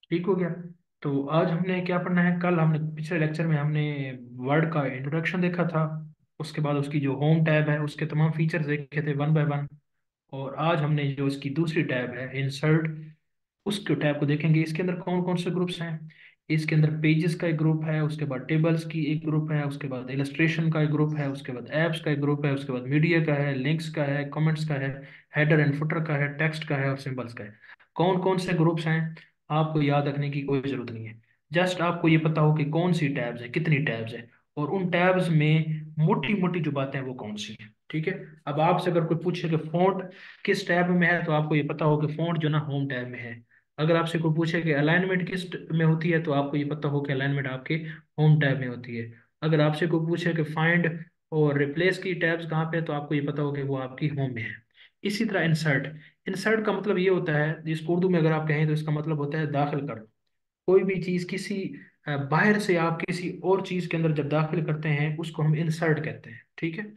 ठीक हो गया। तो आज हमने क्या पढ़ना है, कल हमने पिछले लेक्चर में हमने वर्ड का इंट्रोडक्शन देखा था। उसके बाद उसकी जो होम टैब है उसके तमाम फीचर्स देखे थे वन बाय वन। और आज हमने जो इसकी दूसरी टैब है इंसर्ट, उसके टैब को देखेंगे। इसके अंदर कौन कौन से ग्रुप्स हैं। इसके अंदर पेजेस का एक ग्रुप है, उसके बाद टेबल्स की एक ग्रुप है, उसके बाद इलस्ट्रेशन का एक ग्रुप है, उसके बाद एप्स का एक ग्रुप है, उसके बाद मीडिया का है, लिंक्स का है, कमेंट्स का है, हेडर एंड फुटर का है, टेक्स्ट का है और सिंबल्स का है। कौन कौन से ग्रुप्स हैं आपको याद रखने की कोई जरूरत नहीं है। जस्ट आपको ये पता हो कि कौन सी टैब्स है, कितनी टैब्स है, और उन टैब्स में मोटी मोटी जो बातें हैं वो कौन सी हैं। ठीक है। अब आपसे अगर कोई पूछे कि फॉन्ट किस टैब में है, तो आपको ये पता हो कि फॉन्ट जो ना होम टैब में है। अगर आपसे कोई पूछे कि अलाइनमेंट किस में होती है, तो आपको ये पता हो कि अलाइनमेंट आपके होम टैब में होती है। अगर आपसे कोई पूछे कि फाइंड और रिप्लेस की टैब्स कहाँ पे है, तो आपको ये पता हो कि वो आपकी होम में है। इसी तरह इंसर्ट, इंसर्ट का मतलब ये होता है, जिसको उर्दू में अगर आप कहें तो इसका मतलब होता है दाखिल कर। कोई भी चीज किसी बाहर से आप किसी और चीज के अंदर जब दाखिल करते हैं उसको हम इंसर्ट कहते हैं। ठीक है,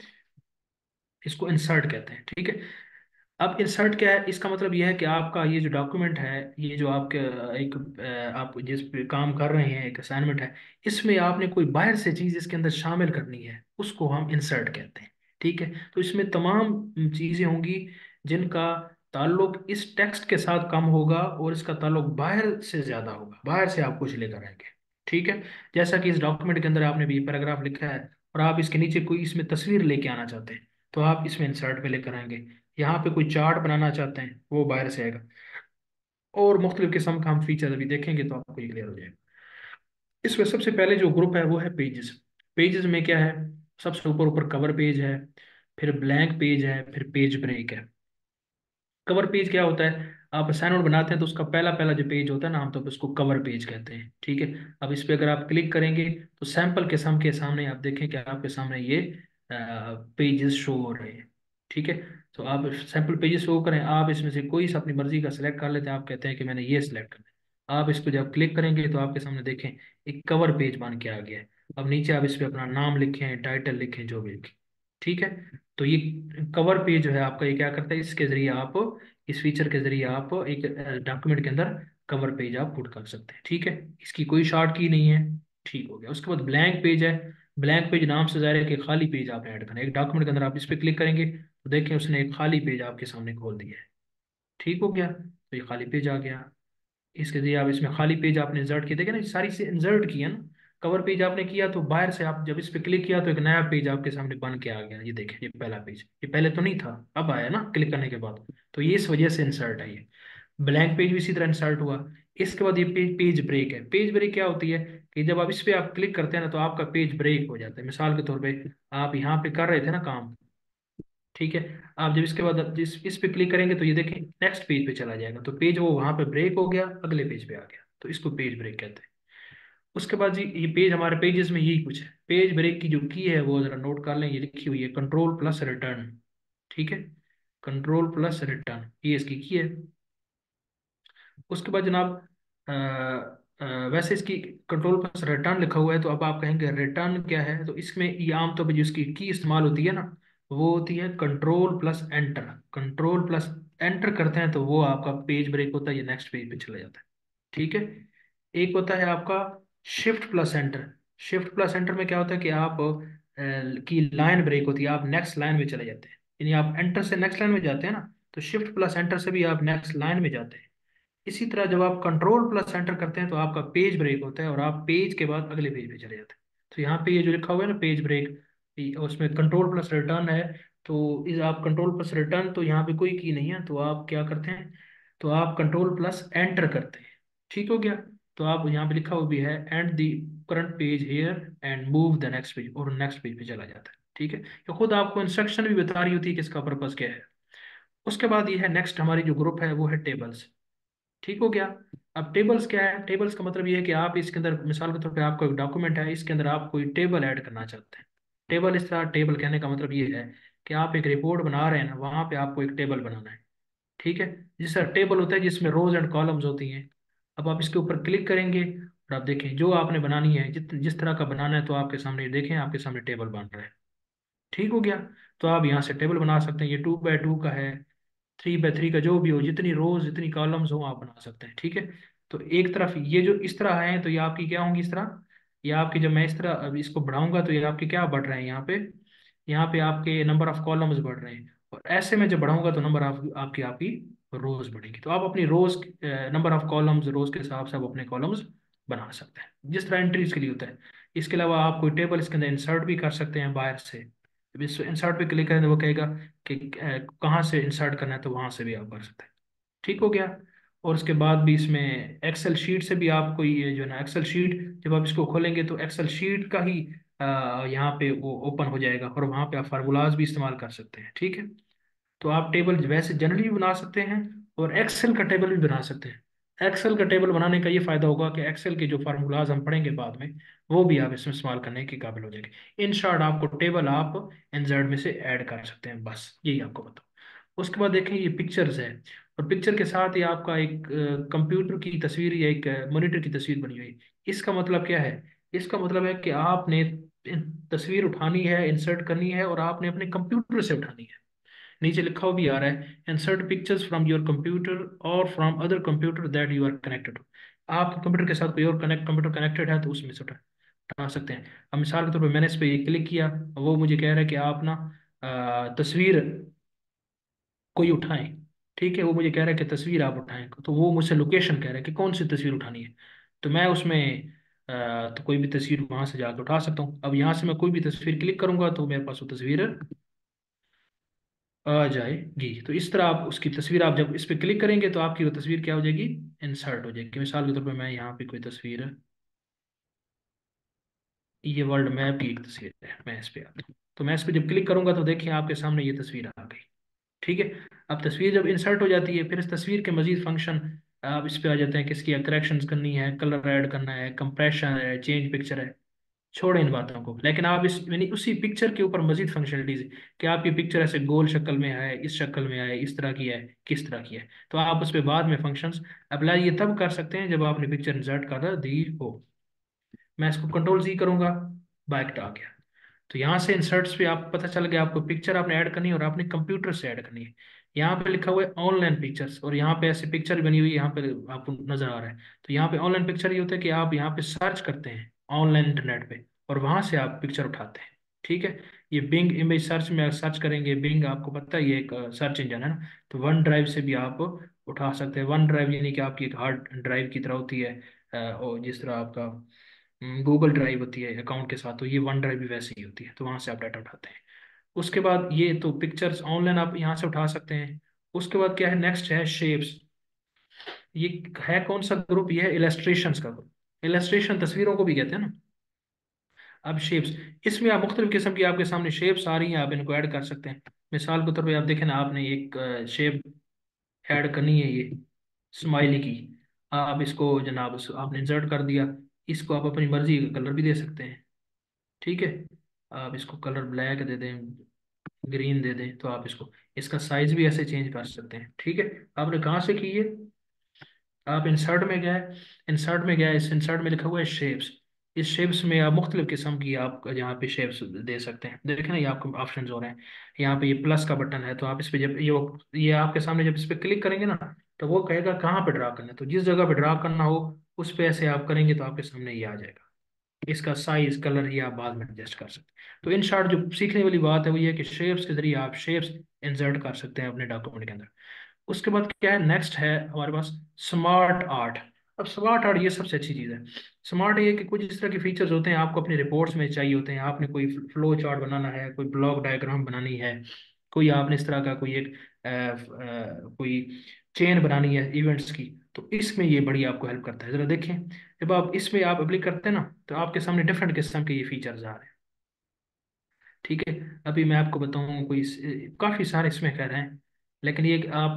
इसको इंसर्ट कहते हैं। ठीक है। अब इंसर्ट क्या है, इसका मतलब यह है कि आपका ये जो डॉक्यूमेंट है, ये जो आपके एक आप जिस पे काम कर रहे हैं, एक असाइनमेंट है, इसमें आपने कोई बाहर से चीज इसके अंदर शामिल करनी है, उसको हम इंसर्ट कहते हैं। ठीक है। तो इसमें तमाम चीजें होंगी जिनका ताल्लुक इस टेक्स्ट के साथ कम होगा और इसका ताल्लुक बाहर से ज्यादा होगा, बाहर से आप कुछ लेकर आएंगे। ठीक है। जैसा कि इस डॉक्यूमेंट के अंदर आपने भी पैराग्राफ लिखा है और आप इसके नीचे कोई इसमें तस्वीर लेके आना चाहते हैं, तो आप इसमें इंसर्ट पे लेकर आएंगे। यहाँ पे कोई चार्ट बनाना चाहते हैं वो बाहर से आएगा। और मुख्तलिफ किस्म का हम फीचर अभी देखेंगे तो आपको ये क्लियर हो जाएगा। इसमें सबसे पहले जो ग्रुप है वो है पेजेस। पेजेस में क्या है, सबसे ऊपर ऊपर कवर पेज है, फिर ब्लैंक पेज है, फिर पेज ब्रेक है। कवर पेज क्या होता है, आप असाइनमेंट बनाते हैं तो उसका पहला पहला जो पेज होता है ना, आमतौर पर उसको कवर पेज कहते हैं। ठीक है। अब इस पे अगर आप क्लिक करेंगे तो सैंपल किस्म के सामने आप देखें कि आपके सामने ये पेजेस शो हो रहे हैं। ठीक है। तो आप सैंपल पेजेस शो करें, आप इसमें से कोई सा अपनी मर्जी का सिलेक्ट कर लेते हैं। आप कहते हैं कि मैंने ये सिलेक्ट करना है, आप इसको जब क्लिक करेंगे तो आपके सामने देखें एक कवर पेज बन के आ गया है। अब नीचे आप इस पे अपना नाम लिखें, टाइटल लिखें, जो भी लिखें। ठीक है। तो ये कवर पेज जो है आपका, ये क्या करता है, इसके जरिए आप, इस फीचर के जरिए आप एक डॉक्यूमेंट के अंदर कवर पेज आप पुट कर सकते हैं। ठीक है। इसकी कोई शॉर्ट की नहीं है। ठीक हो गया। उसके बाद ब्लैंक पेज है। ब्लैंक पेज नाम से जाहिर है कि खाली पेज आपने ऐड करना है एक डॉक्यूमेंट के अंदर। आप इस पर क्लिक करेंगे तो देखें उसने एक खाली पेज आपके सामने खोल दिया है। ठीक हो गया। तो ये खाली पेज आ गया। इसके लिए आप इसमें खाली पेज आपने इंसर्ट किए, देखे ना, ये सारी से इंसर्ट किया ना। कवर पेज आपने किया तो बाहर से आप जब इस पे क्लिक किया तो एक नया पेज आपके सामने बन के आ गया। ये देखें, ये पहला पेज, ये पहले तो नहीं था, अब आया ना क्लिक करने के बाद। तो ये इस वजह से इंसर्ट आई है। ब्लैंक पेज भी इसी तरह इंसर्ट हुआ। इसके बाद ये पेज ब्रेक है। पेज ब्रेक क्या होती है कि जब आप इस पे आप क्लिक करते हैं ना तो आपका पेज ब्रेक हो जाता है। मिसाल के तौर पे आप यहाँ पे कर रहे थे ना काम, ठीक है, आप जब इसके बाद जिस इस पे क्लिक करेंगे तो ये देखें नेक्स्ट पेज पे चला जाएगा, तो पेज वो वहां पे ब्रेक हो गया, अगले पेज पे आ गया, तो इसको पेज ब्रेक कहते हैं। उसके बाद जी ये पेज, हमारे पेजेस में यही कुछ है। पेज ब्रेक की जो की है वो जरा नोट कर लें, ये लिखी हुई है कंट्रोल प्लस रिटर्न। ठीक है। कंट्रोल प्लस रिटर्न, ये इसकी की है। उसके बाद जनाब वैसे इसकी कंट्रोल प्लस रिटर्न लिखा हुआ है, तो अब आप कहेंगे रिटर्न क्या है, तो इसमें ये आमतौर पर जो इसकी की इस्तेमाल होती है ना, वो होती है control plus enter. Control plus enter करते हैं तो वो आपका पेज ब्रेक होता है, ये नेक्स्ट पेज पे चला जाता है। ठीक है। एक होता है आपका shift plus enter. Shift plus enter में क्या होता है कि आप की लाइन ब्रेक होती है, आप नेक्स्ट लाइन में चले जाते हैं। यानी आप एंटर से नेक्स्ट लाइन में जाते हैं ना, तो शिफ्ट प्लस एंटर से भी आप नेक्स्ट लाइन में जाते हैं। इसी तरह जब आप कंट्रोल प्लस एंटर करते हैं तो आपका पेज ब्रेक होता है और आप पेज के बाद अगले पेज पे चले जाते हैं। तो यहाँ पे ये जो लिखा हुआ है ना पेज ब्रेक, उसमें कंट्रोल प्लस रिटर्न है। तो इस आप कंट्रोल प्लस रिटर्न, तो यहाँ पे कोई की नहीं है, तो आप क्या करते हैं, तो आप कंट्रोल प्लस एंटर करते हैं। ठीक हो गया। तो आप यहाँ पे लिखा हुआ भी है end the current page here and move the next page, और नेक्स्ट पेज पे चला जाता है। ठीक है। ये खुद आपको इंस्ट्रक्शन भी बता रही होती है कि इसका पर्पज क्या है। उसके बाद ये है नेक्स्ट, हमारी जो ग्रुप है वो है टेबल्स। ठीक हो गया। अब टेबल्स क्या है, टेबल्स का मतलब ये है कि आप इसके अंदर, मिसाल के तौर पे आपको एक डॉक्यूमेंट है, इसके अंदर आप कोई टेबल ऐड करना चाहते हैं। टेबल, इस तरह टेबल कहने का मतलब ये है कि आप एक रिपोर्ट बना रहे हैं ना, वहां पे आपको एक टेबल बनाना है। ठीक है। जिस तरह टेबल होता है जिसमें रोज एंड कॉलम्स होती हैं। अब आप इसके ऊपर क्लिक करेंगे और आप देखें जो आपने बनानी है, जिस तरह का बनाना है, तो आपके सामने देखें, आपके सामने टेबल बन रहा है। ठीक हो गया। तो आप यहाँ से टेबल बना सकते हैं, ये 2x2 का है, 3x3 का, जो भी हो, जितनी रोज जितनी कॉलम्स हो आप बना सकते हैं। ठीक है। तो एक तरफ ये जो इस तरह है तो ये आपकी क्या होंगी इस तरह, ये आपकी जब मैं इस तरह अब इसको बढ़ाऊंगा तो ये आपके क्या बढ़ रहे हैं यहाँ पे, यहाँ पे आपके नंबर ऑफ कॉलम्स बढ़ रहे हैं। और ऐसे में जब बढ़ाऊंगा तो नंबर ऑफ आपकी आपकी रोज बढ़ेगी। तो आप अपनी rows number of columns rows के हिसाब से आप अपने कॉलम्स बना सकते हैं, जिस तरह एंट्रीज के लिए होता है। इसके अलावा आप कोई टेबल इसके अंदर इंसर्ट भी कर सकते हैं बाहर से। जब इस इंसर्ट पे क्लिक करें तो वो कहेगा कि कहाँ से इंसर्ट करना है, तो वहां से भी आप कर सकते हैं। ठीक हो गया। और उसके बाद भी इसमें एक्सेल शीट से भी आपको ये जो है ना एक्सेल शीट, जब आप इसको खोलेंगे तो एक्सेल शीट का ही यहाँ पे वो ओपन हो जाएगा और वहाँ पे आप फार्मूलाज भी इस्तेमाल कर सकते हैं। ठीक है। तो आप टेबल वैसे जनरली भी बना सकते हैं और एक्सेल का टेबल भी बना सकते हैं। एक्सेल का टेबल बनाने का ये फायदा होगा कि एक्सेल के जो फार्मूलाज हम पढ़ेंगे बाद में वो भी आप इसमें इस्तेमाल करने के काबिल हो जाएंगे। इन शॉर्ट आपको टेबल आप इंसर्ट में से ऐड कर सकते हैं, बस यही आपको बताओ। उसके बाद देखें ये पिक्चर्स है, और पिक्चर के साथ ही आपका एक कंप्यूटर की तस्वीर या एक मॉनिटर की तस्वीर बनी हुई है। इसका मतलब क्या है? इसका मतलब है कि आपने तस्वीर उठानी है, इंसर्ट करनी है, और आपने अपने कंप्यूटर से उठानी है। नीचे लिखा हुआ भी आ रहा है, insert pictures from your computer और from other computer that you are connected. आपके कंप्यूटर के साथ कोई और कंप्यूटर कनेक्टेड है तो उसमें से उठा सकते हैं। अब मिसाल के तौर पर मैंने इस पर ये क्लिक किया, वो मुझे कह रहा है कि आप ना तस्वीर कोई उठाएं। ठीक है, वो मुझे कह रहा है कि तस्वीर आप उठाएं, तो वो मुझसे लोकेशन कह रहा है कि कौन सी तस्वीर उठानी है। तो मैं उसमें तो कोई भी तस्वीर वहां से जाकर उठा सकता हूँ। अब यहाँ से मैं कोई भी तस्वीर क्लिक करूंगा तो मेरे पास वो तस्वीर आ जाएगी। तो इस तरह आप उसकी तस्वीर, आप जब इस पर क्लिक करेंगे तो आपकी वो तस्वीर क्या हो जाएगी, इंसर्ट हो जाएगी। मिसाल के तौर पर मैं यहाँ पे कोई तस्वीर, ये वर्ल्ड मैप की एक तस्वीर है, मैं इस पे आता हूँ तो मैं इस पे जब क्लिक करूंगा तो देखिए आपके सामने ये तस्वीर आ गई। ठीक है। अब तस्वीर जब इंसर्ट हो जाती है फिर इस तस्वीर के मजीद फंक्शन आप इस पे आ जाते हैं, किसकी करेक्शंस करनी है, कलर ऐड करना है, कंप्रेशन है, चेंज पिक्चर है। छोड़े इन बातों को, लेकिन आप इस यानी उसी पिक्चर के ऊपर मजीद फंक्शनलिटीज कि आपकी पिक्चर ऐसे गोल शक्ल में है, इस शक्ल में है, इस तरह की है, किस तरह की है, तो आप उस पर बाद में फंक्शंस अप्लाई ये तब कर सकते हैं जब आपने पिक्चर इंसर्ट कर दी हो। मैं इसको कंट्रोल जी करूंगा, बैक आ गया। तो यहाँ से इंसर्ट्स पे आप पता चल गया आपको पिक्चर आपने ऐड करनी है और आपने कंप्यूटर से ऐड करनी है। यहाँ पे लिखा हुआ है ऑनलाइन पिक्चर्स, और यहाँ पे ऐसी पिक्चर बनी हुई है, यहाँ पे आपको नजर आ रहा है। तो यहाँ पे ऑनलाइन पिक्चर ये होता है कि आप यहाँ पे सर्च करते हैं ऑनलाइन इंटरनेट पे और वहां से आप पिक्चर उठाते हैं। ठीक है। ये बिंग इमेज सर्च में सर्च करेंगे, बिंग आपको पता है ये एक सर्च इंजन है ना, तो वन ड्राइव से भी आप उठा सकते हैं। वन ड्राइव यानी कि आपकी एक हार्ड ड्राइव की तरह होती है, और जिस तरह आपका गूगल ड्राइव होती है अकाउंट के साथ, तो ये वन ड्राइव भी वैसे ही होती है, तो वहां से आप डाटा उठाते हैं। उसके बाद ये तो पिक्चर्स ऑनलाइन आप यहाँ से उठा सकते हैं। उसके बाद क्या है, नेक्स्ट है शेप्स। ये है कौन सा ग्रुप, ये है इलस्ट्रेशंस का ग्रुप। इलस्ट्रेशन तस्वीरों को भी कहते हैं ना। अब शेप्स, इसमें आप मुख्तलिफ किस्म की आपके सामने शेप्स आ रही हैं, आप इनको ऐड कर सकते हैं। मिसाल के तौर पे आप देखें ना, आपने एक शेप ऐड करनी है, ये स्माइली की। आप इसको जनाब आपने इंसर्ट कर दिया। इसको आप अपनी मर्जी का कलर भी दे सकते हैं। ठीक है। आप इसको कलर ब्लैक दे दें, ग्रीन दे दें, तो आप इसको इसका साइज भी ऐसे चेंज कर सकते हैं। ठीक है। आपने कहाँ से की है, आप इंसर्ट में गए, इंसर्ट में गए, इस इंसर्ट में लिखा हुआ है शेप्स। इस शेप्स में आप मुख्तलिफ किस्म की आप यहाँ पे शेप्स दे सकते हैं। देखें ना, ये आपको ऑप्शन हो रहे हैं। यहाँ पे ये प्लस का बटन है, तो आप इस पे जब ये आपके सामने जब इस पे क्लिक करेंगे ना, तो वो कहेगा कहाँ पे ड्रा करना है, तो जिस जगह पे ड्रा करना हो उस पे ऐसे आप करेंगे तो आपके सामने ये आ जाएगा। इसका साइज कलर ये आप बाद में एडजस्ट कर सकते हैं। तो इन शॉर्ट जो सीखने वाली बात है वो ये है कि शेप्स के जरिए आप शेप्स इंसर्ट कर सकते हैं अपने डॉक्यूमेंट के अंदर। उसके बाद क्या है, नेक्स्ट है हमारे पास स्मार्ट आर्ट। अब स्मार्ट आर्ट ये सबसे अच्छी चीज़ है। स्मार्ट ये कि कुछ इस तरह के फीचर्स होते हैं आपको अपनी रिपोर्ट्स में चाहिए होते हैं। आपने कोई फ्लो चार्ट बनाना है, कोई ब्लॉक डायग्राम बनानी है, कोई आपने इस तरह का कोई एक कोई चेन बनानी है इवेंट्स की, तो इसमें ये बड़ी आपको हेल्प करता है। जरा देखें, जब आप इसमें आप अप्लाई करते हैं ना तो आपके सामने डिफरेंट किस्म के ये फीचर्स आ रहे हैं। ठीक है। अभी मैं आपको बताऊं कोई काफ़ी सारे इसमें कह रहे हैं, लेकिन ये कि आप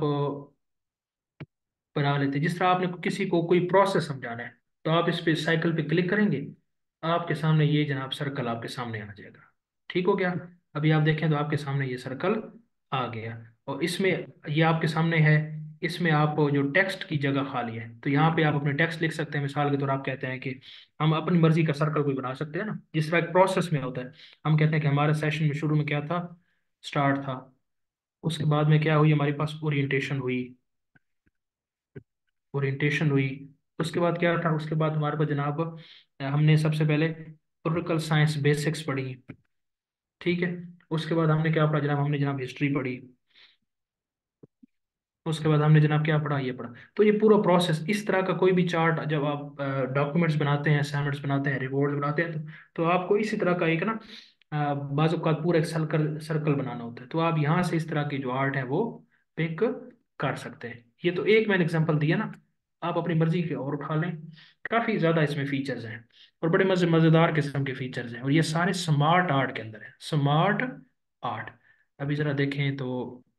बना लेते हैं। जिस तरह आपने किसी को कोई प्रोसेस समझाना है तो आप इस पे साइकिल पे क्लिक करेंगे, आपके सामने ये जनाब सर्कल आपके सामने आ जाएगा। ठीक हो गया। अभी आप देखें तो आपके सामने ये सर्कल आ गया, और इसमें ये आपके सामने है। इसमें आप जो टेक्स्ट की जगह खाली है तो यहाँ पे आप अपने टेक्स्ट लिख सकते हैं। मिसाल के तौर आप कहते हैं कि हम अपनी मर्जी का सर्कल कोई बना सकते हैं ना, जिस तरह एक प्रोसेस में होता है। हम कहते हैं कि हमारे सेशन में शुरू में क्या था, स्टार्ट था, उसके बाद में क्या हुई, हमारे पास ओरिएंटेशन हुई, ओरिएंटेशन हुई, उसके बाद क्या था, उसके बाद हमारे पास जनाब हमने सबसे पहले पोलिटिकल साइंस बेसिक्स पढ़ी। ठीक है। उसके बाद हमने क्या पढ़ा जनाब, हमने जनाब हिस्ट्री पढ़ी। उसके बाद हमने जनाब क्या पढ़ा, ये पढ़ा। तो ये पूरा प्रोसेस, इस तरह का कोई भी चार्ट जब आप डॉक्यूमेंट्स बनाते हैं, असाइनमेंट्स बनाते हैं, रिपोर्ट्स बनाते हैं, तो आपको इसी तरह का एक ना बाजू का पूरा एक सर्कल सर्कल बनाना होता है। तो आप यहाँ से इस तरह की जो आर्ट है वो पिक कर सकते हैं। ये तो एक मैंने एग्जांपल दिया ना, आप अपनी मर्जी के और उठा लें। काफ़ी ज़्यादा इसमें फीचर्स हैं और बड़े मज़ेदार किस्म के फीचर्स हैं, और ये सारे स्मार्ट आर्ट के अंदर है, स्मार्ट आर्ट। अभी ज़रा देखें तो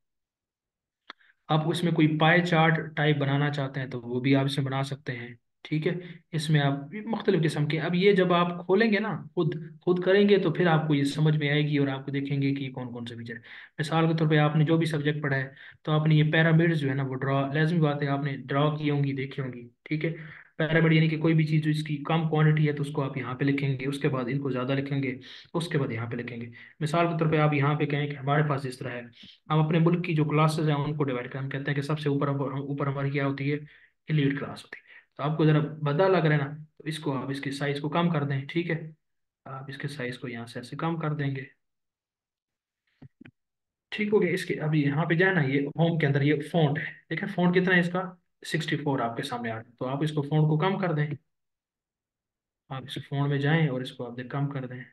आप उसमें कोई पाई चार्ट टाइप बनाना चाहते हैं तो वो भी आप इसमें बना सकते हैं। ठीक है। इसमें आप मुख्तलिफ किस्म के, अब ये जब आप खोलेंगे ना, खुद खुद करेंगे तो फिर आपको ये समझ में आएगी और आपको देखेंगे कि कौन कौन से फीचर है। मिसाल के तौर पे आपने जो भी सब्जेक्ट पढ़ा है, तो आपने ये पैरामिड्स जो है ना वो ड्रॉ, लाजमी बात है आपने ड्रॉ की होंगी, देखी होंगी। ठीक है। पैरामिड यानी कि कोई भी चीज़ जो इसकी कम क्वांटिटी है तो उसको आप यहाँ पे लिखेंगे, उसके बाद इनको ज़्यादा लिखेंगे, उसके बाद यहाँ पे लिखेंगे। मिसाल के तौर पे आप यहाँ पे कहें कि हमारे पास इस तरह है, हम अपने मुल्क की जो क्लासेस हैं उनको डिवाइड कर, हम कहते हैं कि सबसे ऊपर ऊपर हमारी क्या होती है, एलीट क्लास होती है। तो आपको जरा बदा लग रहा है ना, तो इसको आप इसकी साइज को कम कर दें। ठीक है। आप इसके साइज को यहाँ से ऐसे कम कर देंगे। ठीक हो गया। इसके अभी यहाँ पे जाए ना, ये होम के अंदर ये फॉन्ट है, देखें फॉन्ट कितना है इसका, 64 आपके सामने आ रहा है। तो आप इसको फॉन्ट को कम कर दें। आप इस फॉन्ट में जाएं और इसको आप कम कर दें।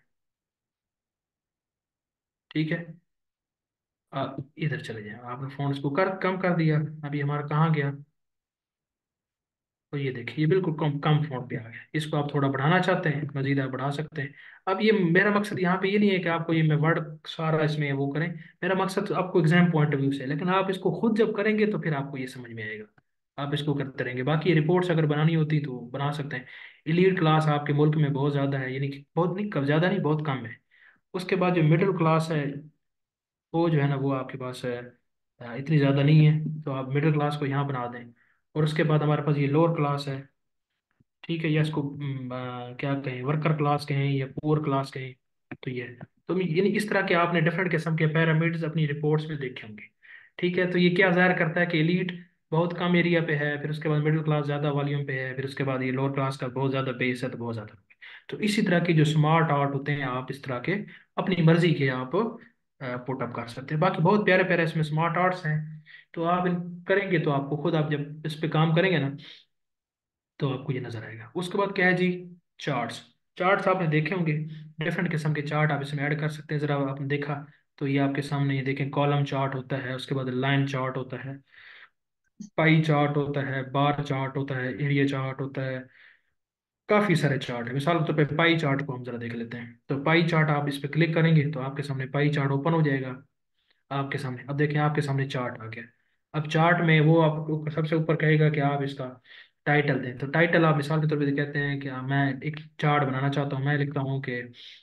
ठीक है। आप इधर चले जाएं, आपने फॉन्ट इसको कर कम कर दिया। अभी हमारा कहाँ गया, तो ये देखिए ये बिल्कुल कम कम फॉन्ट पे आ गया। इसको आप थोड़ा बढ़ाना चाहते हैं, मजीद आप बढ़ा सकते हैं। अब ये मेरा मकसद यहाँ पे ये नहीं है कि आपको ये मैं वर्ड सारा इसमें वो करें। मेरा मकसद तो आपको एग्जाम पॉइंट ऑफ व्यू से है, लेकिन आप इसको खुद जब करेंगे तो फिर आपको ये समझ में आएगा। आप इसको करते रहेंगे, बाकी रिपोर्ट्स अगर बनानी होती तो बना सकते हैं। एलीट क्लास आपके मुल्क में बहुत ज़्यादा है, यानी कि बहुत नहीं, कब ज़्यादा नहीं, बहुत कम है। उसके बाद जो मिडिल क्लास है वो जो है ना वो आपके पास है, इतनी ज़्यादा नहीं है, तो आप मिडिल क्लास को यहाँ बना दें। और उसके बाद हमारे पास ये लोअर क्लास है। ठीक है। या इसको क्या कहें, वर्कर क्लास कहें या पुअर क्लास कहें, तो ये है। तो यानी इस तरह के आपने डिफरेंट किस्म के पैरामीटर्स अपनी रिपोर्ट्स में देखे होंगे। ठीक है। तो ये क्या जाहिर करता है कि एलीट बहुत कम एरिया पे है, फिर उसके बाद मिडिल क्लास ज़्यादा वॉल्यूम पे है, फिर उसके बाद ये लोअर क्लास का बहुत ज़्यादा बेस है तो बहुत ज़्यादा। तो इसी तरह के जो स्मार्ट आर्ट होते हैं, आप इस तरह के अपनी मर्जी के आप पुटअप कर सकते हैं। बाकी बहुत प्यारे प्यारे इसमें स्मार्ट आर्ट्स हैं। तो आप इन करेंगे तो आपको खुद, आप जब इस पे काम करेंगे ना तो आपको ये नजर आएगा। उसके बाद क्या है जी, चार्ट्स। चार्ट्स आपने देखे होंगे, डिफरेंट किस्म के चार्ट आप इसमें ऐड कर सकते हैं। जरा आपने देखा तो ये आपके सामने, ये देखें कॉलम चार्ट होता है, उसके बाद लाइन चार्ट होता है, पाई चार्ट होता है, बार चार्ट होता है, एरिया चार्ट होता है। काफी सारे चार्ट है। मिसाल के तौर पे पाई चार्ट को हम जरा देख लेते हैं। तो पाई चार्ट आप इस पे क्लिक करेंगे तो आपके सामने पाई चार्ट ओपन हो जाएगा। आपके सामने अब देखें, आपके सामने चार्ट आ गया। अब चार्ट में वो आपको सबसे ऊपर कहेगा कि आप इसका टाइटल दें। तो टाइटल आप मिसाल के तौर पे कहते हैं कि मैं एक चार्ट बनाना चाहता हूँ, मैं लिखता हूँ कि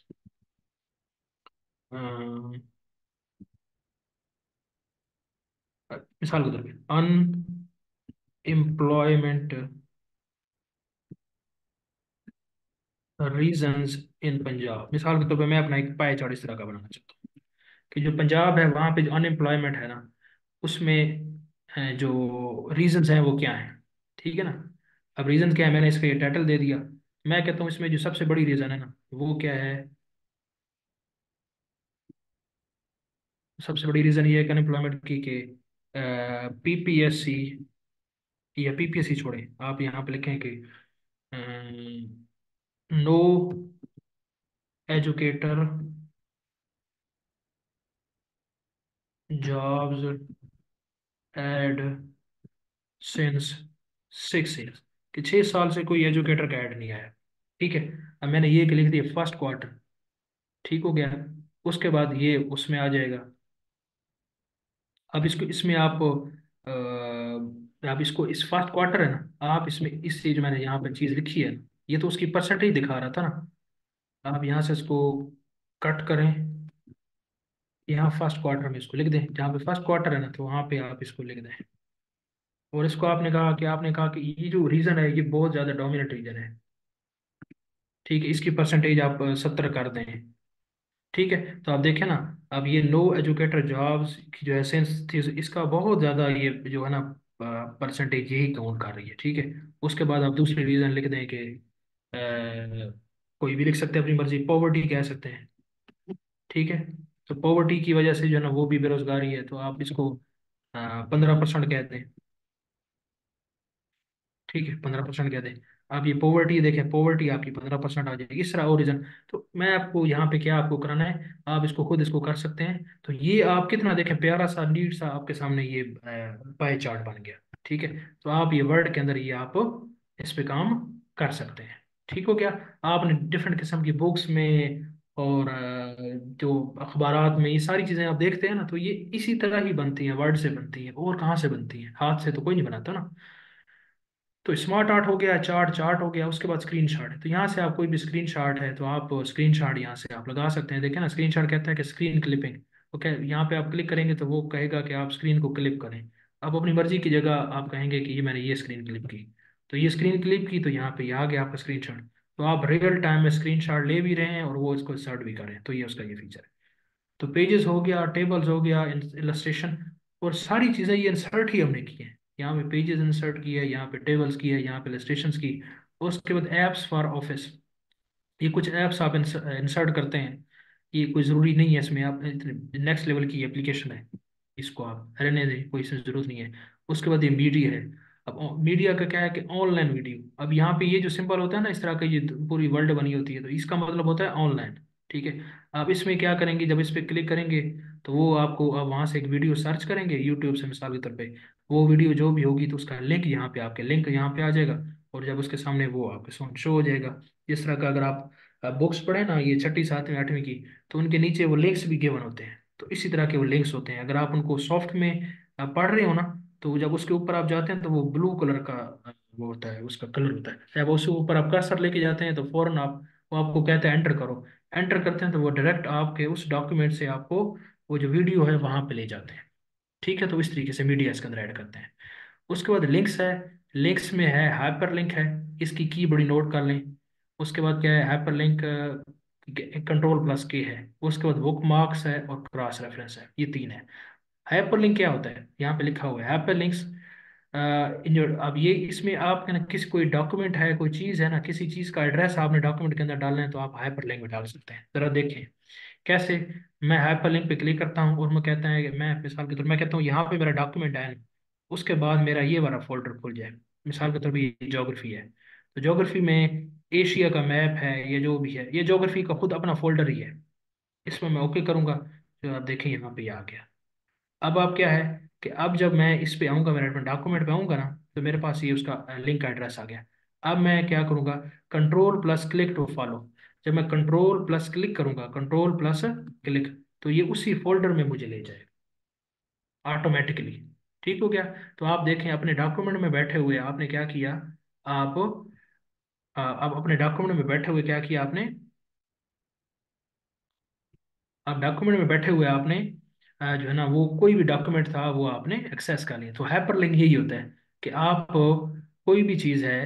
मिसाल के तौर पे अनएम्प्लॉयमेंट रीजंस इन पंजाब। मिसाल के तौर पे मैं अपना एक पाई चार्ट इस तरह का बनाना चाहता हूँ कि जो पंजाब है वहाँ पे जो अनएम्प्लॉयमेंट है ना, उसमें जो रीजंस हैं वो क्या हैं। ठीक है ना। अब रीजन क्या है, मैंने इसका ये टाइटल दे दिया। मैं कहता हूँ इसमें जो सबसे बड़ी रीजन है ना वो क्या है, सबसे बड़ी रीजन ये है कि अनएम्प्लॉयमेंट की कि पीपीएससी, या पीपीएससी छोड़ें, आप यहाँ पे लिखें कि no educator jobs ad since 6 years, कि 6 साल से कोई एजुकेटर का ऐड नहीं आया। ठीक है। अब मैंने ये लिख दिया फर्स्ट क्वार्टर। ठीक हो गया। उसके बाद ये उसमें आ जाएगा। अब इसको इसमें आप इसको इस फर्स्ट क्वार्टर है ना, आप इसमें इस चीज मैंने यहाँ पे चीज लिखी है ना, ये तो उसकी परसेंटेज दिखा रहा था ना। आप यहाँ से इसको कट करें, यहाँ फर्स्ट क्वार्टर में इसको लिख दें, जहाँ पे फर्स्ट क्वार्टर है ना तो वहाँ पे आप इसको लिख दें। और इसको आपने कहा कि ये जो रीजन है ये बहुत ज्यादा डोमिनेंट रीजन है। ठीक है। इसकी परसेंटेज आप 70 कर दें। ठीक है। तो आप देखें ना, अब ये नो एजुकेटर जॉब्स की जो एसेंस थी इसका बहुत ज़्यादा ये जो है ना परसेंटेज यही काउंट कर रही है, ठीक है। उसके बाद आप दूसरी रीज़न लिख दें कि कोई भी लिख सकते हैं अपनी मर्जी, पॉवर्टी कह सकते हैं, ठीक है। तो पॉवर्टी की वजह से जो है ना वो भी बेरोजगारी है, तो आप इसको 15% कह दें, ठीक है, 15% कह दें। आप ये पॉवर्टी देखें, पॉवर्टी आपकी 15% आ जाएगी, इस तरह ओरिजन। तो मैं आपको यहाँ पे क्या आपको कराना है, आप इसको खुद इसको कर सकते हैं। तो ये आप कितना देखें, प्यारा सा नीट सा आपके सामने ये पाई चार्ट बन गया, ठीक है। तो आप ये वर्ड के अंदर ये आप इस पे काम कर सकते हैं, ठीक हो गया। आपने डिफरेंट किस्म की बुक्स में और जो अखबारात में ये सारी चीज़ें आप देखते हैं ना, तो ये इसी तरह ही बनती हैं, वर्ड से बनती हैं, और कहाँ से बनती हैं, हाथ से तो कोई नहीं बनाता ना। तो स्मार्ट आर्ट हो गया, चार्ट चार्ट हो गया, उसके बाद स्क्रीन शॉट है। तो यहाँ से आप कोई भी स्क्रीन शॉट है तो आप स्क्रीन शॉट यहाँ से आप लगा सकते हैं। देखें ना, स्क्रीन शॉट कहता है कि स्क्रीन क्लिपिंग। ओके, यहाँ पे आप क्लिक करेंगे तो वो कहेगा कि आप स्क्रीन को क्लिप करें। आप अपनी मर्जी की जगह आप कहेंगे कि ये मैंने ये स्क्रीन क्लिप की, तो ये स्क्रीन क्लिप की, तो यहाँ पे ये आ गया आपका स्क्रीन शॉट। तो आप रियल टाइम में स्क्रीन शॉट ले भी रहे हैं और वो इसको सर्ट भी कर रहे हैं, तो ये उसका ये फीचर है। तो पेजेस हो गया, टेबल्स हो गया, इलस्ट्रेशन, और सारी चीज़ें ये इंसर्ट ही हमने की है। यहाँ पे पेजेस इंसर्ट की है, यहाँ पे टेबल्स की है, यहाँ पे इलस्ट्रेशंस की। उसके बाद एप्स फॉर ऑफिस, ये कुछ ऐप्स आप इंसर्ट करते हैं। ये कोई ज़रूरी नहीं है, इसमें आप नेक्स्ट लेवल की एप्लीकेशन है, इसको आप रहने दें, कोई इसमें ज़रूरत नहीं है। उसके बाद ये मीडिया है। अब मीडिया का क्या है कि ऑनलाइन वीडियो, अब यहाँ पे ये जो सिंबल होता है ना इस तरह का, ये पूरी वर्ल्ड बनी होती है, तो इसका मतलब होता है ऑनलाइन, ठीक है। आप इसमें क्या करेंगे, जब इस पर क्लिक करेंगे तो वो आपको, अब वहाँ से एक वीडियो सर्च करेंगे यूट्यूब से मिसाल के तौर पे, वो वीडियो जो भी होगी तो उसका लिंक यहाँ पे, आपके लिंक यहाँ पे आ जाएगा, और जब उसके सामने वो आपके शो हो जाएगा। इस तरह का अगर आप बुक्स पढ़े ना, ये छठी सातवीं आठवीं की, तो उनके नीचे वो लिंक्स भी गिवन होते हैं, तो इसी तरह के वो लिंक्स होते हैं। अगर आप उनको सॉफ्ट में पढ़ रहे हो ना, तो जब उसके ऊपर आप जाते हैं तो वो ब्लू कलर का वो होता है, उसका कलर होता है। जब उसके ऊपर आप कर्सर लेके जाते हैं तो फौरन आप, वो आपको कहते हैं एंटर करो। एंटर करते हैं तो वो डायरेक्ट आपके उस डॉक्यूमेंट से आपको वो जो वीडियो है वहां पे ले जाते हैं, ठीक है। तो इस तरीके से मीडिया इसके अंदर ऐड करते हैं। उसके बाद लिंक्स है, लिंक्स में है हाइपर लिंक है, इसकी की बड़ी नोट कर लें। उसके बाद क्या है, हाइपर लिंक कंट्रोल+K है। उसके बाद बुक मार्क्स है और क्रॉस रेफरेंस है, ये तीन है। हाइपर लिंक क्या होता है, यहाँ पे लिखा हुआ है हाइपर लिंक्स इन योर, अब ये इसमें आप है ना, किसी कोई डॉक्यूमेंट है, कोई चीज़ है ना, किसी चीज़ का एड्रेस आपने डॉक्यूमेंट के अंदर डालना है तो आप हाइपर लिंक में डाल सकते हैं। जरा देखें कैसे। मैं हाइपर लिंक पे क्लिक करता हूँ और मैं कहता है कि मैं मिसाल के तौर मैं कहता हूँ यहाँ पे मेरा डॉक्यूमेंट है ना, उसके बाद मेरा ये वाला फोल्डर खुल जाए। मिसाल के तौर पे ये ज्योग्राफी है, तो ज्योग्राफी में एशिया का मैप है, ये जो भी है, ये ज्योग्राफी का खुद अपना फोल्डर ही है। इसमें मैं ओके करूंगा, तो आप देखें यहाँ पे ये आ गया। अब आप क्या है कि अब जब मैं इस पे आऊंगा, मेरे डॉक्यूमेंट पे आऊंगा ना, तो मेरे पास ये उसका लिंक का एड्रेस आ गया। अब मैं क्या करूंगा, कंट्रोल+क्लिक टू फॉलो। जब मैं कंट्रोल+ क्लिक करूंगा, कंट्रोल+क्लिक, तो ये उसी फोल्डर में मुझे ले जाएगा ऑटोमेटिकली, ठीक हो गया। तो आप देखें अपने डॉक्यूमेंट में बैठे हुए आपने क्या किया, आप अब अपने डॉक्यूमेंट में बैठे हुए क्या किया आपने, आप डॉक्यूमेंट में बैठे हुए आपने जो है ना वो कोई भी डॉक्यूमेंट था वो आपने एक्सेस कर लिया। तो हाइपरलिंक यही होता है कि आप कोई भी चीज़ है,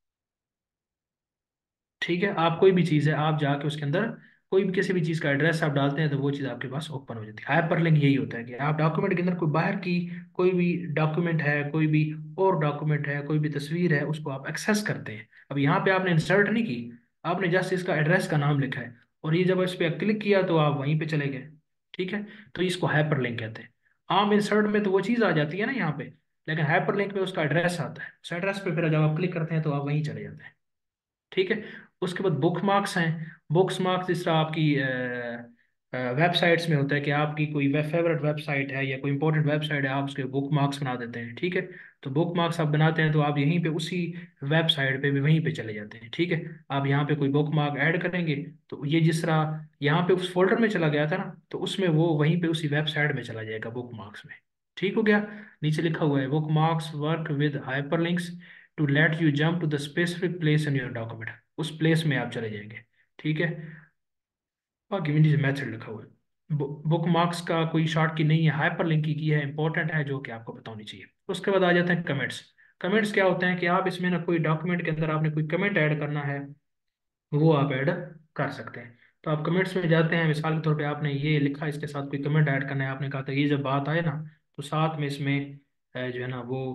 ठीक है, आप कोई भी चीज़ है, आप जाके उसके अंदर कोई भी किसी भी चीज़ का एड्रेस आप डालते हैं तो वो चीज़ आपके पास ओपन हो जाती है। हाइपरलिंक यही होता है कि आप डॉक्यूमेंट के अंदर कोई बाहर की कोई भी डॉक्यूमेंट है, कोई भी और डॉक्यूमेंट है, कोई भी तस्वीर है, उसको आप एक्सेस करते हैं। अब यहाँ पे आपने इंसर्ट नहीं की, आपने जस्ट इसका एड्रेस का नाम लिखा है, और ये जब इस पर क्लिक किया तो आप वहीं पे चले गए, ठीक है। तो इसको हाइपरलिंक कहते हैं। आम इंसर्ट में तो वो चीज़ आ जाती है ना यहाँ पे, लेकिन हाइपरलिंक में उसका एड्रेस आता है, उस एड्रेस पे फिर जब आप क्लिक करते हैं तो आप वहीं चले जाते हैं, ठीक है। उसके बाद बुक मार्क्स हैं। बुक्स मार्क्स इस तरह आपकी वेबसाइट्स में होता है कि आपकी कोई फेवरेट वेबसाइट है या कोई इंपॉर्टेंट वेबसाइट है, आप उसके बुक मार्क्स बना देते हैं, ठीक है। तो बुक मार्क्स आप बनाते हैं तो आप यहीं पे उसी वेबसाइट पे भी वहीं पे चले जाते हैं, ठीक है। आप यहाँ पे कोई बुक मार्क ऐड करेंगे तो ये जिस तरह यहाँ पे उस फोल्डर में चला गया था ना, तो उसमें वो वहीं पे उसी वेबसाइट में चला जाएगा बुक मार्क्स में, ठीक हो गया। नीचे लिखा हुआ है bookmarks work with hyperlinks to let you jump to the specific place in your document, उस प्लेस में आप चले जाएंगे, ठीक है। बाकी नीचे मेथड लिखा हुआ है। बुक मार्क्स का कोई शॉर्ट की नहीं है, हाइपर लिंक की है, इंपॉर्टेंट है जो कि आपको पता होनी चाहिए। उसके बाद आ जाते हैं कमेंट्स। कमेंट्स क्या होते हैं कि आप इसमें ना कोई डॉक्यूमेंट के अंदर आपने कोई कमेंट ऐड करना है, वो आप ऐड कर सकते हैं। तो आप कमेंट्स में जाते हैं, मिसाल के तौर पे आपने ये लिखा, इसके साथ कोई कमेंट ऐड करना है, आपने कहा था ये जब बात आए ना तो साथ में इसमें जो है ना वो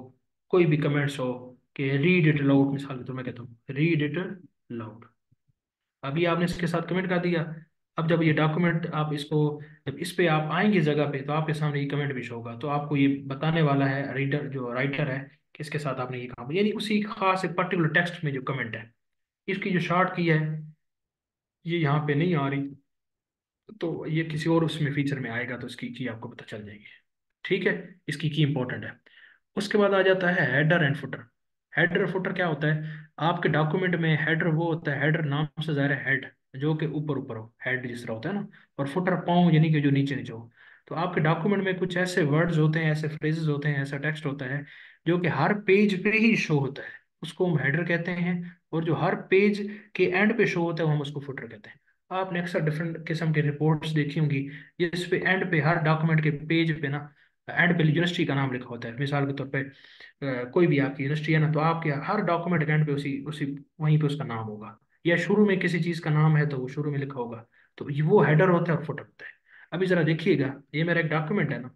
कोई भी कमेंट्स हो कि रीड इट अलाउड, मिसाल के तौर मैं कहता हूँ रीड इट अलाउड, अभी आपने इसके साथ कमेंट कर दिया। अब जब ये डॉक्यूमेंट आप इसको, जब इस पे आप आएंगे जगह पे, तो आपके सामने ये कमेंट भी शो होगा, तो आपको ये बताने वाला है रीडर जो राइटर है कि इसके साथ आपने ये काम, यानी उसी खास एक पर्टिकुलर टेक्स्ट में जो कमेंट है, इसकी जो शॉर्ट की है ये यहाँ पे नहीं आ रही, तो ये किसी और उसमें फीचर में आएगा, तो इसकी की आपको पता चल जाएगी। ठीक है, इसकी की इंपॉर्टेंट है। उसके बाद आ जाता है हेडर एंड फुटर। हेडर और फुटर क्या होता है? आपके डॉक्यूमेंट में हेडर वो होता है, हेडर नाम से ज़ाहिर है हेड, जो कि ऊपर ऊपर हो, हेड जिस तरह होता है ना, और फुटर पाँव यानी कि जो नीचे नीचे हो। तो आपके डॉक्यूमेंट में कुछ ऐसे वर्ड्स होते हैं, ऐसे फ्रेजेस होते हैं, ऐसा टेक्स्ट होता है जो कि हर पेज पे ही शो होता है, उसको हम हेडर कहते हैं। और जो हर पेज के एंड पे शो होता है वो हम उसको फुटर कहते हैं। आपने अक्सर डिफरेंट किस्म के रिपोर्ट्स देखी होंगी, जिस पे एंड पे हर डॉक्यूमेंट के पेज पे ना एंड पे यूनिवर्सिटी का नाम लिखा होता है। मिसाल के तौर पे कोई भी आपकी यूनिवर्सिटी है ना, तो आपके हर डॉक्यूमेंट के एंड पे उसी उसी वहीं पे उसका नाम होगा, या शुरू में किसी चीज़ का नाम है तो वो शुरू में लिखा होगा। तो वो हेडर होता है और फुटर होता है। अभी ज़रा देखिएगा, ये मेरा एक डॉक्यूमेंट है ना,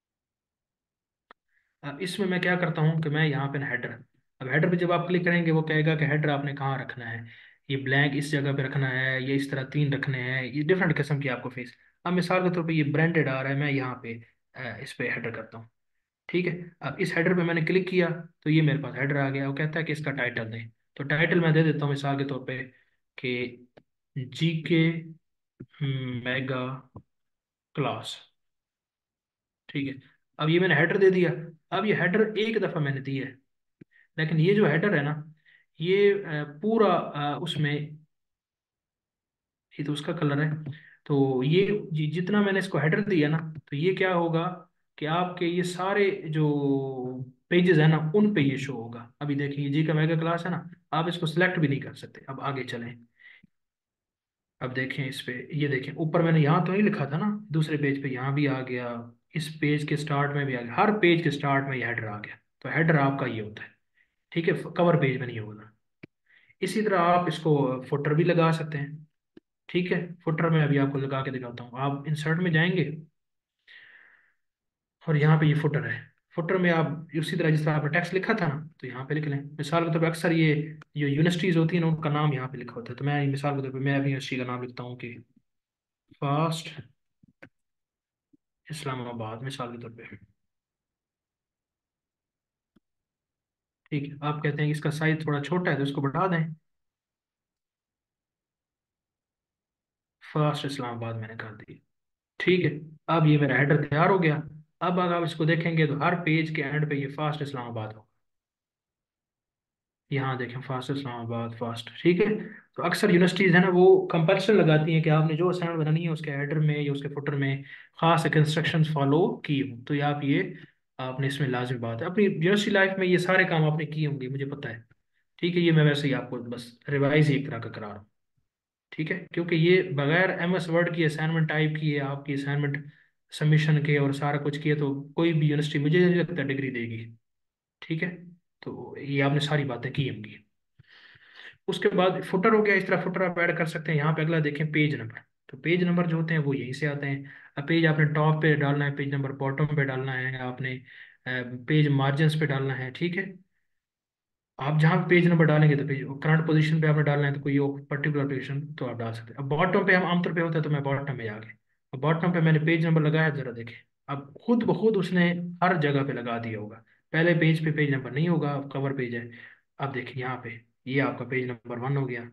अब इसमें मैं क्या करता हूँ कि मैं यहाँ पे ना हेडर, अब हेडर पे जब आप क्लिक करेंगे वो कहेगा कि हेडर आपने कहाँ रखना है, ये ब्लैंक इस जगह पे रखना है, ये इस तरह तीन रखने हैं, ये डिफरेंट किस्म की आपको फेस। अब मिसाल के तौर पे ये ब्रांडेड आ रहा है, मैं यहाँ पे इस पे हेडर करता हूँ। ठीक है, अब इस हेडर पे मैंने क्लिक किया तो ये मेरे पास हेडर आ गया। वो कहता है कि इसका टाइटल दें, तो टाइटल मैं दे देता हूँ मिसाल के तौर पे कि जीके मेगा क्लास। ठीक है, अब ये मैंने हेडर दे दिया। अब ये हेडर एक दफ़ा मैंने दी है, लेकिन ये जो हेडर है ना, ये पूरा उसमें, ये तो उसका कलर है, तो ये जितना मैंने इसको हेडर दिया ना, तो ये क्या होगा कि आपके ये सारे जो पेजेस है ना उन पे ये शो होगा। अभी देखिए ये जी का मेगा क्लास है ना, आप इसको सिलेक्ट भी नहीं कर सकते। अब आगे चलें, अब देखें इस पे, ये देखें ऊपर मैंने यहाँ तो नहीं लिखा था ना, दूसरे पेज पे यहाँ भी आ गया, इस पेज के स्टार्ट में भी आ गया, हर पेज के स्टार्ट में ये हेडर आ गया। तो हेडर आपका ये होता है। ठीक है, कवर पेज में नहीं होगा। इसी तरह आप इसको फुटर भी लगा सकते हैं। ठीक है, फुटर में अभी आपको लगा के दिखाता हूँ। आप इंसर्ट में जाएंगे और यहाँ पे ये फुटर है। फुटर में आप उसी तरह जिस तरह आपने टेक्स्ट लिखा था ना, तो यहाँ पे लिख लें। मिसाल के तौर पर अक्सर ये जो यूनिवर्सिटीज होती हैं ना, उनका नाम यहाँ पे लिखा होता है, तो मैं मिसाल के तौर पर मैं अपनी यूनिवर्सिटी का नाम लिखता हूँ कि फास्ट इस्लामाबाद, मिसाल के तौर पे। ठीक है, आप कहते हैं कि इसका साइज थोड़ा छोटा है तो इसको बढ़ा दें, फास्ट इस्लामाबाद मैंने कर दी। ठीक है, अब ये मेरा हेडर तैयार हो गया। अब अगर आप इसको देखेंगे तो हर पेज के एंड पे ये फास्ट इस्लामाबाद हो, यहाँ देखें फास्ट इस्लामाबाद फास्ट। ठीक है, तो अक्सर यूनिवर्सिटीज़ है ना वो कंपल्सन लगाती हैं कि आपने जो असाइनमेंट बनानी है उसके हेडर में या उसके फुटर में खास एक इंस्ट्रक्शंस फॉलो की हो, तो ये आप ये आपने इसमें लाजमी बात है। अपनी यूनिवर्सिटी लाइफ में ये सारे काम आपने किए होंगे, मुझे पता है। ठीक है, ये मैं वैसे ही आपको बस रिवाइज ही एक तरह का करा रहा हूँ। ठीक है, क्योंकि ये बगैर एमएस वर्ड की असाइनमेंट टाइप की है, आपकी असाइनमेंट सबमिशन के और सारा कुछ किए, तो कोई भी यूनिवर्सिटी मुझे नहीं लगता डिग्री देगी। ठीक है, तो ये आपने सारी बातें की होंगी। उसके बाद फुटर हो गया, इस तरह फुटर आप ऐड कर सकते हैं। यहाँ पे अगला देखें पेज नंबर, तो पेज नंबर जो होते हैं वो यहीं से आते हैं। अब पेज आपने टॉप पे डालना है, पेज नंबर बॉटम पे डालना है आपने, पेज मार्जिन पे डालना है। ठीक है, आप जहाँ पेज नंबर डालेंगे तो पेज करंट पोजीशन पे आपने डालना है, तो कोई पर्टिकुलर पोजीशन तो आप डाल सकते हैं। अब बॉटम पे हम आमतौर पे होता है, तो मैं बॉटम में आ गए। अब बॉटम पे मैंने पेज नंबर लगाया, जरा देखें। अब खुद ब खुद उसने हर जगह पे लगा दिया होगा। पहले पेज पे पेज नंबर नहीं होगा, अब कवर पेज है। अब देखिए यहाँ पे ये आपका पेज नंबर 1 हो गया।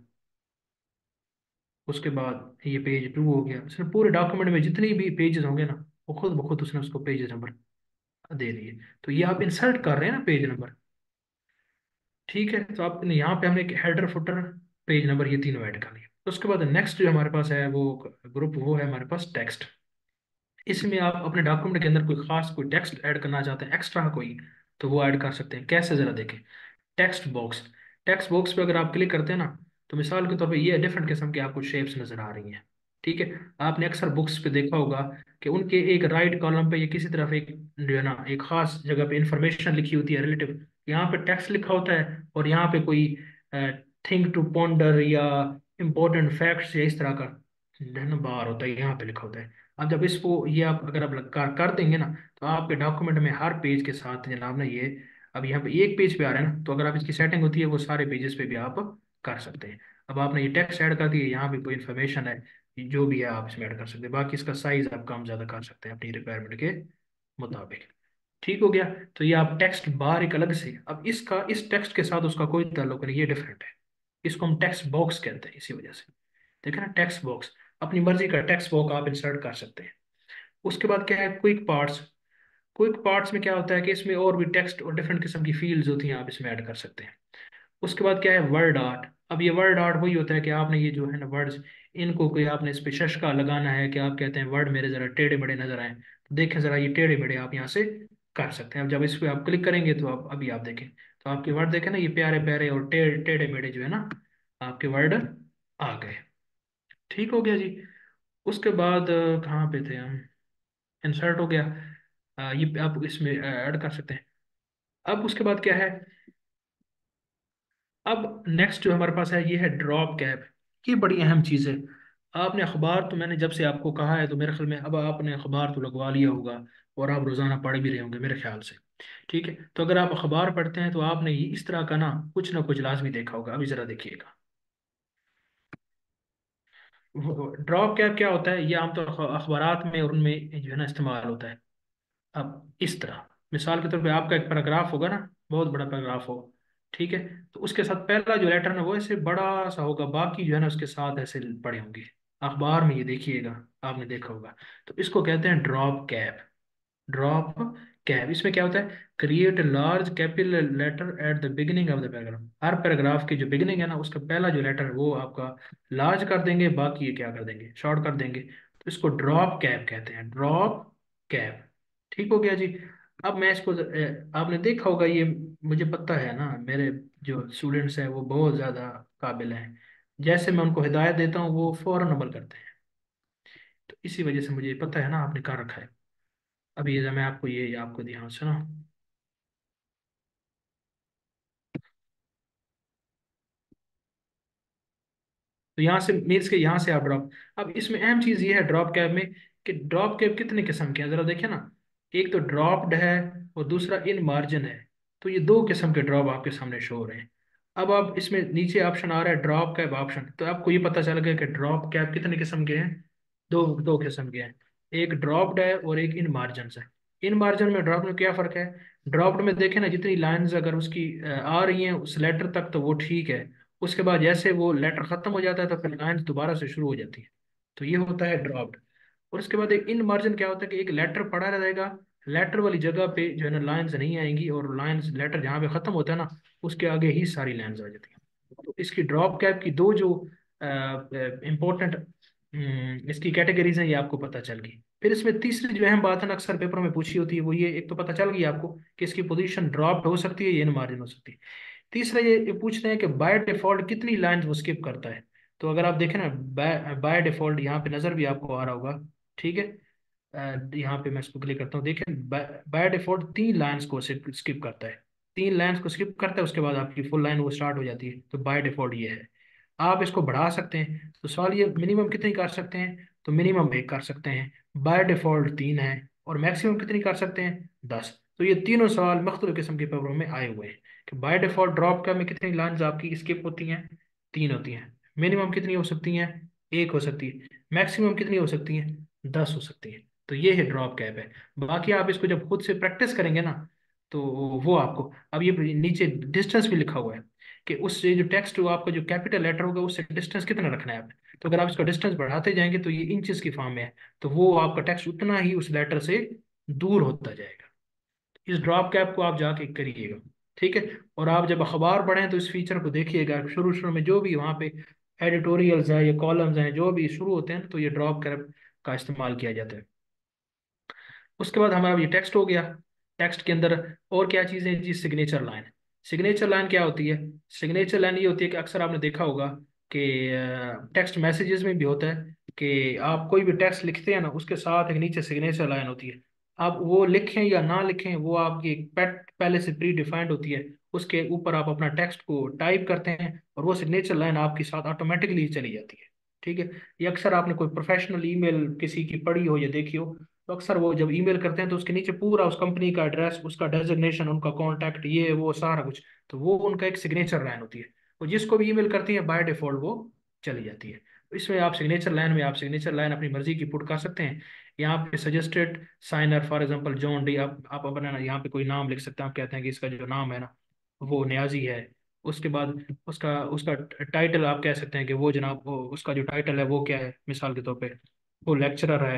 उसके बाद ये पेज 2 हो गया। उसने पूरे डॉक्यूमेंट में जितनी भी पेजेस होंगे ना, वो खुद ब खुद उसने उसको पेज नंबर दे दिए। तो ये आप इंसर्ट कर रहे हैं ना पेज नंबर। ठीक है, तो आप यहाँ पे हमने एक हेडर फुटर पेज नंबर ये तीनों ऐड कर लिए। उसके बाद नेक्स्ट जो हमारे पास है वो ग्रुप, वो है हमारे पास टेक्स्ट। इसमें आप अपने डॉक्यूमेंट के अंदर कोई खास कोई टेक्स्ट ऐड करना चाहते हैं एक्स्ट्रा कोई, तो वो ऐड कर सकते हैं। कैसे जरा देखें। टेक्स्ट बॉक्स, टेक्स्ट बॉक्स पे अगर आप क्लिक करते हैं ना, तो मिसाल के तौर पे ये डिफरेंट किस्म की आपको शेप्स नजर आ रही हैं। ठीक है, आपने अक्सर बुक्स पे देखा होगा कि उनके एक राइट कॉलम पे या किसी तरफ एक जो है ना एक खास जगह पे इंफॉर्मेशन लिखी होती है रिलेटिव, यहाँ पे टेक्स्ट लिखा होता है, और यहाँ पे कोई थिंग टू पॉन्डर या इम्पोर्टेंट फैक्ट्स या इस तरह का जो है ना बार होता है, यहाँ पे लिखा होता है। अब जब इसको ये आप अगर आप कर देंगे ना, तो आपके डॉक्यूमेंट में हर पेज के साथ जनाब ना ये अब यहाँ पे एक पेज पे आ रहा है ना, तो अगर आप इसकी सेटिंग होती है वो सारे पेजेस पे भी आप कर सकते हैं। अब आपने ये टेक्स्ट ऐड कर दिया, यहाँ पे कोई इन्फॉर्मेशन है जो भी है आप इसमें ऐड कर सकते हैं, बाकी इसका साइज आप कम ज़्यादा कर सकते हैं अपनी रिक्वायरमेंट के मुताबिक। ठीक हो गया। तो ये आप टेक्स्ट बार एक अलग से, अब इसका इस टेक्स्ट के साथ उसका कोई ताल्लुक नहीं, ये डिफरेंट है। इसको हम टेक्स्ट बॉक्स कहते हैं इसी वजह से। देखे ना, टेक्स्ट बॉक्स, अपनी मर्जी का टेक्स्ट बॉक्स आप इंसर्ट कर सकते हैं। उसके बाद क्या है, क्विक पार्ट्स। क्विक पार्ट्स में क्या होता है कि इसमें और भी टेक्स्ट और डिफरेंट किस्म की फील्ड्स होती हैं, आप इसमें ऐड कर सकते हैं। उसके बाद क्या है, वर्ड आर्ट। अब ये वर्ड आर्ट वही होता है कि आपने ये जो है ना वर्ड्स, इनको कोई आपने इस पे शशका लगाना है कि आप कहते हैं वर्ड मेरे जरा टेढ़े मेढ़े नजर आए, तो देखें जरा ये टेढ़े मेढ़े आप यहाँ से कर सकते हैं। अब जब इस पे आप क्लिक करेंगे तो आप अभी आप देखें, तो आपके वर्ड देखें ना, ये प्यारे प्यारे और टेढ़े टेढ़े मेढ़े जो है ना, आपके वर्ड आ गए। ठीक हो गया जी। उसके बाद कहाँ पे थे हम, इंसर्ट हो गया। ये आप इसमें ऐड कर सकते हैं। अब उसके बाद क्या है, अब नेक्स्ट जो हमारे पास है ये है ड्रॉप कैप। ये बड़ी अहम चीज़ है। आपने अखबार, तो मैंने जब से आपको कहा है तो मेरे ख्याल में अब आपने अखबार तो लगवा लिया होगा, और आप रोज़ाना पढ़ भी रहे होंगे मेरे ख्याल से। ठीक है, तो अगर आप अखबार पढ़ते हैं तो आपने ये इस तरह का ना कुछ लाजमी देखा होगा। अभी ज़रा देखिएगा, ड्रॉप कैप क्या होता है, ये आमतौर पर अखबारात में और उनमें जो है ना इस्तेमाल होता है। अब इस तरह मिसाल के तौर पे आपका एक पैराग्राफ होगा ना, बहुत बड़ा पैराग्राफ हो, ठीक है, तो उसके साथ पहला जो लेटर ना वो ऐसे बड़ा सा होगा, बाकी जो है ना उसके साथ ऐसे पड़े होंगे। अखबार में ये देखिएगा, आपने देखा होगा। तो इसको कहते हैं ड्रॉप कैप। ड्रॉप कैप, इसमें क्या होता है, create large capital letter at the beginning of the paragraph. हर पैराग्राफ की जो बिगिनिंग है ना, उसका पहला जो लेटर है वो आपका लार्ज कर देंगे, बाकी ये क्या कर देंगे, शॉर्ट कर देंगे। तो इसको ड्रॉप कैप कहते हैं, ड्रॉप कैप। ठीक हो गया जी। अब मैं इसको आपने देखा होगा ये, मुझे पता है ना, मेरे जो स्टूडेंट्स हैं वो बहुत ज़्यादा काबिल हैं, जैसे मैं उनको हिदायत देता हूँ वो फौरन अमल करते हैं। तो इसी वजह से मुझे पता है ना आपने कर रखा है। अभी मैं आपको ये आपको ध्यान से ना, तो यहाँ से मीन्स के यहाँ से आप ड्रॉप। अब इसमें अहम चीज़ ये है ड्रॉप कैब में, कि ड्रॉप कैब कितने किस्म के हैं ज़रा देखिए ना। एक तो ड्रॉप्ड है और दूसरा इन मार्जिन है। तो ये दो किस्म के ड्रॉप आपके सामने शो हो रहे हैं। अब आप इसमें नीचे ऑप्शन आ रहा है ड्रॉप कैब ऑप्शन, तो आपको ये पता चल गया कि ड्रॉप कैब कितने किस्म के हैं। दो दो किस्म के हैं, एक ड्रॉप्ड है और एक इन मार्जिन है। इन मार्जिन में ड्रॉप में क्या फ़र्क है, ड्रॉप्ड में देखें ना, जितनी लाइंस अगर उसकी आ रही हैं उस लेटर तक तो वो ठीक है, उसके बाद जैसे वो लेटर खत्म हो जाता है तो फिर लाइंस दोबारा से शुरू हो जाती है। तो ये होता है ड्रॉप्ड। और उसके बाद एक इन मार्जिन क्या होता है कि एक लेटर पड़ा रहेगा, लेटर वाली जगह पे जो है ना लाइंस नहीं आएंगी, और लाइंस लेटर जहाँ पे खत्म होता है ना उसके आगे ही सारी लाइंस आ जाती हैं। तो इसकी ड्रॉप कैप की दो जो इम्पोर्टेंट इसकी कैटेगरीज हैं, ये आपको पता चल गई। फिर इसमें तीसरी जो अहम बात है ना, अक्सर पेपरों में पूछी होती है, वो ये, एक तो पता चल गई आपको कि इसकी पोजीशन ड्रॉप्ड हो सकती है या इन मार्जिन हो सकती है। तीसरा ये पूछते हैं कि बाय डिफॉल्ट कितनी लाइंस वो स्किप करता है। तो अगर आप देखें ना, बाय डिफॉल्ट यहाँ पे नजर भी आपको आ रहा होगा, ठीक है। यहाँ पे मैं इसको क्लिक करता हूँ, देखें बाय डिफॉल्ट 3 लाइंस को स्किप करता है। 3 लाइंस को स्किप करता है, उसके बाद आपकी फुल लाइन वो स्टार्ट हो जाती है। तो बाय डिफॉल्ट ये है। आप इसको बढ़ा सकते हैं, तो सवाल ये मिनिमम कितनी कर सकते हैं, तो मिनिमम 1 कर सकते हैं, बाय डिफॉल्ट 3 है, और मैक्सिमम कितनी कर सकते हैं, 10। तो ये तीनों सवाल मुख्तलिफ किस्म के पेपरों में आए हुए हैं कि बाय डिफॉल्ट ड्रॉप का में कितनी लाइंस आपकी स्किप होती हैं, 3 होती हैं। मिनिमम कितनी हो सकती हैं, 1 हो सकती है। मैक्सिमम कितनी हो सकती हैं, 10 हो सकती हैं। तो ये है ड्रॉप कैप है। बाकी आप इसको जब खुद से प्रैक्टिस करेंगे ना, तो वो आपको, अब ये नीचे डिस्टेंस भी लिखा हुआ है कि उससे जो टेक्स्ट हो आपका जो कैपिटल लेटर होगा उससे डिस्टेंस कितना रखना है आपने। तो अगर आप इसका डिस्टेंस बढ़ाते जाएंगे तो ये इंचेस की फॉर्म में है, तो वो आपका टेक्स्ट उतना ही उस लेटर से दूर होता जाएगा। इस ड्रॉप कैप को आप जाके करिएगा, ठीक है। और आप जब अखबार पढ़ें तो इस फीचर को देखिएगा, शुरू शुरू में जो भी वहाँ पे एडिटोरियल्स हैं या कॉलम्स हैं जो भी शुरू होते हैं तो ये ड्रॉप कैप का इस्तेमाल किया जाता है। उसके बाद हमारा ये टेक्स्ट हो गया। टेक्स्ट के अंदर और क्या चीज़ें हैं जी, सिग्नेचर लाइन। सिग्नेचर लाइन क्या होती है, सिग्नेचर लाइन ये होती है कि अक्सर आपने देखा होगा कि टेक्स्ट मैसेजेस में भी होता है कि आप कोई भी टेक्स्ट लिखते हैं ना, उसके साथ एक नीचे सिग्नेचर लाइन होती है। आप वो लिखें या ना लिखें, वो आपकी एक पेट पहले से प्री डिफाइंड होती है। उसके ऊपर आप अपना टेक्स्ट को टाइप करते हैं और वो सिग्नेचर लाइन आपके साथ ऑटोमेटिकली चली जाती है। ठीक है, ये अक्सर आपने कोई प्रोफेशनल ईमेल किसी की पढ़ी हो या देखी हो, तो अक्सर वो जब ईमेल करते हैं तो उसके नीचे पूरा उस कंपनी का एड्रेस, उसका डेजिग्नेशन, उनका कॉन्टैक्ट, ये वो सारा कुछ, तो वो उनका एक सिग्नेचर लाइन होती है। तो जिसको भी ईमेल करती है बाय डिफॉल्ट वो चली जाती है। तो इसमें आप सिग्नेचर लाइन में आप सिग्नेचर लाइन अपनी मर्जी की पुट कर सकते हैं। यहाँ पे suggested signer for example John D, आप अपना यहाँ पे कोई नाम लिख सकते हैं। आप कहते हैं कि इसका जो नाम है ना वो न्याजी है। उसके बाद उसका उसका टाइटल आप कह सकते हैं कि वो जनाब उसका जो टाइटल है वो क्या है, मिसाल के तौर पे वो लेक्चरर है।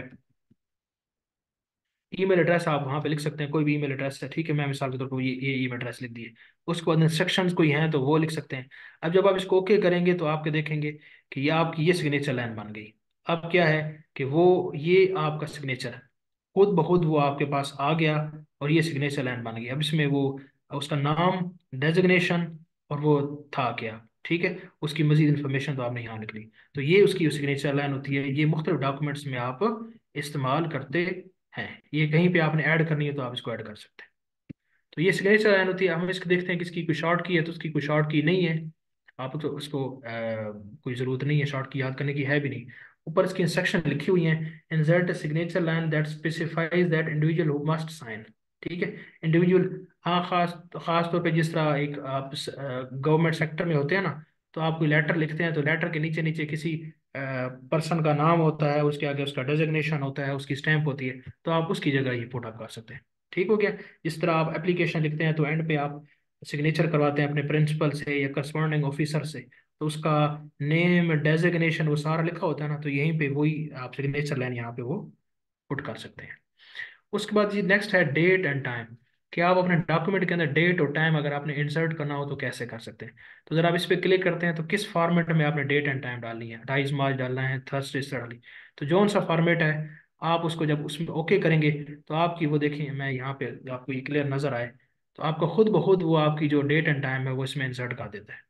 ईमेल एड्रेस आप वहाँ पे लिख सकते हैं, कोई भी ईमेल एड्रेस है, ठीक है, मैं मिसाल के तौर पर ये ईमेल एड्रेस लिख दिए। उसके बाद इंस्ट्रक्शंस कोई हैं तो वो लिख सकते हैं। अब जब आप इसको ओके करेंगे तो आपके देखेंगे कि ये आपकी ये सिग्नेचर लाइन बन गई। अब क्या है कि वो ये आपका सिग्नेचर है, खुद ब खुद वो आपके पास आ गया और ये सिग्नेचर लाइन बन गई। अब इसमें वो उसका नाम, डेजिग्नेशन और वो था क्या, ठीक है, उसकी मजीद इन्फॉर्मेशन तो आपने यहाँ लिख ली। तो ये उसकी सिग्नेचर लाइन होती है। ये मुख्तलिफ डॉक्यूमेंट्स में आप इस्तेमाल करते हैं। ये कहीं पे आपने ऐड करनी है तो आप इसको ऐड कर सकते हैं। तो ये सिग्नेचर लाइन होती है। हम इसको देखते हैं कि इसकी कोई शॉर्ट की है तो उसकी कोई शॉर्ट की नहीं है। आप तो उसको कोई ज़रूरत नहीं है शॉर्ट की याद करने की, है भी नहीं। ऊपर इसकी इंस्ट्रक्शन लिखी हुई है, insert signature line that specifies that individual who must sign, ठीक है, इंडिविजुअल। हाँ, खास खास तौर पे जिस तरह एक आप गवर्नमेंट सेक्टर में होते हैं ना, तो आप कोई लेटर लिखते हैं तो लेटर के नीचे नीचे किसी पर्सन का नाम होता है, उसके आगे उसका डेजिग्नेशन होता है, उसकी स्टैंप होती है, तो आप उसकी जगह ये पुट अप कर सकते हैं। ठीक हो गया। जिस तरह आप एप्लीकेशन लिखते हैं तो एंड पे आप सिग्नेचर करवाते हैं अपने प्रिंसिपल से या करस्पॉन्डिंग ऑफिसर से, तो उसका नेम, डेजिग्नेशन वो सारा लिखा होता है ना, तो यहीं पे वही आप सिग्नेचर लाइन यहाँ पे वो पुट कर सकते हैं। उसके बाद जी नेक्स्ट है डेट एंड टाइम। कि आप अपने डॉक्यूमेंट के अंदर डेट और टाइम अगर आपने इंसर्ट करना हो तो कैसे कर सकते हैं। तो जरा आप इस पर क्लिक करते हैं तो किस फॉर्मेट में आपने डेट एंड टाइम डालनी है, 28 मार्च डालना है, थर्सडे से डाली, तो जौन सा फॉर्मेट है आप उसको जब उसमें ओके करेंगे तो आपकी वो देखें, मैं यहाँ पे आपको ये क्लियर नजर आए, तो आपका खुद ब खुद वो आपकी जो डेट एंड टाइम है वो इसमें इंसर्ट कर देता है।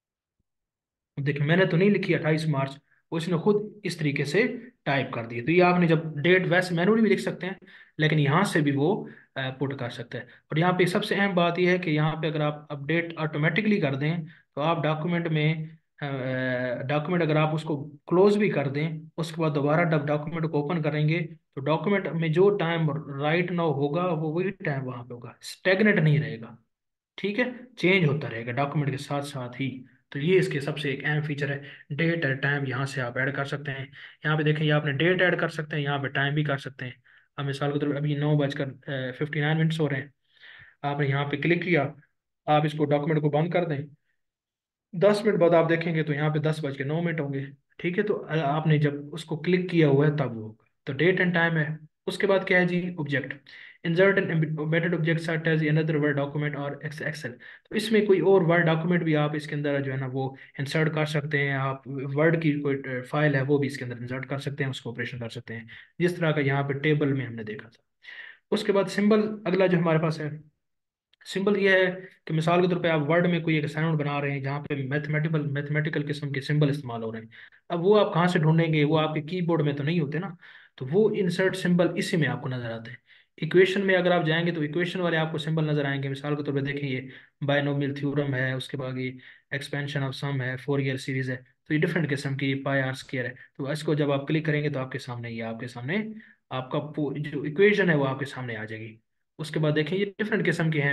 देखिए मैंने तो नहीं लिखी 28 मार्च, वो इसने खुद इस तरीके से टाइप कर दी। तो ये आपने जब डेट वैसे मैनुअली भी लिख सकते हैं, लेकिन यहाँ से भी वो पुट कर सकते हैं। और यहाँ पे सबसे अहम बात यह है कि यहाँ पे अगर आप अपडेट ऑटोमेटिकली कर दें तो आप डॉक्यूमेंट में डॉक्यूमेंट अगर आप उसको क्लोज भी कर दें, उसके बाद दोबारा जब डॉक्यूमेंट को ओपन करेंगे तो डॉक्यूमेंट में जो टाइम राइट नाउ होगा वो वही टाइम वहाँ पे होगा, स्टेगनेट नहीं रहेगा। ठीक है, चेंज होता रहेगा डॉक्यूमेंट के साथ साथ ही। तो ये इसके सबसे एक अहम फीचर है, डेट एंड टाइम यहाँ से आप ऐड कर सकते हैं। यहाँ पे देखें, ये आपने डेट ऐड कर सकते हैं, यहाँ पे टाइम भी कर सकते हैं। अब मिसाल के तौर पर अभी 9:59 हो रहे हैं, आपने यहाँ पे क्लिक किया, आप इसको डॉक्यूमेंट को बंद कर दें, 10 मिनट बाद आप देखेंगे तो यहाँ पे 10:09 होंगे। ठीक है, तो आपने जब उसको क्लिक किया हुआ है तब वो होगा। तो डेट एंड टाइम है। उसके बाद क्या है जी, object, insert an embedded object such as another word document और एक्सेल। तो इसमें कोई और वर्ड डॉक्यूमेंट भी आप इसके अंदर जो है ना वो इंसर्ट कर सकते हैं। आप वर्ड की कोई फाइल है वो भी इसके अंदर इंसर्ट कर सकते हैं, उसको ऑपरेशन कर सकते हैं, जिस तरह का यहाँ पे टेबल में हमने देखा था। उसके बाद सिंबल अगला जो हमारे पास है, सिंपल ये है कि मिसाल के तौर पे आप वर्ड में कोई एक असाइनमेंट बना रहे हैं जहाँ पे मैथमेटिकल किस्म के सिंबल इस्तेमाल हो रहे हैं। अब वो आप कहाँ से ढूंढेंगे, वो आपके कीबोर्ड में तो नहीं होते ना, तो वो इंसर्ट सिंबल इसी में आपको नजर आते हैं। इक्वेशन में अगर आप जाएंगे तो इक्वेशन वाले आपको सिंबल नजर आएंगे। मिसाल के तौर पे देखें, ये बायनोमियल थ्योरम है, उसके बाद ये एक्सपेंशन ऑफ सम है, फोरियर सीरीज है, तो ये डिफरेंट किस्म की पाई आर स्क्वायर है। तो इसको जब आप क्लिक करेंगे तो आपके सामने ये आपके सामने आपका जो इक्वेशन है वो आपके सामने आ जाएगी। उसके बाद देखें, ये डिफरेंट किस्म के हैं,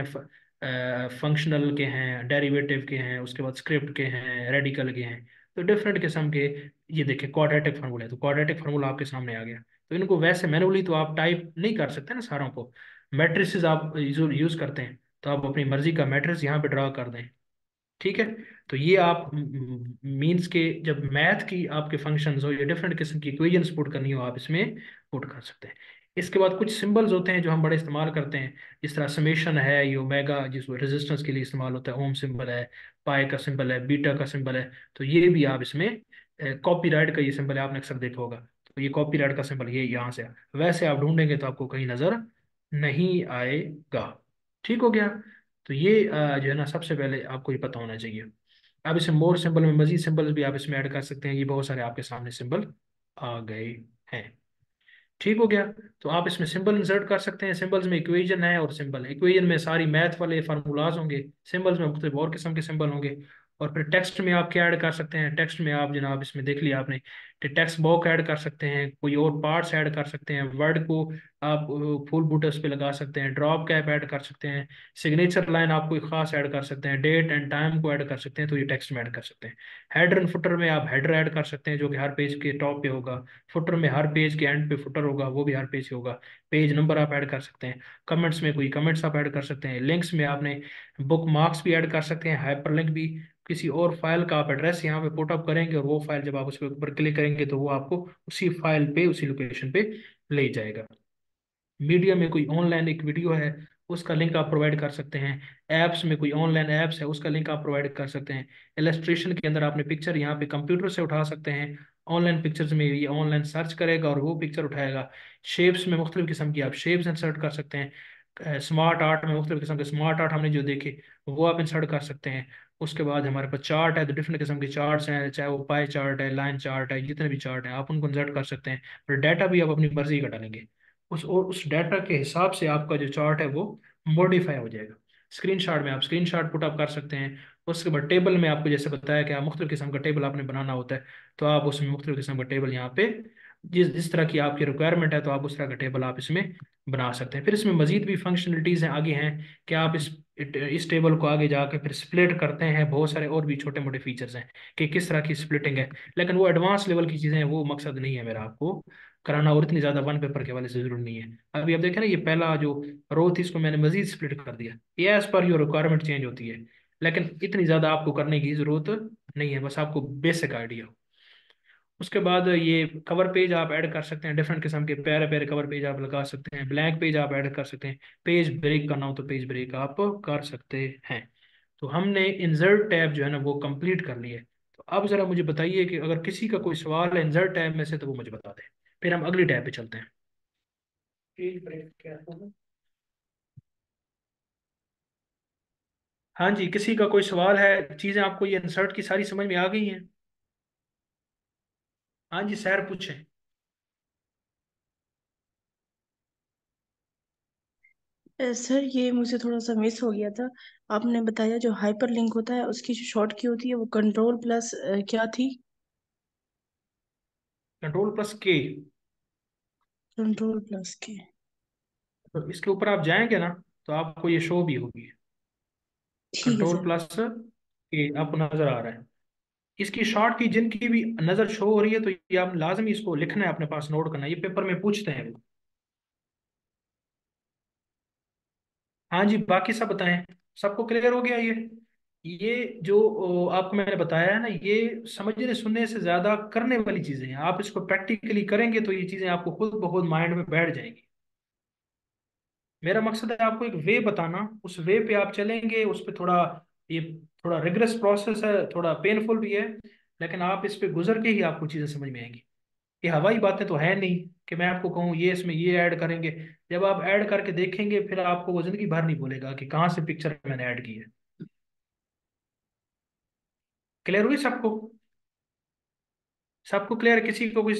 फंक्शनल के हैं, डेरिवेटिव के हैं, उसके बाद स्क्रिप्ट के हैं, रेडिकल के हैं, तो डिफरेंट किस्म के। ये देखिए क्वाड्रेटिक फार्मूला है, तो क्वाड्रेटिक फार्मूला आपके सामने आ गया। तो इनको वैसे मैनुअली तो आप टाइप नहीं कर सकते ना सारों को, मैट्रिसेस आप यूज करते हैं, तो आप अपनी मर्जी का मैट्रिक्स यहाँ पे ड्रा कर दें। ठीक है, तो ये आप मीन्स के जब मैथ की आपके फंक्शंस हो या डिफरेंट किस्म की इक्वेशंस पुट करनी हो आप इसमें पुट कर सकते हैं। इसके बाद कुछ सिंबल्स होते हैं जो हम बड़े इस्तेमाल करते हैं, जिस तरह समेशन है, ये ओमेगा जिसको रेजिस्टेंस के लिए इस्तेमाल होता है, ओम सिंबल है, पाई का सिंबल है, बीटा का सिंबल है, तो ये भी आप इसमें कॉपीराइट का ये सिंबल है, आपने अक्सर देखा होगा, तो ये कॉपीराइट का सिंबल ये यहाँ से वैसे आप ढूंढेंगे तो आपको कहीं नजर नहीं आएगा। ठीक हो गया। तो ये जो है ना सबसे पहले आपको ये पता होना चाहिए। आप इसमें मोर सिंबल में मजीद सिंबल्स भी आप इसमें ऐड कर सकते हैं, ये बहुत सारे आपके सामने सिंबल आ गए हैं। ठीक हो गया। तो आप इसमें सिंबल इंसर्ट कर सकते हैं। सिंबल्स में इक्वेशन है और सिंबल, इक्वेशन में सारी मैथ वाले फार्मूलाज होंगे, सिंबल्स में मुख्तलिफ और किस्म के सिंबल होंगे। और फिर टेक्स्ट में आप क्या ऐड कर सकते हैं, टेक्स्ट में आप जनाब इसमें देख लिया आपने, टेक्स्ट बॉक्स ऐड कर सकते हैं, कोई और पार्ट्स ऐड कर सकते हैं, वर्ड को आप फुल बूटर्स पे लगा सकते हैं, ड्रॉप कैप ऐड कर सकते हैं, सिग्नेचर लाइन आप कोई खास ऐड कर सकते हैं, डेट एंड टाइम को ऐड कर सकते हैं, तो ये टेक्स्ट में ऐड कर सकते हैं। हेडर एंड फुटर में आप हेडर ऐड कर सकते हैं जो कि हर पेज के टॉप पे होगा, फुटर में हर पेज के एंड पे फुटर होगा, वो भी हर पेज पे होगा। पेज नंबर आप ऐड कर सकते हैं, कमेंट्स में कोई कमेंट्स आप ऐड कर सकते हैं, लिंक्स में आपने बुक मार्क्स भी ऐड कर सकते हैं, हाइपरलिंक भी। किसी और फाइल का आप एड्रेस यहाँ पे पुट अप करेंगे और वो फाइल जब आप उस पर ऊपर क्लिक करेंगे तो वो आपको उसी फाइल पे उसी लोकेशन पे ले जाएगा। मीडिया में कोई ऑनलाइन एक वीडियो है, उसका लिंक आप प्रोवाइड कर सकते हैं। ऐप्स में कोई ऑनलाइन ऐप्स है, उसका लिंक आप प्रोवाइड कर सकते हैं। इलस्ट्रेशन के अंदर आपने पिक्चर यहाँ पे कंप्यूटर से उठा सकते हैं, ऑनलाइन पिक्चर्स में ये ऑनलाइन सर्च करेगा और वो पिक्चर उठाएगा। शेप्स में मुख्तलिफ किस्म की आप शेप्स इंसर्ट कर सकते हैं। स्मार्ट आर्ट में मुख्तलिफ किस्म के स्मार्ट आर्ट हमने जो देखे वो आप इंसर्ट कर सकते हैं। उसके बाद हमारे पास चार्ट है, तो डिफरेंट किस्म के चार्ट्स हैं, चाहे वो पाई चार्ट है, लाइन चार्ट है, जितने भी चार्ट हैं आप उनको इंसर्ट कर सकते हैं। और डाटा भी आप अपनी मर्जी का डालेंगे, उस डाटा के हिसाब से आपका जो चार्ट है वो मॉडिफाई हो जाएगा। स्क्रीनशॉट में आप स्क्रीनशॉट पुट अप कर सकते हैं। उसके बाद टेबल में आपको जैसे बताया कि आप मुख्तलिफ किस्म का टेबल आपने बनाना होता है, तो आप उसमें मुख्तलिफ किस्म का टेबल यहाँ पे जिस जिस तरह की आपकी रिक्वायरमेंट है तो आप उस तरह का टेबल आप इसमें बना सकते हैं। फिर इसमें मजीद भी फंक्शनलिटीज़ हैं आगे हैं कि आप इस टेबल को आगे जाके फिर स्प्लिट करते हैं, बहुत सारे और भी छोटे मोटे फीचर्स हैं कि किस तरह की स्प्लिटिंग है। लेकिन वो एडवांस लेवल की चीज़ें हैं, वो मकसद नहीं है मेरा आपको कराना, और इतनी ज़्यादा वन पेपर के हवाले से जरूरी नहीं है। अभी आप देखें ना, ये पहला जो रो थी इसको मैंने मजीद स्प्लिट कर दिया, ये as per your requirement change होती है, लेकिन इतनी ज़्यादा आपको करने की ज़रूरत नहीं है, बस आपको बेसिक आइडिया हो। उसके बाद ये कवर पेज आप ऐड कर सकते हैं, डिफरेंट किस्म के प्यारे प्यारे कवर पेज आप लगा सकते हैं, ब्लैंक पेज आप ऐड कर सकते हैं, पेज ब्रेक करना हो तो पेज ब्रेक आप कर सकते हैं। तो हमने इंसर्ट टैब जो है ना वो कंप्लीट कर लिया है। तो अब ज़रा मुझे बताइए कि अगर किसी का कोई सवाल है इंसर्ट टैब में से तो वो मुझे बता दें, फिर हम अगली टैब पे चलते हैं। पेज ब्रेक क्या होगा? हाँ जी, किसी का कोई सवाल है? चीज़ें आपको ये इंसर्ट की सारी समझ में आ गई हैं? हाँ जी, सैर पूछें। सर ये मुझे थोड़ा सा मिस हो गया था। आपने बताया जो हाइपर लिंक होता है उसकी जो शॉर्ट की होती है वो कंट्रोल प्लस क्या थी? कंट्रोल+K। कंट्रोल प्लस के। तो इसके ऊपर आप जाएंगे ना तो आपको ये शो भी होगी, ठीक है सर। कंट्रोल+K आपको नजर आ रहा है। इसकी शॉर्ट की जिनकी भी नजर शो हो रही है तो ये आप लाजमी इसको लिखना है, अपने पास नोट करना है, ये पेपर में पूछते हैं वो। हाँ जी, बाकी सब बताएं, सबको क्लियर हो गया ये जो आपको मैंने बताया है ना, ये समझने सुनने से ज्यादा करने वाली चीजें हैं। आप इसको प्रैक्टिकली करेंगे तो ये चीजें आपको खुद ब खुद माइंड में बैठ जाएंगी। मेरा मकसद है आपको एक वे बताना, उस वे पे आप चलेंगे, उस पे थोड़ा ये थोड़ा रिग्रेस प्रोसेस है, थोड़ा पेनफुल भी है, लेकिन आप इस पे गुजर के ही आपको चीजें समझ में आएंगी। ये हवाई बातें तो है नहीं कि मैं आपको कहूँ ये इसमें ये ऐड करेंगे, जब आप ऐड करके देखेंगे फिर आपको वो जिंदगी भर नहीं बोलेगा कि कहाँ से पिक्चर मैंने ऐड की है। क्लियर हुई सबको? सबको क्लियर है? किसी को कोई?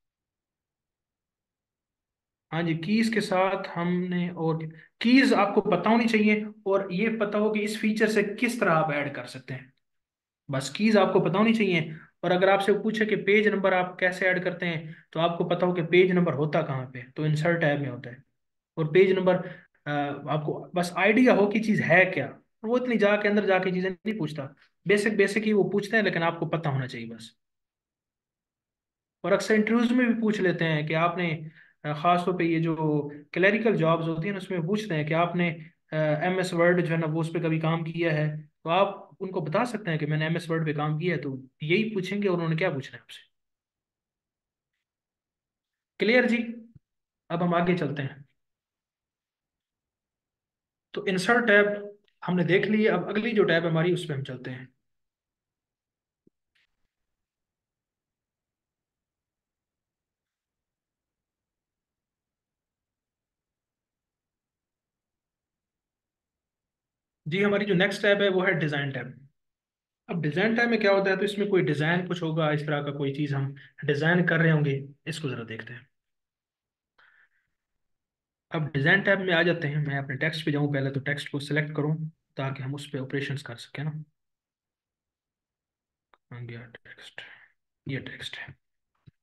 हाँ जी, कीज के साथ हमने और कीज आपको पता होनी चाहिए, और ये पता हो कि इस फीचर से किस तरह आप ऐड कर सकते हैं, बस कीज आपको पता होनी चाहिए। और अगर आपसे पूछे कि पेज नंबर आप कैसे ऐड करते हैं तो आपको पता हो कि पेज नंबर होता कहाँ पे, तो इंसर्ट टैब में होता है। और पेज नंबर आपको बस आइडिया हो कि चीज़ है क्या, वो इतनी जाके अंदर जाके चीज़ें नहीं पूछता, बेसिक बेसिक ही वो पूछते हैं, लेकिन आपको पता होना चाहिए बस। और अक्सर इंटरव्यूज में भी पूछ लेते हैं कि आपने खास तौर पे ये जो क्लरिकल जॉब्स होती हैं ना, उसमें पूछते हैं कि आपने MS वर्ड जो है ना वो उस पर कभी काम किया है, तो आप उनको बता सकते हैं कि मैंने MS वर्ड पे काम किया है, तो यही पूछेंगे और उन्होंने क्या पूछना है आपसे। क्लियर जी? अब हम आगे चलते हैं। तो इंसर्ट टैब हमने देख ली है, अब अगली जो टैब हमारी उस पर हम चलते हैं। जी, हमारी जो नेक्स्ट टैब है वो है डिज़ाइन टैब। अब डिज़ाइन टैब में क्या होता है, तो इसमें कोई डिज़ाइन कुछ होगा, इस तरह का कोई चीज़ हम डिज़ाइन कर रहे होंगे, इसको ज़रा देखते हैं। अब डिज़ाइन टैब में आ जाते हैं, मैं अपने टेक्स्ट पे जाऊँ, पहले तो टेक्स्ट को सिलेक्ट करूँ ताकि हम उस पर ऑपरेशंस कर सकें ना। आ गया टेक्स्ट, ये टेक्स्ट है।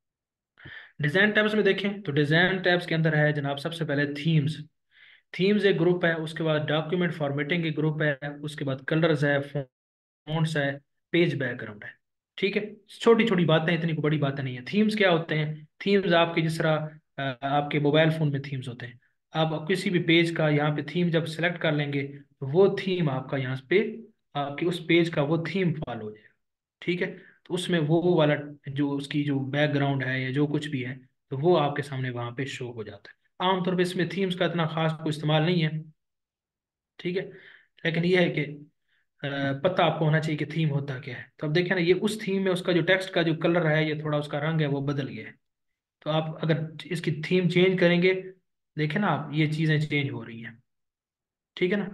डिजाइन टैब्स में देखें तो डिजाइन टैब्स के अंदर है जनाब सबसे पहले थीम्स। थीम्स एक ग्रुप है, उसके बाद डॉक्यूमेंट फॉर्मेटिंग एक ग्रुप है, उसके बाद कलर्स है, फ़ॉन्ट्स है, पेज बैकग्राउंड है। ठीक है, छोटी छोटी बातें, इतनी कोई बड़ी बातें नहीं है। थीम्स क्या होते हैं? थीम्स आपके जिस तरह आपके मोबाइल फोन में थीम्स होते हैं। आप किसी भी पेज का यहाँ पे थीम जब सेलेक्ट कर लेंगे तो वो थीम आपका यहाँ पे, आपके उस पेज का वो थीम फॉलो हो जाएगा। ठीक है, तो उसमें वो वाला जो उसकी जो बैकग्राउंड है या जो कुछ भी है, तो वो आपके सामने वहाँ पे शो हो जाता है। आमतौर पे इसमें थीम्स का इतना खास कोई इस्तेमाल नहीं है। ठीक है, लेकिन ये है कि पता आपको होना चाहिए कि थीम होता क्या है। तो अब देखें ना, ये उस थीम में उसका जो टेक्स्ट का जो कलर है, ये थोड़ा उसका रंग है वो बदल गया है। तो आप अगर इसकी थीम चेंज करेंगे, देखें ना आप, ये चीज़ें चेंज हो रही हैं। ठीक है ना,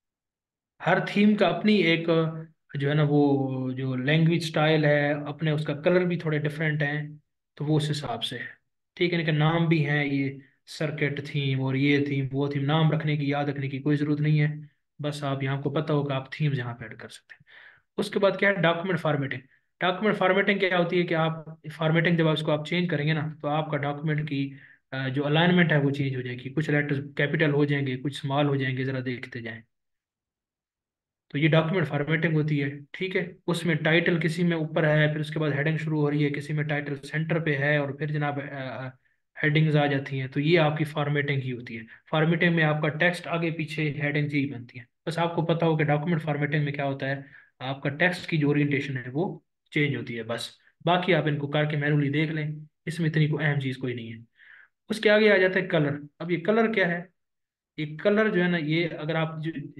हर थीम का अपनी एक जो है ना वो जो लैंग्वेज स्टाइल है, अपने उसका कलर भी थोड़े डिफरेंट हैं। तो वो उस हिसाब से है। ठीक है, इनके नाम भी हैं, ये सर्किट थीम और ये थीम वो थीम, नाम रखने की याद रखने की कोई ज़रूरत नहीं है। बस आप यहाँ को पता होगा, आप थीम्स यहाँ पे ऐड कर सकते हैं। उसके बाद क्या है, डॉक्यूमेंट फॉर्मेटिंग। डॉक्यूमेंट फॉर्मेटिंग क्या होती है कि आप फॉर्मेटिंग जब उसको आप चेंज करेंगे ना, तो आपका डॉक्यूमेंट की जो अलाइनमेंट है वो चेंज हो जाएगी। कुछ लेटर्स कैपिटल हो जाएंगे, कुछ स्मॉल हो जाएंगे, ज़रा देखते जाएं। तो ये डॉक्यूमेंट फॉर्मेटिंग होती है। ठीक है, उसमें टाइटल किसी में ऊपर है, फिर उसके बाद हेडिंग शुरू हो रही है, किसी में टाइटल सेंटर पे है, और फिर जनाब हेडिंग्स आ जाती हैं। तो ये आपकी फॉर्मेटिंग ही होती है। फॉर्मेटिंग में आपका टेक्स्ट आगे पीछे हेडिंग्स ही बनती हैं। बस आपको पता हो कि डॉक्यूमेंट फॉर्मेटिंग में क्या होता है, आपका टेक्स्ट की जो ओरिएंटेशन है वो चेंज होती है बस। बाकी आप इनको करके मैनुअली देख लें, इसमें इतनी कोई अहम चीज़ कोई नहीं है। उसके आगे आ जाता है कलर। अब ये कलर क्या है? ये कलर जो है ना, ये अगर आप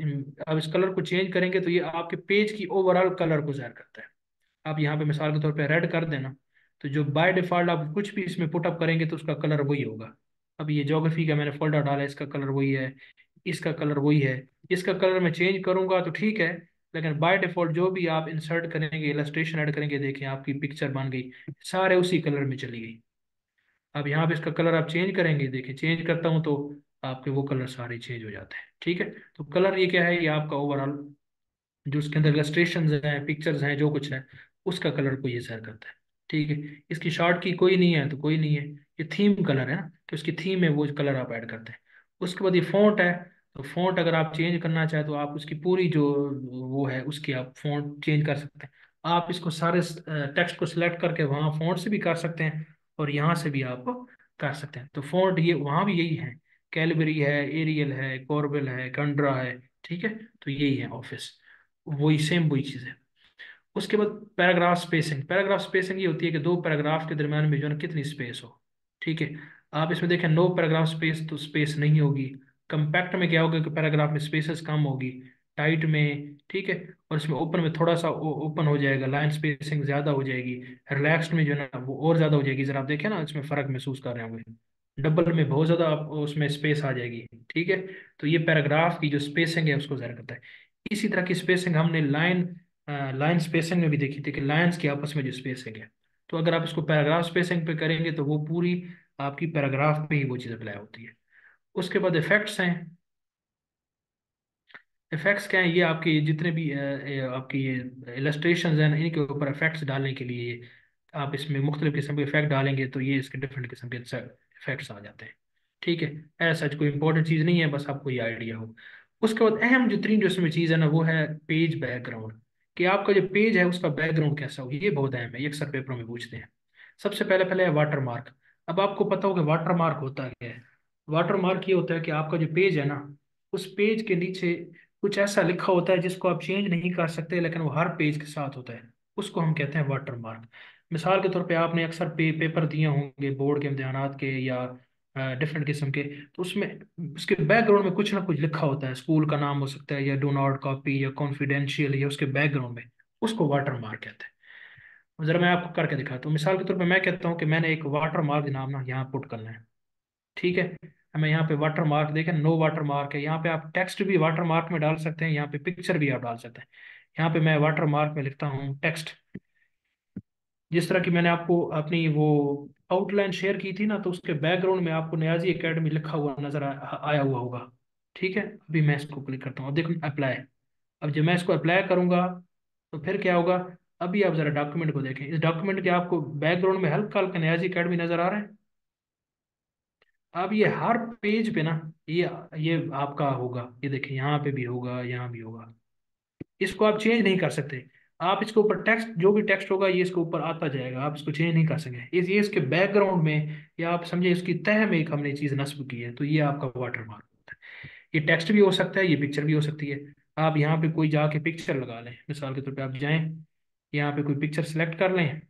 अब इस कलर को चेंज करेंगे तो ये आपके पेज की ओवरऑल कलर को जाहिर करता है। आप यहाँ पे मिसाल के तौर पे रेड कर देना, तो जो बाय डिफॉल्ट आप कुछ भी इसमें पुटअप करेंगे तो उसका कलर वही होगा। अब ये ज्योग्राफी का मैंने फोल्डर डाला है, इसका कलर वही है, इसका कलर वही है। इसका कलर मैं चेंज करूंगा तो ठीक है, लेकिन बाय डिफॉल्ट जो भी आप इंसर्ट करेंगे, इलस्ट्रेशन ऐड करेंगे, देखें आपकी पिक्चर बन गई, सारे उसी कलर में चली गई। अब यहाँ पे इसका कलर आप चेंज करेंगे, देखिए चेंज करता हूँ तो आपके वो कलर सारे चेंज हो जाते हैं। ठीक है, तो कलर ये क्या है, ये आपका ओवरऑल जो उसके अंदर इलस्ट्रेशन हैं, पिक्चर्स हैं, जो कुछ है, उसका कलर को ये सैर करता है। ठीक है, इसकी शॉर्ट की कोई नहीं है तो कोई नहीं है। ये थीम कलर है ना, कि उसकी थीम में वो कलर आप ऐड करते हैं। उसके बाद ये फॉन्ट है। तो फॉन्ट अगर आप चेंज करना चाहें तो आप उसकी पूरी जो वो है उसकी आप फॉन्ट चेंज कर सकते हैं। आप इसको सारे टेक्स्ट को सिलेक्ट करके वहाँ फॉन्ट से भी कर सकते हैं, और यहाँ से भी आप कर सकते हैं। तो फॉन्ट ये वहाँ भी यही है, कैलबरी है, एरियल है, कॉर्बेल है, कंड्रा है। ठीक है, तो यही है ऑफिस, वही सेम वही चीज़ है। उसके बाद पैराग्राफ स्पेसिंग। पैराग्राफ स्पेसिंग ये होती है कि दो पैराग्राफ के दरम्यान में जो है ना कितनी स्पेस हो। ठीक है, आप इसमें देखें नो पैराग्राफ स्पेस, तो स्पेस नहीं होगी। कंपैक्ट में क्या होगा कि पैराग्राफ में स्पेसेस कम होगी। टाइट में ठीक है, और इसमें ओपन में थोड़ा सा ओपन हो जाएगा, लाइन स्पेसिंग ज्यादा हो जाएगी। रिलैक्स्ड में जो है ना वो और ज्यादा हो जाएगी। जरा आप देखें ना, इसमें फर्क महसूस कर रहे होंगे। डबल में बहुत ज्यादा उसमें स्पेस आ जाएगी। ठीक है, तो ये पैराग्राफ की जो स्पेसिंग है उसको जाहिर करता है। इसी तरह की स्पेसिंग हमने लाइन लाइन स्पेसिंग में भी देखी थी कि लाइंस की आपस में जो स्पेसिंग है। तो अगर आप इसको पैराग्राफ स्पेसिंग पे करेंगे तो वो पूरी आपकी पैराग्राफ पे ही वो चीज़ अप्लाई होती है। उसके बाद इफेक्ट्स हैं। इफेक्ट्स क्या है? ये आपके जितने भी आपकी ये इलस्ट्रेशन हैं, इनके ऊपर इफेक्ट्स डालने के लिए आप इसमें मुख्तलिफ किस्म के इफेक्ट डालेंगे तो ये इसके डिफरेंट किस्म के इफेक्ट्स आ जाते हैं। ठीक है, ऐसा कोई इंपॉर्टेंट चीज़ नहीं है, बस आपको ये आइडिया हो। उसके बाद अहम जो तीन जो इसमें चीज़ है ना वो है पेज बैकग्राउंड। कि आपका जो पेज है उसका बैकग्राउंड कैसा हो, ये बहुत अहम है, ये अक्सर पेपरों में पूछते हैं। सबसे पहले पहले है वाटर मार्क। अब आपको पता हो कि वाटर मार्क होता क्या है? वाटर मार्क ये होता है कि आपका जो पेज है ना, उस पेज के नीचे कुछ ऐसा लिखा होता है जिसको आप चेंज नहीं कर सकते, लेकिन वो हर पेज के साथ होता है। उसको हम कहते हैं वाटर मार्क। मिसाल के तौर पे आपने अक्सर पेपर दिए होंगे बोर्ड के इम्तिहानात के या डिफरेंट किस्म के, तो उसमें उसके बैकग्राउंड में कुछ ना कुछ लिखा होता है, स्कूल का नाम हो सकता है, या डू नॉट कॉपी, या कॉन्फिडेंशियल, या उसके बैकग्राउंड में, उसको वाटर मार्क कहते हैं। जरा मैं आपको करके दिखाता हूँ। मिसाल के तौर पे मैं कहता हूँ कि मैंने एक वाटर मार्क नाम ना यहाँ पुट करना है। ठीक है, हमें यहाँ पे वाटर मार्क देखें, नो वाटर मार्क है। यहाँ पे आप टेक्स्ट भी वाटर मार्क में डाल सकते हैं, यहाँ पे पिक्चर भी आप डाल सकते हैं। यहाँ पे मैं वाटर मार्क में लिखता हूँ टेक्स्ट। जिस तरह की मैंने आपको अपनी वो आउटलाइन शेयर की थी ना, तो उसके बैकग्राउंड में आपको न्याजी एकेडमी लिखा हुआ नजर आया हुआ होगा। ठीक है, अभी मैं इसको क्लिक करता हूँ, अब देखो अप्लाई। अब जब मैं इसको अप्लाई करूंगा तो फिर क्या होगा? अभी आप जरा डॉक्यूमेंट को देखें, इस डॉक्यूमेंट के आपको बैकग्राउंड में हल्का हल्का न्याजी एकेडमी नजर आ रहा है। अब ये हर पेज पे ना, ये ये आपका होगा, ये देखिए यहाँ पे भी होगा, यहाँ भी होगा। इसको आप चेंज नहीं कर सकते। आप इसके ऊपर टेक्स्ट, जो भी टेक्स्ट होगा ये इसके ऊपर आता जाएगा, आप इसको चेंज नहीं कर सकेंगे। ये इसके बैकग्राउंड में, या आप समझे इसकी तह में एक हमने चीज नस्ब की है, तो ये आपका वाटर मार्क होता है। ये टेक्स्ट भी हो सकता है, ये पिक्चर भी हो सकती है। आप यहाँ पे कोई जाके पिक्चर लगा लें, मिसाल के तौर पे आप जाएं, यहाँ पे कोई पिक्चर सेलेक्ट कर लें।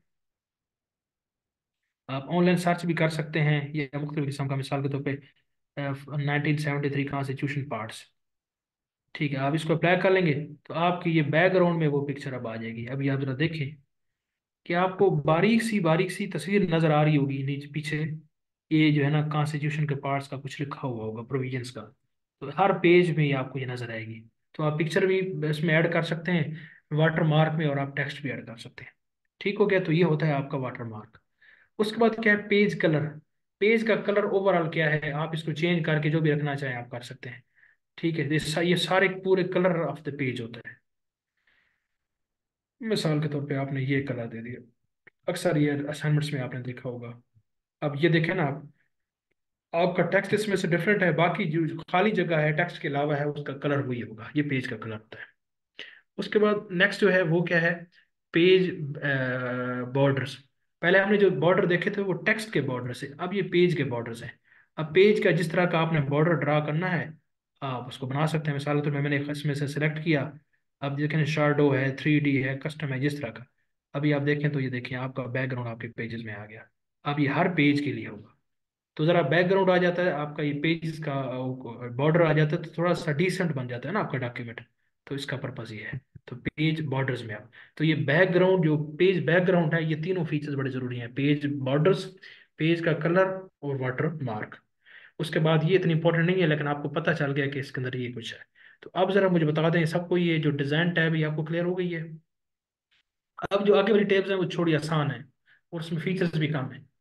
आप ऑनलाइन सर्च भी कर सकते हैं, ये मुख्तलिफ किस्म का, मिसाल के तौर पे 1973 कॉन्स्टिट्यूशन पार्ट्स। ठीक है, आप इसको अप्लाई कर लेंगे, तो आपकी ये बैकग्राउंड में वो पिक्चर अब आ जाएगी। अभी आप जरा देखें कि आपको बारीक सी तस्वीर नजर आ रही होगी नीचे पीछे। ये जो है ना, कॉन्स्टिट्यूशन के पार्ट्स का कुछ लिखा हुआ होगा, प्रोविजंस का। तो हर पेज में ये आपको ये नजर आएगी। तो आप पिक्चर भी इसमें ऐड कर सकते हैं वाटर मार्क में, और आप टेक्स्ट भी ऐड कर सकते हैं। ठीक हो गया, तो ये होता है आपका वाटर मार्क। उसके बाद क्या है, पेज कलर। पेज का कलर ओवरऑल क्या है, आप इसको चेंज करके जो भी रखना चाहें आप कर सकते हैं। ठीक है, ये सारे पूरे कलर ऑफ द पेज होता है। मिसाल के तौर पे आपने ये कलर दे दिया, अक्सर ये असाइनमेंट्स में आपने देखा होगा। अब ये देखें ना आप, आपका टेक्स्ट इसमें से डिफरेंट है, बाकी जो खाली जगह है टेक्स्ट के अलावा है, उसका कलर वही होगा, ये पेज का कलर होता है। उसके बाद नेक्स्ट जो है वो क्या है, पेज बॉर्डर्स। पहले हमने जो बॉर्डर देखे थे वो टेक्स्ट के बॉर्डर से, अब ये पेज के बॉर्डर्स हैं। अब पेज का जिस तरह का आपने बॉर्डर ड्रा करना है, आप उसको बना सकते हैं। मिसाल के तौर पे मैंने इसमें से सिलेक्ट किया। अब देखें, शार्डो है, 3D है, कस्टम है, जिस तरह का। अभी आप देखें तो ये देखिए आपका बैकग्राउंड आपके पेजेस में आ गया। अब ये हर पेज के लिए होगा। तो जरा बैकग्राउंड आ जाता है आपका, ये पेज का बॉर्डर आ जाता है, तो थोड़ा सा डिसेंट बन जाता है ना आपका डॉक्यूमेंट। तो इसका पर्पज ये है। तो पेज बॉर्डर्स में आप, तो ये बैकग्राउंड, जो पेज बैकग्राउंड है, ये तीनों फीचर्स बड़े जरूरी हैं, पेज बॉर्डर्स, पेज का कलर, और वाटर मार्क। उसके बाद ये इतनी इंपॉर्टेंट नहीं है, लेकिन आपको पता चल गया कि इसके अंदर ये कुछ है। तो अब जरा मुझे बता दें सबको, ये जो डिजाइन टैब ये आपको क्लियर हो गई है। अब जो आगे वाली टैब्स हैं वो थोड़ी आसान है, और उसमें फीचर्स भी कम है।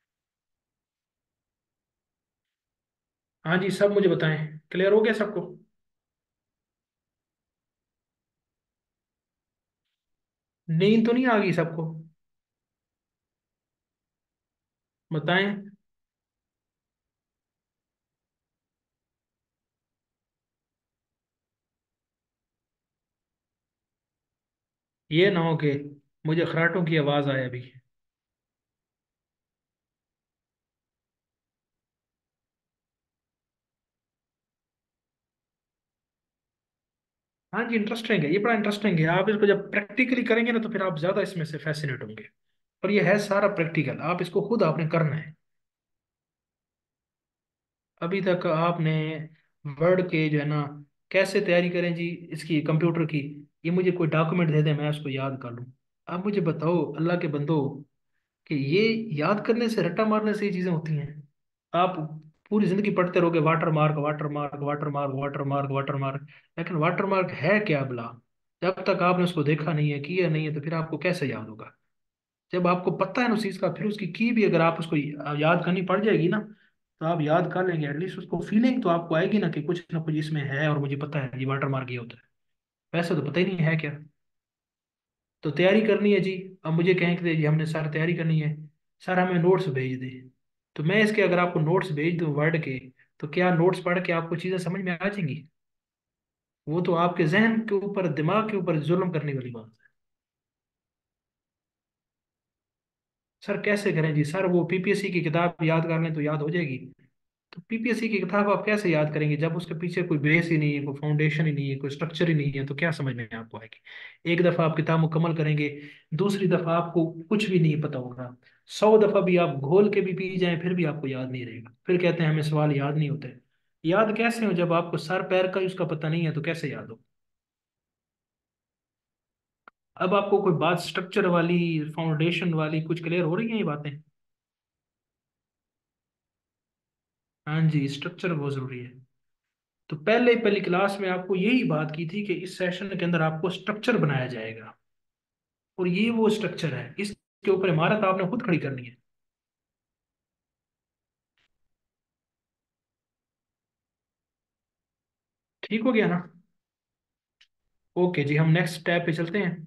हाँ जी, सब मुझे बताएं, क्लियर हो गया सबको? नींद तो नहीं आ गई सबको? बताएं। ये ना हो कि मुझे खराटों की आवाज आए अभी। हाँ जी, इंटरेस्टिंग है, ये बड़ा इंटरेस्टिंग है। आप इसको जब प्रैक्टिकली करेंगे ना, तो फिर आप ज्यादा इसमें से फैसिनेट होंगे। और ये है सारा प्रैक्टिकल, आप इसको खुद आपने करना है। अभी तक आपने वर्ड के जो है ना, कैसे तैयारी करें जी इसकी, कंप्यूटर की। ये मुझे कोई डॉक्यूमेंट दे दे, मैं उसको याद कर लूँ। आप मुझे बताओ अल्लाह के बंदो, कि ये याद करने से, रट्टा मारने से ये चीजें होती हैं? आप पूरी जिंदगी पढ़ते रहोगे, watermark, watermark, watermark, watermark, watermark. लेकिन वाटर मार्क है क्या भला? जब तक आपने उसको देखा नहीं है, किया नहीं है, तो फिर आपको कैसे याद होगा? जब आपको पता है ना उस चीज का, फिर उसकी की भी अगर आप उसको याद करनी पड़ जाएगी ना, तो आप याद कर लेंगे। एटलीस्ट उसको फीलिंग तो आपको आएगी ना, कि कुछ ना कुछ इसमें है, और मुझे पता है ये वाटर मार्क ये होता है। वैसे तो पता ही नहीं है क्या। तो तैयारी करनी है जी। अब मुझे कहें कि जी हमने सर तैयारी करनी है, सर हमें नोट्स भेज दे। तो मैं इसके अगर आपको नोट्स भेज दूं वर्ड के, तो क्या नोट्स पढ़ के आपको चीज़ें समझ में आ जाएंगी? वो तो आपके जहन के ऊपर, दिमाग के ऊपर जुल्म करने वाली बात है। सर कैसे करें जी? सर वो पीपीएससी की किताब याद कर लें तो याद हो जाएगी। तो पीपीएससी की किताब आप कैसे याद करेंगे जब उसके पीछे कोई बेस ही नहीं है, कोई फाउंडेशन ही नहीं है, कोई स्ट्रक्चर ही नहीं है? तो क्या समझ में आपको आएगी? एक दफा आप किताब मुकम्मल करेंगे, दूसरी दफा आपको कुछ भी नहीं पता होगा। 100 दफा भी आप घोल के भी पी जाएं, फिर भी आपको याद नहीं रहेगा। फिर कहते हैं हमें सवाल याद नहीं होते। याद कैसे हो जब आपको सर पैर का ही उसका पता नहीं है, तो कैसे याद हो? अब आपको कोई बात स्ट्रक्चर वाली, फाउंडेशन वाली कुछ क्लियर हो रही है ये बातें? हाँ जी, स्ट्रक्चर बहुत जरूरी है। तो पहले पहली क्लास में आपको यही बात की थी कि इस सेशन के अंदर आपको स्ट्रक्चर बनाया जाएगा, और ये वो स्ट्रक्चर है, इसके ऊपर इमारत आपने खुद खड़ी करनी है। ठीक हो गया ना? ओके जी, हम नेक्स्ट स्टेप पे चलते हैं।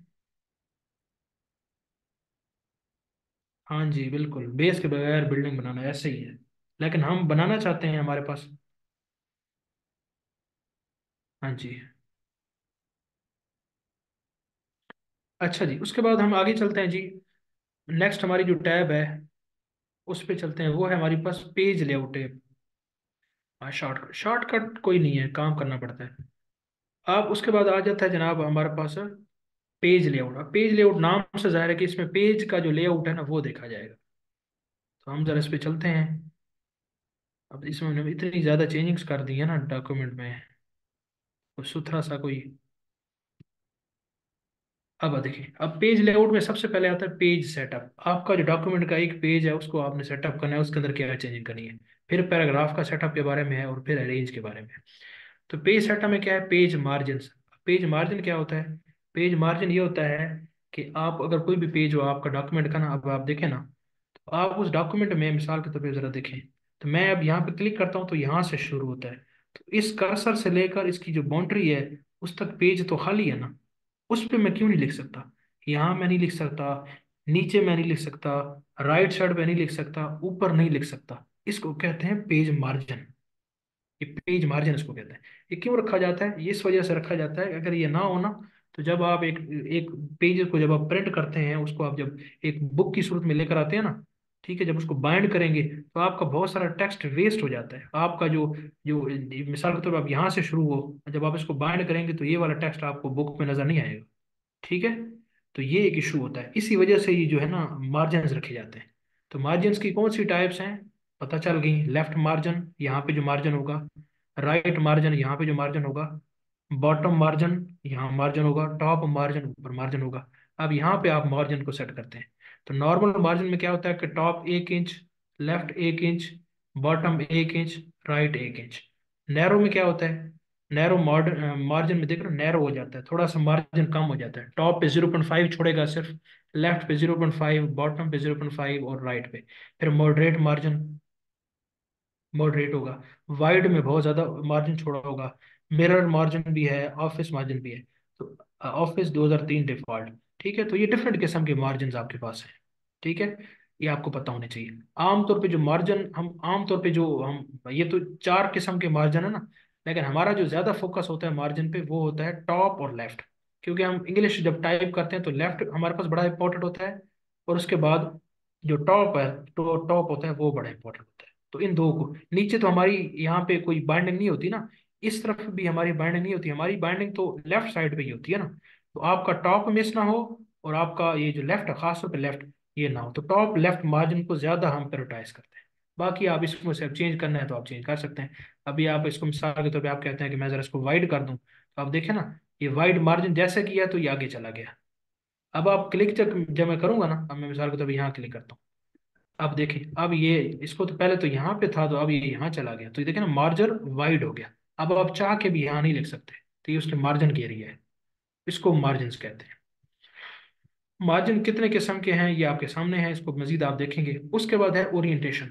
हाँ जी बिल्कुल, बेस के बगैर बिल्डिंग बनाना ऐसे ही है। लेकिन हम बनाना चाहते हैं हमारे पास। हाँ जी। अच्छा जी, उसके बाद हम आगे चलते हैं जी। नेक्स्ट हमारी जो टैब है उस पे चलते हैं, वो है हमारे पास पेज लेआउट टैब। हाँ, शॉर्टकट शॉर्टकट कोई नहीं है, काम करना पड़ता है। अब उसके बाद आ जाता है जनाब हमारे पास पेज लेआउट। अब पेज लेआउट नाम से जाहिर है कि इसमें पेज का जो लेआउट है ना वो देखा जाएगा। तो हम जरा इस पे चलते हैं। अब इसमें हमने इतनी ज़्यादा चेंजिंग्स कर दी है ना डॉक्यूमेंट में, कोई सुथरा सा कोई। अब देखिए, अब पेज लेआउट में सबसे पहले आता है पेज सेटअप। आपका जो डॉक्यूमेंट का एक पेज है उसको आपने सेटअप करना है, उसके अंदर क्या चेंजिंग करनी है। फिर पैराग्राफ का सेटअप के बारे में है, और फिर अरेंज के बारे में है। तो पेज सेटअप में क्या है, पेज मार्जिन। पेज मार्जिन क्या होता है? पेज मार्जिन ये होता है कि आप अगर कोई भी पेज हो आपका डॉक्यूमेंट का ना, अब आप देखें ना, तो आप उस डॉक्यूमेंट में मिसाल के तौर पे जरा देखें, तो मैं अब यहाँ पे क्लिक करता हूँ तो यहाँ से शुरू होता है। तो इस कर्सर से लेकर इसकी जो बाउंड्री है उस तक पेज तो खाली है ना, उस पे मैं क्यों नहीं लिख सकता? यहाँ मैं नहीं लिख सकता, नीचे मैं नहीं लिख सकता, राइट साइड पे नहीं लिख सकता, ऊपर नहीं लिख सकता। इसको कहते हैं पेज मार्जिन। ये पेज मार्जिन इसको कहते हैं। ये क्यों रखा जाता है? ये इस वजह से रखा जाता है, अगर ये ना हो ना, तो जब आप एक एक पेज को जब आप प्रिंट करते हैं, उसको आप जब एक बुक की सूरत में लेकर आते हैं ना, ठीक है, जब उसको बाइंड करेंगे तो आपका बहुत सारा टेक्स्ट वेस्ट हो जाता है। आपका जो जो मिसाल के तौर पर आप यहाँ से शुरू हो, जब आप इसको बाइंड करेंगे तो ये वाला टेक्स्ट आपको बुक में नजर नहीं आएगा। ठीक है। तो ये एक इशू होता है, इसी वजह से ये जो है ना मार्जिन्स रखे जाते हैं। तो मार्जिन्स की कौन सी टाइप्स हैं पता चल गई। लेफ्ट मार्जिन, यहाँ पे जो मार्जिन होगा। राइट मार्जिन, यहाँ पे जो मार्जिन होगा। बॉटम मार्जिन, यहाँ मार्जिन होगा। टॉप मार्जिन, ऊपर मार्जिन होगा। अब यहाँ पे आप मार्जिन को सेट करते हैं। तो नॉर्मल मार्जिन में क्या होता है कि top 1 inch, left 1 inch, bottom 1 inch, right 1 inch. Narrow में क्या होता है? नैरो मार्जिन में देख रहे हो, नैरो हो जाता है, थोड़ा सा मार्जिन कम हो जाता है। टॉप पे 0.5 छोड़ेगा सिर्फ, लेफ्ट पे 0.5, बॉटम पे 0.5 और राइट पे। फिर मॉडरेट मार्जिन, मॉडरेट होगा। वाइड में बहुत ज्यादा मार्जिन छोड़ा होगा। मिरर मार्जिन भी है, ऑफिस मार्जिन भी है। तो ऑफिस 2003 डिफॉल्ट। ठीक है, तो ये डिफरेंट किस्म के मार्जिन आपके पास है। ठीक है, ये आपको पता होने चाहिए। आमतौर पे जो मार्जिन हम आमतौर पे जो हम ये तो 4 किस्म के मार्जिन है ना, लेकिन हमारा जो ज्यादा फोकस होता है मार्जिन पे वो होता है टॉप और लेफ्ट। क्योंकि हम इंग्लिश जब टाइप करते हैं तो लेफ्ट हमारे पास बड़ा इंपॉर्टेंट होता है, और उसके बाद जो टॉप है, तो टॉप होता है वो बड़ा इंपॉर्टेंट होता है। तो इन दो को, नीचे तो हमारी यहाँ पे कोई बाइंडिंग नहीं होती ना, इस तरफ भी हमारी बाइंडिंग नहीं होती, हमारी बाइंडिंग तो लेफ्ट साइड पे ही होती है ना। तो आपका टॉप मिस ना हो, और आपका ये जो लेफ्ट है खासतौर पे लेफ्ट, ये ना हो, तो टॉप लेफ्ट मार्जिन को ज्यादा हम प्रायोरिटाइज करते हैं। बाकी आप इसको से चेंज करना है तो आप चेंज कर सकते हैं। अभी आप इसको मिसाल के तौर पे आप कहते हैं कि मैं जरा इसको वाइड कर दूं, तो आप देखें ना, ये वाइड मार्जिन जैसे किया तो ये आगे चला गया। अब आप क्लिक जब मैं करूंगा ना, अब मैं मिसाल के तौर पे यहाँ क्लिक करता हूँ। अब देखिए, अब ये इसको तो पहले तो यहाँ पे था, तो अब ये यहाँ चला गया, तो ये देखिए ना मार्जिन वाइड हो गया। अब आप चाह के भी यहाँ नहीं लिख सकते, तो ये उसके मार्जिन की एरिया है, इसको मार्जिन कहते हैं। मार्जिन कितने किस्म के हैं ये आपके सामने है, इसको मजीद आप देखेंगे। उसके बाद है ओरिएंटेशन।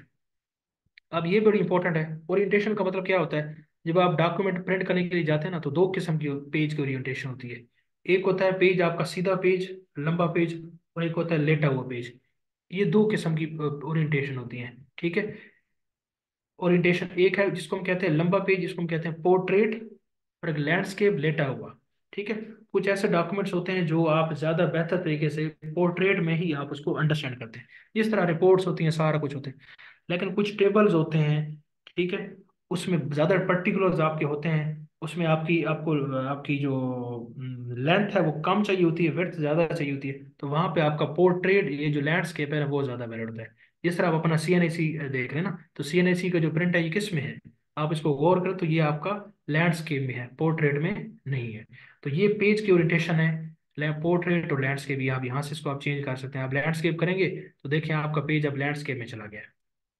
अब ये बड़ी इंपॉर्टेंट है। ओरिएंटेशन का मतलब क्या होता है? जब आप डॉक्यूमेंट प्रिंट करने के लिए जाते हैं ना, तो 2 किस्म की पेज की ओरिएंटेशन होती है। एक होता है पेज आपका सीधा पेज, लंबा पेज, और एक होता है लेटा हुआ पेज। ये 2 किस्म की ओरिएंटेशन होती हैं। ठीक है। ओरिएंटेशन एक है जिसको हम कहते हैं लंबा पेज, जिसको हम कहते हैं पोर्ट्रेट, और एक लैंडस्केप लेटा हुआ। ठीक है। कुछ ऐसे डॉक्यूमेंट्स होते हैं जो आप ज्यादा बेहतर तरीके से पोर्ट्रेट में ही आप उसको अंडरस्टैंड करते हैं, जिस तरह रिपोर्ट्स होती हैं, सारा कुछ होते हैं। लेकिन कुछ टेबल्स होते हैं, ठीक है, उसमें ज्यादा पर्टिकुलर्स आपके होते हैं, उसमें आपकी आपको आपकी जो लेंथ है वो कम चाहिए होती है, विड्थ ज्यादा चाहिए होती है, तो वहां पे आपका पोर्ट्रेट, ये जो लैंडस्केप है वो ज्यादा वैलिड होता है। जिस तरह आप अपना सीएनएसी देख रहे हैं ना, तो सीएनएसी का जो प्रिंट है ये किस में है? आप इसको गौर करें तो ये आपका लैंडस्केप में है, पोर्ट्रेट में नहीं है। तो ये पेज की ओरिएंटेशन है, पोर्ट्रेट और लैंडस्केप। ये आप यहाँ से इसको आप चेंज कर सकते हैं। आप लैंडस्केप करेंगे तो देखिए आपका पेज अब लैंडस्केप में चला गया है।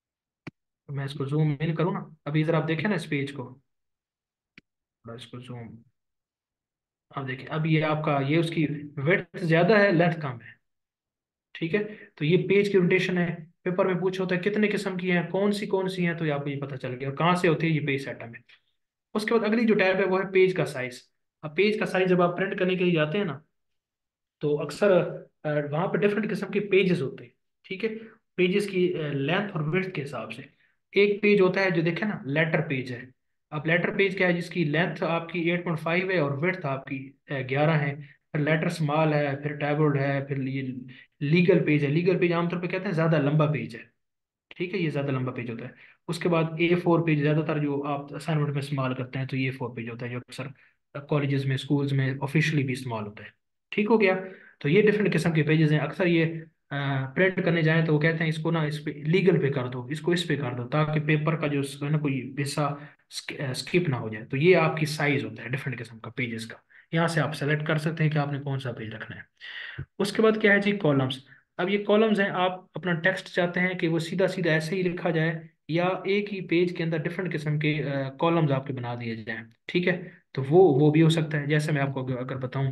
तो मैं इसको जूम इन करूँ ना, अभी इधर आप देखें ना इस पेज को, थोड़ा इसको जूम, अब देखिए, अब ये आपका ये उसकी विड्थ ज्यादा है, लेंथ कम है। ठीक है। तो ये पेज की ओरिएंटेशन है। पेपर में पूछा होता है कितने किस्म की हैं, कौन सी हैं, तो ये आपको ये पता चल गया, और कहाँ से होती है ये पेज सेटअप में। उसके बाद अगली जो टैब है वो है पेज का साइज। अब पेज का साइज जब आप प्रिंट करने के लिए जाते हैं ना, तो अक्सर वहाँ पे डिफरेंट किस्म के पेजेस होते हैं। ठीक है। पेजेस की लेंथ और विड्थ के हिसाब से। एक पेज होता है जो देखे ना, लेटर पेज है। अब लेटर पेज क्या है, जिसकी लेंथ आपकी 8.5 है और विड्थ आपकी 11 है। फिर लेटर स्मॉल है, फिर टैबलोइड है, फिर ये लीगल पेज है। लीगल पेज आमतौर पे कहते हैं ज्यादा लंबा पेज है। ठीक है, ये ज्यादा लंबा पेज होता है। उसके बाद A4 पेज, ज्यादातर जो आप असाइनमेंट में इस्तेमाल करते हैं तो ये A4 पेज होता है, जो अक्सर कॉलेजेस में, स्कूल्स में ऑफिशियली भी इस्तेमाल होता है। ठीक हो गया। तो ये डिफरेंट किस्म के पेजेस हैं। अक्सर ये प्रिंट करने जाएं तो वो कहते हैं इसको ना इस पे लीगल पे कर दो, इसको इस पे कर दो, ताकि पेपर का जो है ना कोई हिस्सा स्किप ना हो जाए। तो ये आपकी साइज होता है डिफरेंट किस्म का पेजेस का। यहाँ से आप सेलेक्ट कर सकते हैं कि आपने कौन सा पेज रखना है। उसके बाद क्या है जी, कॉलम्स। अब ये कॉलम्स हैं, आप अपना टेक्स्ट चाहते हैं कि वो सीधा सीधा ऐसे ही लिखा जाए, या एक ही पेज के अंदर डिफरेंट किस्म के कॉलम्स आपके बना दिए जाएं। ठीक है, तो वो भी हो सकता है। जैसे मैं आपको अगर बताऊं,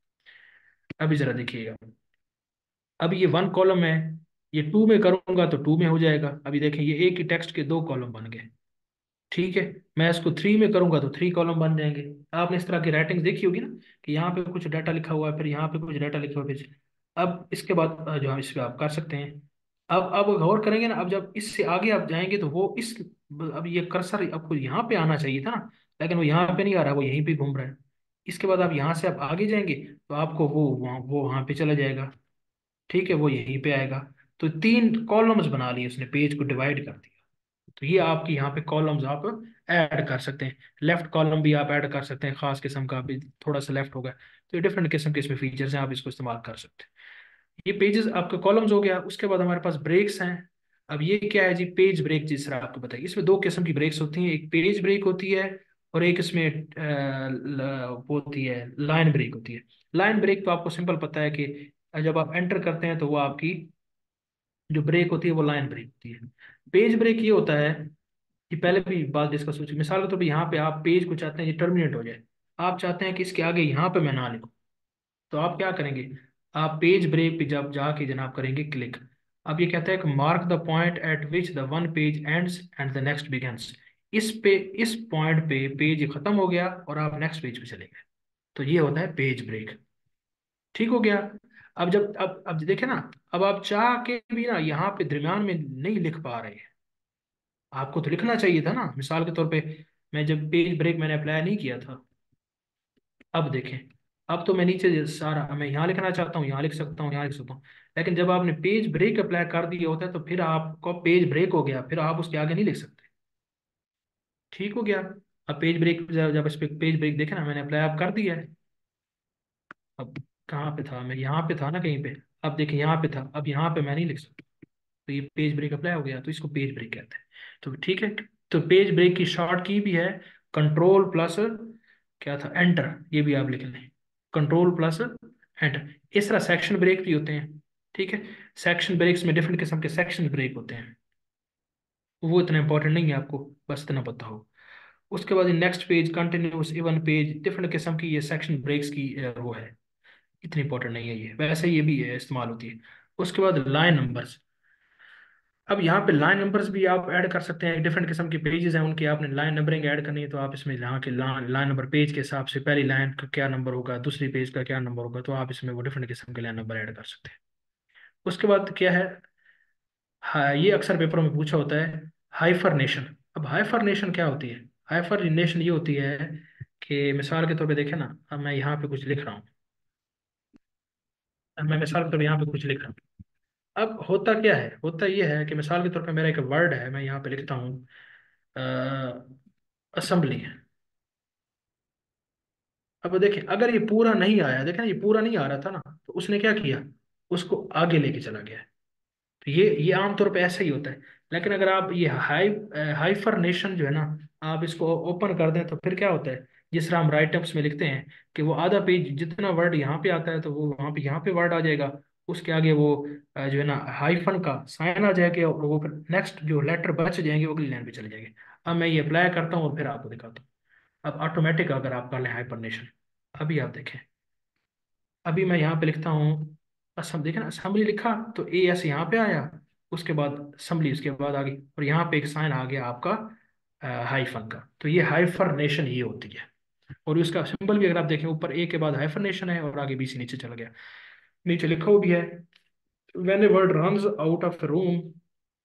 अभी जरा देखिएगा। अब ये 1 कॉलम है, ये 2 में करूंगा तो 2 में हो जाएगा। अभी देखें, ये एक ही टेक्स्ट के 2 कॉलम बन गए। ठीक है, मैं इसको 3 में करूंगा तो 3 कॉलम बन जाएंगे। आपने इस तरह की राइटिंग देखी होगी ना, कि यहाँ पे कुछ डाटा लिखा हुआ है, फिर यहाँ पे कुछ डाटा लिखा हुआ है, फिर अब इसके बाद जो है इस पे आप कर सकते हैं। अब गौर करेंगे ना, अब जब इससे आगे आप जाएंगे तो वो इस, अब ये कर्सर आपको यहाँ पे आना चाहिए था ना, लेकिन वो यहाँ पे नहीं आ रहा, वो यहीं पे घूम रहा है। इसके बाद आप यहाँ से आप आगे जाएंगे तो आपको वो वहाँ पे चला जाएगा। ठीक है, वो यहीं पे आएगा। तो 3 कॉलम्स बना लिए उसने, पेज को डिवाइड कर दिया। तो ये आपकी यहाँ पे कॉलम्स आप ऐड कर सकते हैं। लेफ्ट कॉलम भी आप ऐड कर सकते हैं, खास किस्म का भी, थोड़ा सा लेफ्ट होगा। तो ये डिफरेंट किस्म के इसमें फीचर्स हैं, आप इसको इस्तेमाल कर सकते हैं। ये पेजेस आपके कॉलम्स हो गया। उसके बाद हमारे पास ब्रेक्स हैं। अब ये क्या है जी, पेज ब्रेक। जिस तरह आपको बताइए, इसमें 2 किस्म की ब्रेक्स होती हैं, एक पेज ब्रेक होती है और एक इसमें वो होती है, लाइन ब्रेक होती है। लाइन ब्रेक तो आपको सिंपल पता है कि जब आप एंटर करते हैं तो वो आपकी जो ब्रेक होती है वो लाइन ब्रेक होती है। पेज ब्रेक ये होता है कि पहले भी बात डिस्कस हो चुकी। मिसाल के तौर पर यहाँ पे आप पेज को चाहते हैं ये टर्मिनेट हो जाए, आप चाहते हैं कि इसके आगे यहाँ पे मैं ना लिखूं, तो आप क्या करेंगे, आप पेज ब्रेक पे जब जाके जनाब करेंगे क्लिक। अब ये कहता है कि mark the point at which the one page ends and the next begins. इस पॉइंट पे पेज खत्म हो गया और आप नेक्स्ट पेज पे चले गए, तो ये होता है पेज ब्रेक। ठीक हो गया। अब देखे ना, अब आप चाह के भी ना यहाँ पे दरमियान में नहीं लिख पा रहे हैं। आपको तो लिखना चाहिए था ना, मिसाल के तौर पे मैं जब पेज ब्रेक मैंने अप्लाई नहीं किया था, अब देखें, अब तो मैं नीचे सारा, मैं यहाँ लिखना चाहता हूँ यहाँ लिख सकता हूँ, यहाँ लिख सकता हूँ। लेकिन जब आपने पेज ब्रेक अप्लाई कर दिया होता है तो फिर आपको पेज ब्रेक हो गया, फिर आप उसके आगे नहीं लिख सकते। ठीक हो गया। अब पेज ब्रेक, जब इस पे पेज ब्रेक देखे ना, मैंने अप्लाई आप कर दिया है। अब कहाँ पे था, मैं यहाँ पे था ना कहीं पे। अब देखिए यहाँ पे था, अब यहाँ पे मैं नहीं लिख सकता। तो ये पेज ब्रेक अप्लाई हो गया, तो इसको पेज ब्रेक कहते हैं। तो ठीक है। तो पेज ब्रेक की शॉर्ट की भी है, कंट्रोल प्लस क्या था, एंटर। ये भी आप लिख लें, कंट्रोल प्लस एंटर। इस तरह सेक्शन ब्रेक भी होते हैं। ठीक है, सेक्शन ब्रेक्स में डिफरेंट किस्म के सेक्शन ब्रेक होते हैं, वो इतना इंपॉर्टेंट नहीं है आपको, बस इतना पता हो। उसके बाद next page, continuous, even page, different किस्म की ये सेक्शन ब्रेक्स की वो है, इतनी इंपॉर्टेंट नहीं है ये, वैसे ये भी इस्तेमाल होती है। उसके बाद लाइन नंबर्स। अब यहाँ पे लाइन नंबर्स भी आप ऐड कर सकते हैं। डिफरेंट किस्म के पेजेस हैं उनकी, आपने लाइन नंबरिंग ऐड करनी है तो आप इसमें यहाँ के लाइन नंबर पेज के हिसाब से, पहली लाइन का क्या नंबर होगा, दूसरी पेज का क्या नंबर होगा, तो आप इसमें वो डिफरेंट किस्म के लाइन नंबर ऐड कर सकते हैं। उसके बाद क्या है, हाँ, ये अक्सर पेपरों में पूछा होता है, हाइफरनेशन। अब हाइफरनेशन क्या होती है, हाइफरनेशन ये होती है कि मिसाल के तौर पे देखें ना, अब मैं यहाँ पे कुछ लिख रहा हूँ, अब मैं मिसाल के तौर पे यहाँ पे कुछ लिख रहा हूँ। अब होता क्या है, होता ये है कि मिसाल के तौर पे मेरा एक वर्ड है, मैं यहाँ पे लिखता हूँ असेंबली। अब देखिए, अगर ये पूरा नहीं आया, देखें ना, ये पूरा नहीं आ रहा था ना, तो उसने क्या किया, उसको आगे लेके चला गया। तो ये आमतौर पे ऐसा ही होता है। लेकिन अगर आप ये हाइफरनेशन जो है ना, आप इसको ओपन कर दें तो फिर क्या होता है, जिस तरह हम राइट अप्स में लिखते हैं कि वो आधा पेज जितना वर्ड यहाँ पे आता है तो वो वहाँ पे यहाँ पे वर्ड आ जाएगा, उसके आगे वो जो है ना हाइफन का साइन आ जाएगा, और वो फिर नेक्स्ट जो लेटर बच जाएंगे वो अगली लाइन पे चले जाएंगे। अब मैं ये अप्लाई करता हूँ और फिर आपको दिखाता हूँ। अब ऑटोमेटिक अगर आप कर लें हाइपरनेशन, अभी आप देखें, अभी मैं यहाँ पे लिखता हूँ असम, देखें ना, असेंबली लिखा तो एस यहाँ पे आया, उसके बाद असेंबली, उसके बाद आ गई, और यहाँ पे एक साइन आ गया आपका हाइफन का। तो ये हाइफरनेशन ये होती है। और उसका सिंबल भी अगर आप देखें, ऊपर ए के बाद हाइफरनेशन है और आगे बी से नीचे चला गया। नीचे लिखा हुआ भी है, when a word runs out of room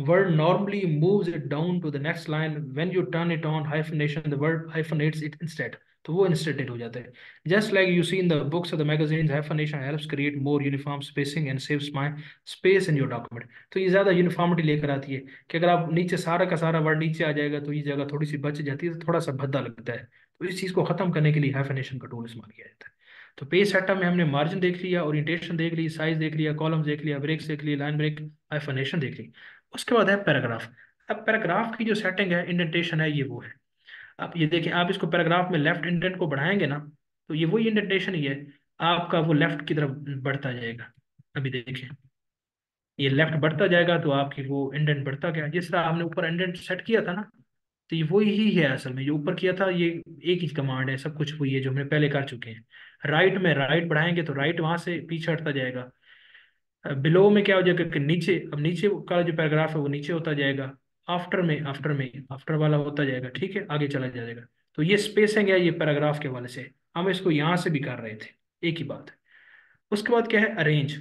word normally moves it down to the next line. When you turn it on hyphenation, the word hyphenates it instead. तो वो इंस्टेंटेड हो जाता है. Just like you see in the books of the magazine, hyphenation helps create more uniform spacing and saves my space in your document. तो ये ज्यादा uniformity लेकर आती है कि अगर आप नीचे सारा का सारा वर्ड नीचे आ जाएगा तो ये जगह थोड़ी सी बच जाती है, तो थोड़ा सा भद्दा लगता है. तो इस चीज को खत्म करने के लिए hyphenation का टूल इस्तेमाल किया जाता है. तो पेज सेटअप में हमने मार्जिन देख लिया, ओरिएंटेशन देख ली, साइज देख लिया, कॉलम्स देख लिया, ब्रेक्स देख ली, लाइन ब्रेक, hyphenation देख ली. उसके बाद है पैराग्राफ. अब पैराग्राफ की जो सेटिंग है, इंडेंटेशन है, ये वो है. आप ये देखिए, आप इसको पैराग्राफ में लेफ्ट इंडेंट को बढ़ाएंगे ना, तो ये वही इंडेंटेशन ही है, आपका वो लेफ्ट की तरफ बढ़ता जाएगा. अभी देखिए, ये लेफ्ट बढ़ता जाएगा तो आपकी वो इंडेंट बढ़ता गया, जिस तरह हमने ऊपर इंडेंट सेट किया था ना. तो ये वही ही है असल में, जो ऊपर किया था ये एक ही कमांड है, सब कुछ वही है जो हमने पहले कर चुके हैं. राइट में राइट बढ़ाएंगे तो राइट वहां से पीछे हटता जाएगा. बिलो में क्या हो जाएगा कि नीचे, अब नीचे का जो पैराग्राफ है वो नीचे होता जाएगा. आफ्टर में आफ्टर वाला होता जाएगा, ठीक है, आगे चला जाएगा. तो ये स्पेसिंग है ये पैराग्राफ के वाले से. हम इसको यहाँ से भी कर रहे थे, एक ही बात है. उसके बाद क्या है, अरेंज.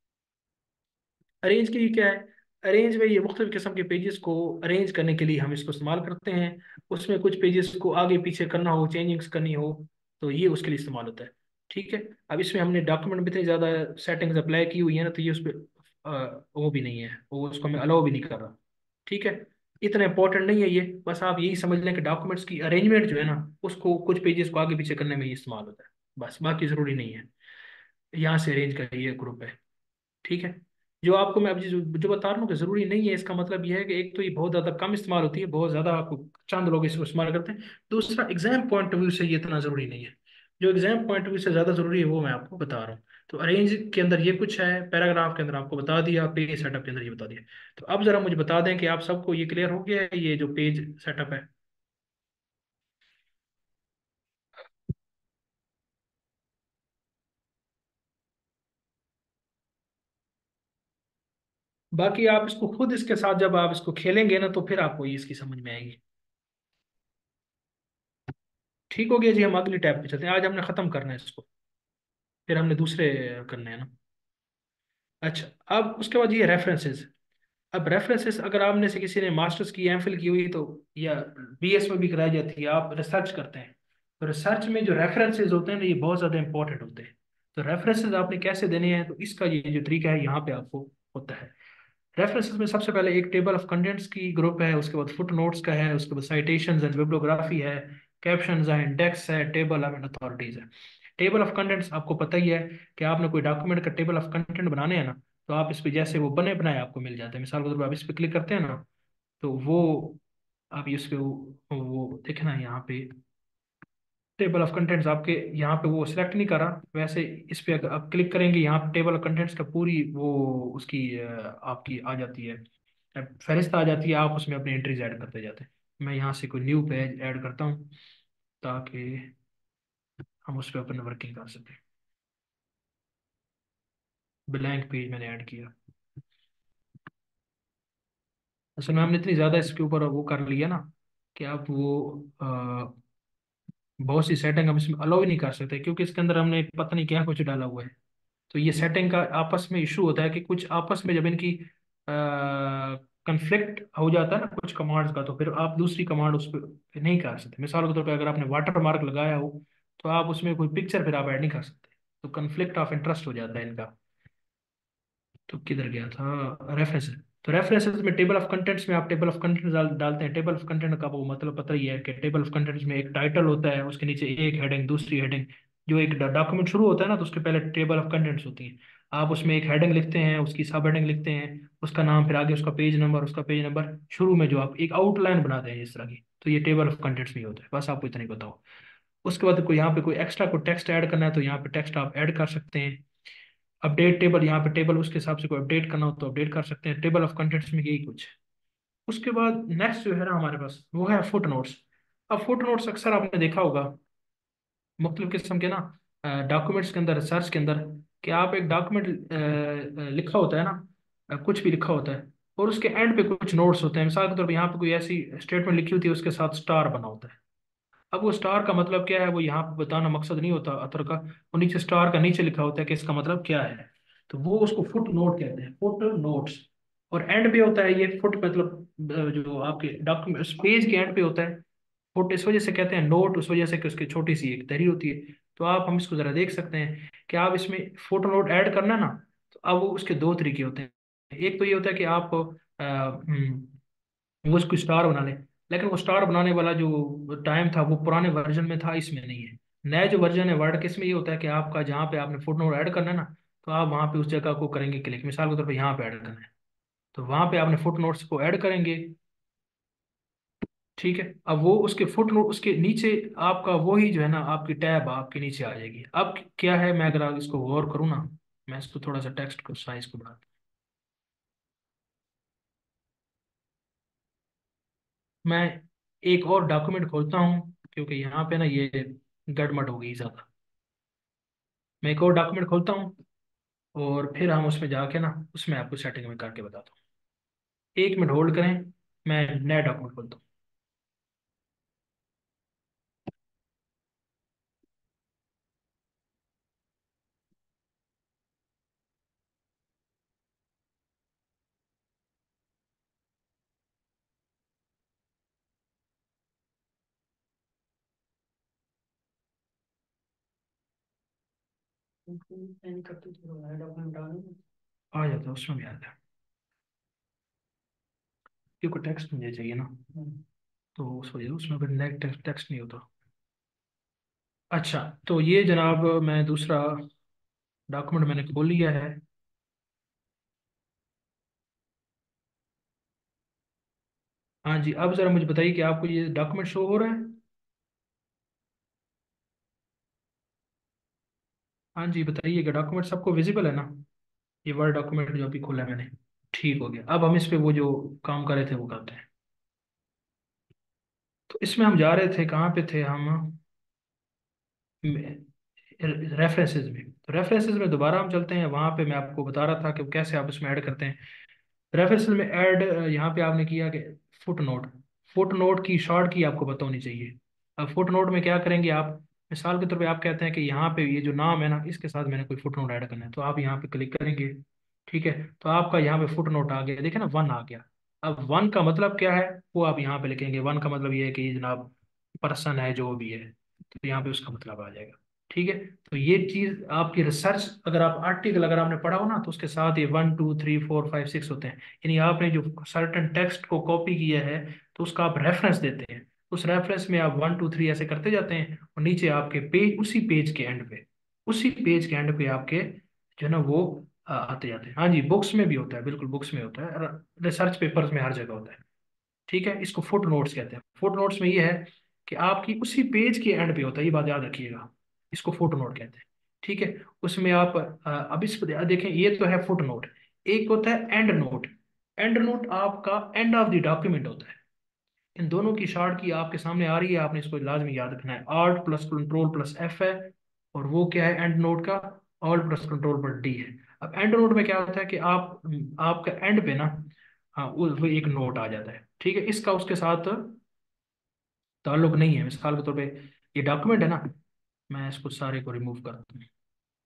अरेंज की क्या है, अरेंज में ये मुख्तलिफ किस्म के पेजेस को अरेंज करने के लिए हम इसको इस्तेमाल करते हैं. उसमें कुछ पेजेस को आगे पीछे करना हो, चेंजिंग्स करनी हो, तो ये उसके लिए इस्तेमाल होता है. ठीक है. अब इसमें हमने डॉक्यूमेंट में इतनी ज़्यादा सेटिंग्स अप्लाई की हुई है ना, तो ये उस पर वो भी नहीं है, वो उसको मैं अलाउ भी नहीं कर रहा. ठीक है. इतना इंपॉर्टेंट नहीं है ये, बस आप यही समझ लें कि डॉक्यूमेंट्स की अरेंजमेंट जो है ना, उसको कुछ पेजेस को आगे पीछे करने में ये इस्तेमाल होता है. बस बाकी ज़रूरी नहीं है. यहाँ से अरेंज का ये ग्रुप है. ठीक है. जो आपको मैं अभी जो बता रहा हूँ कि जरूरी नहीं है, इसका मतलब यह है कि एक तो ये बहुत ज्यादा कम इस्तेमाल होती है, बहुत ज्यादा आपको चंद लोग इसको इस्तेमाल करते हैं. दूसरा, एग्जाम पॉइंट ऑफ व्यू से ये इतना जरूरी नहीं है. जो एग्जाम पॉइंट ऑफ व्यू से ज्यादा जरूरी है वो मैं आपको बता रहा हूँ. तो अरेंज के अंदर ये कुछ है, पैराग्राफ के अंदर आपको बता दिया, पेज सेटअप के अंदर ये बता दिया. तो अब जरा मुझे बता दें कि आप सबको ये क्लियर हो गया है, ये जो पेज सेटअप है. बाकी आप इसको खुद इसके साथ जब आप इसको खेलेंगे ना, तो फिर आपको ये इसकी समझ में आएगी. ठीक हो गया जी. हम अगली टैब पे चलते हैं. आज हमने खत्म करना है इसको, फिर हमने दूसरे करने हैं ना. अच्छा. अब उसके बाद ये रेफरेंसेस. अब रेफरेंसेस अगर आपने से किसी ने मास्टर्स की, एमफिल की हुई, तो या बीएस में भी कराई जाती है, आप रिसर्च करते हैं, तो रिसर्च में जो रेफरेंसेस होते हैं ना, ये बहुत ज़्यादा इंपॉर्टेंट होते हैं. तो रेफरेंसेस आपने कैसे देने हैं, तो इसका ये जो तरीका है यहाँ पे आपको होता है. रेफरेंसेस में सबसे पहले एक टेबल ऑफ कंटेंट्स की ग्रुप है, उसके बाद फुट नोट्स का है, उसके बाद साइटेशंस एंड बिब्लियोग्राफी है, कैप्शंस है, इंडेक्स है, टेबल एंड अथॉरिटीज है. टेबल ऑफ कंटेंट्स आपको पता ही है कि आपने कोई डॉक्यूमेंट का टेबल ऑफ कंटेंट बनाने हैं ना, तो आप इस पे जैसे वो बने बनाए आपको मिल जाते हैं. मिसाल के तौर पर आप इस पे क्लिक करते हैं ना, तो वो आप इस पे वो देखना यहाँ पे टेबल ऑफ कंटेंट्स आपके यहाँ पे वो सिलेक्ट नहीं करा. वैसे इस पे अगर आप क्लिक करेंगे, यहाँ पे टेबल ऑफ कंटेंट्स का पूरी वो उसकी आपकी आ जाती है, फहरिस्त आ जाती है. आप उसमें अपनी एंट्रीज ऐड करते जाते हैं. मैं यहाँ से कोई न्यू पेज ऐड करता हूँ ताकि हम उस पर अपन वर्किंग कर सकें. ब्लैंक पेज मैंने ऐड किया. असल में हमने इतनी ज़्यादा इसके ऊपर वो कर लिया ना कि आप वो बहुत सी सेटिंग हम इसमें अलाउ ही नहीं कर सकते, क्योंकि इसके अंदर हमने पता नहीं क्या कुछ डाला हुआ है. तो ये सेटिंग का आपस में इशू होता है कि कुछ आपस में जब इनकी कंफ्लिक्ट हो जाता है ना कुछ कमांड्स का, तो फिर आप दूसरी कमांड उस पर नहीं कर सकते. मिसाल के तौर पे अगर आपने वाटर मार्क लगाया हो, तो आप उसमें कोई पिक्चर फिर आप ऐड नहीं कर सकते. तो कंफ्लिक्ट ऑफ इंटरेस्ट हो जाता है इनका. तो किधर गया था, रेफरेंसेस. तो रेफरेंसेस में टेबल ऑफ कंटेंट्स में आप टेबल ऑफ कंटेंट्स डालते हैं. टेबल ऑफ कंटेंट का वो मतलब पता ही है कि टेबल ऑफ कंटेंट्स में एक टाइटल होता है, उसके नीचे एक हेडिंग, दूसरी हेडिंग. जो एक डॉक्यूमेंट शुरू होता है ना, तो उसके पहले टेबल ऑफ कंटेंट्स होती है. आप उसमें एक हेडिंग लिखते हैं, उसकी सब हेडिंग लिखते हैं, उसका नाम, फिर आगे उसका पेज नंबर, उसका पेज नंबर, शुरू में जो आप एक आउटलाइन बनाते हैं इस तरह की. तो ये टेबल ऑफ कंटेंट्स में ही होता है. बस आपको इतना ही बताओ. उसके बाद कोई यहाँ पे कोई एक्स्ट्रा कोई टेक्स्ट ऐड करना है, तो यहाँ पे टेक्स्ट आप ऐड कर सकते हैं. अपडेट टेबल, यहाँ पे टेबल उसके हिसाब से कोई अपडेट करना हो तो अपडेट कर सकते हैं. टेबल ऑफ कंटेंट्स में यही कुछ है. उसके बाद नेक्स्ट जो है ना हमारे पास, वो है फुट नोट्स. अब फुट नोट्स अक्सर आपने देखा होगा मुख्तलिफ किस्म के ना डॉक्यूमेंट्स के अंदर, रिसर्च के अंदर, कि आप एक डॉक्यूमेंट लिखा होता है ना, कुछ भी लिखा होता है, और उसके एंड पे कुछ नोट्स होते हैं. मिसाल के तौर पर यहाँ पे कोई ऐसी स्टेटमेंट लिखी होती है, उसके साथ स्टार बना होता है. अब वो स्टार का मतलब क्या है, वो यहाँ पे बताना मकसद नहीं होता अतर का. वो नीचे स्टार का नीचे लिखा होता है कि इसका मतलब क्या है. तो वो उसको फुट नोट कहते हैं, फुट नोट्स. और एंड पे होता है ये फुट, मतलब जो आपके डॉक्यूमेंट पेज के एंड पे होता है फुट। इस वजह से कहते हैं नोट, उस वजह से कि उसकी छोटी सी एक दरी होती है। तो आप हम इसको जरा देख सकते हैं कि आप इसमें फुट नोट ऐड करना है ना, तो अब वो उसके दो तरीके होते हैं। एक तो ये होता है कि आप वो उसको स्टार बना लें, लेकिन वो स्टार बनाने वाला जो टाइम था वो पुराने वर्जन में था, इसमें नहीं है। नया जो वर्जन है वर्ड के, इसमें ये होता है कि आपका जहाँ पे आपने फुट नोट ऐड करना है ना, तो आप वहाँ पे उस जगह को करेंगे क्लिक, मिसाल के तौर पर यहाँ पे ऐड करना है, तो वहां पे आपने फुट नोट्स को ऐड करेंगे। ठीक है, अब वो उसके फुट नोट उसके नीचे आपका वही जो है ना आपकी टैब आपके नीचे आ जाएगी। अब क्या है, मैं अगर इसको गौर करूँ ना, मैं इसको थोड़ा सा टेक्स्ट को साइज को बढ़ाता हूँ। मैं एक और डॉक्यूमेंट खोलता हूँ क्योंकि यहाँ पे ना ये गड़बड़ हो गई ज़्यादा। मैं एक और डॉक्यूमेंट खोलता हूँ और फिर हम उसमें जाके ना उसमें आपको सेटिंग में करके बताता हूँ। 1 मिनट होल्ड करें, मैं नया डॉक्यूमेंट खोलता हूँ। आ जाता है, उसमें भी आ जाता है क्योंकि टेक्स्ट मुझे चाहिए ना, तो उस वजह उसमें फिर नेट टेक्स्ट टेक्स्ट नहीं होता। अच्छा, तो ये जनाब मैं दूसरा डॉक्यूमेंट मैंने खोल लिया है। हाँ जी, अब ज़रा मुझे बताइए कि आपको ये डॉक्यूमेंट शो हो रहा है। हाँ जी बताइए कि डॉक्यूमेंट सबको विजिबल है ना, ये वर्ड डॉक्यूमेंट जो अभी खोला है मैंने। ठीक हो गया, अब हम इस पे वो जो काम कर रहे थे वो करते हैं। तो इसमें हम जा रहे थे, कहाँ पे थे हम, रेफरेंसेज में। तो रेफरेंसेज में दोबारा हम चलते हैं, वहाँ पे मैं आपको बता रहा था कि कैसे आप इसमें ऐड करते हैं। रेफरेंस में ऐड यहाँ पे आपने किया कि फुट नोट, फुट नोट की शॉर्ट की आपको पता होनी चाहिए। अब फुट नोट में क्या करेंगे आप, मिसाल के तौर पे आप कहते हैं कि यहाँ पे ये जो नाम है ना इसके साथ मैंने कोई फुट नोट ऐड करना है, तो आप यहाँ पे क्लिक करेंगे। ठीक है, तो आपका यहाँ पे फुट नोट आ गया, देखिए ना 1 आ गया। अब 1 का मतलब क्या है वो आप यहाँ पे लिखेंगे। 1 का मतलब ये है कि ये जनाब पर्सन है जो भी है, तो यहाँ पे उसका मतलब आ जाएगा। ठीक है, तो ये चीज आपकी रिसर्च, अगर आप आर्टिकल अगर आपने पढ़ा हो ना तो उसके साथ ये 1 2 3 4 5 6 होते हैं। यानी आपने जो सर्टन टेक्स्ट को कॉपी किया है तो उसका आप रेफरेंस देते हैं, उस रेफरेंस में आप 1 2 3 ऐसे करते जाते हैं, और नीचे आपके पेज, उसी पेज के एंड पे, उसी पेज के एंड पे आपके जो है ना वो आते जाते हैं। हाँ जी, बुक्स में भी होता है, बिल्कुल बुक्स में होता है, रिसर्च पेपर्स में हर जगह होता है। ठीक है, इसको फुट नोट्स कहते हैं। फुट नोट्स में ये है कि आपकी उसी पेज के एंड पे होता है, ये बात याद रखिएगा, इसको फुट नोट कहते हैं। ठीक है, उसमें आप अब इस देखें, ये तो है फुट नोट। एक होता है एंड नोट। एंड नोट आपका एंड ऑफ द डॉक्यूमेंट होता है। इन दोनों की शॉर्ट की आपके सामने आ रही है, आपने इसको लाजमी याद रखना है, alt plus control plus F है। और वो क्या है एंड नोट का, ऑल्ट प्लस कंट्रोल पर डी है। अब एंड नोट में क्या होता है कि आप आपका एंड पे ना, हाँ वो एक नोट आ जाता है। ठीक है, इसका उसके साथ ताल्लुक नहीं है। मिसाल के तौर पे ये डॉक्यूमेंट है ना, मैं इसको सारे को रिमूव करता हूँ।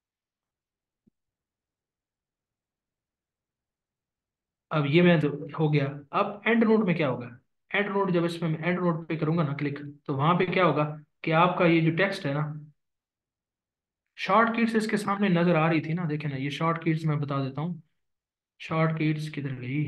अब ये मैं तो हो गया। अब एंड नोट में क्या होगा, एंड नोट जब इसमें मैं एंड नोट पे करूंगा ना क्लिक, तो वहां पे क्या होगा कि आपका ये जो टेक्स्ट है ना, शॉर्ट कीट्स इसके सामने नजर आ रही थी ना, देखे ना ये शॉर्ट कीट्स मैं बता देता हूँ। शॉर्ट कीट्स किधर गई,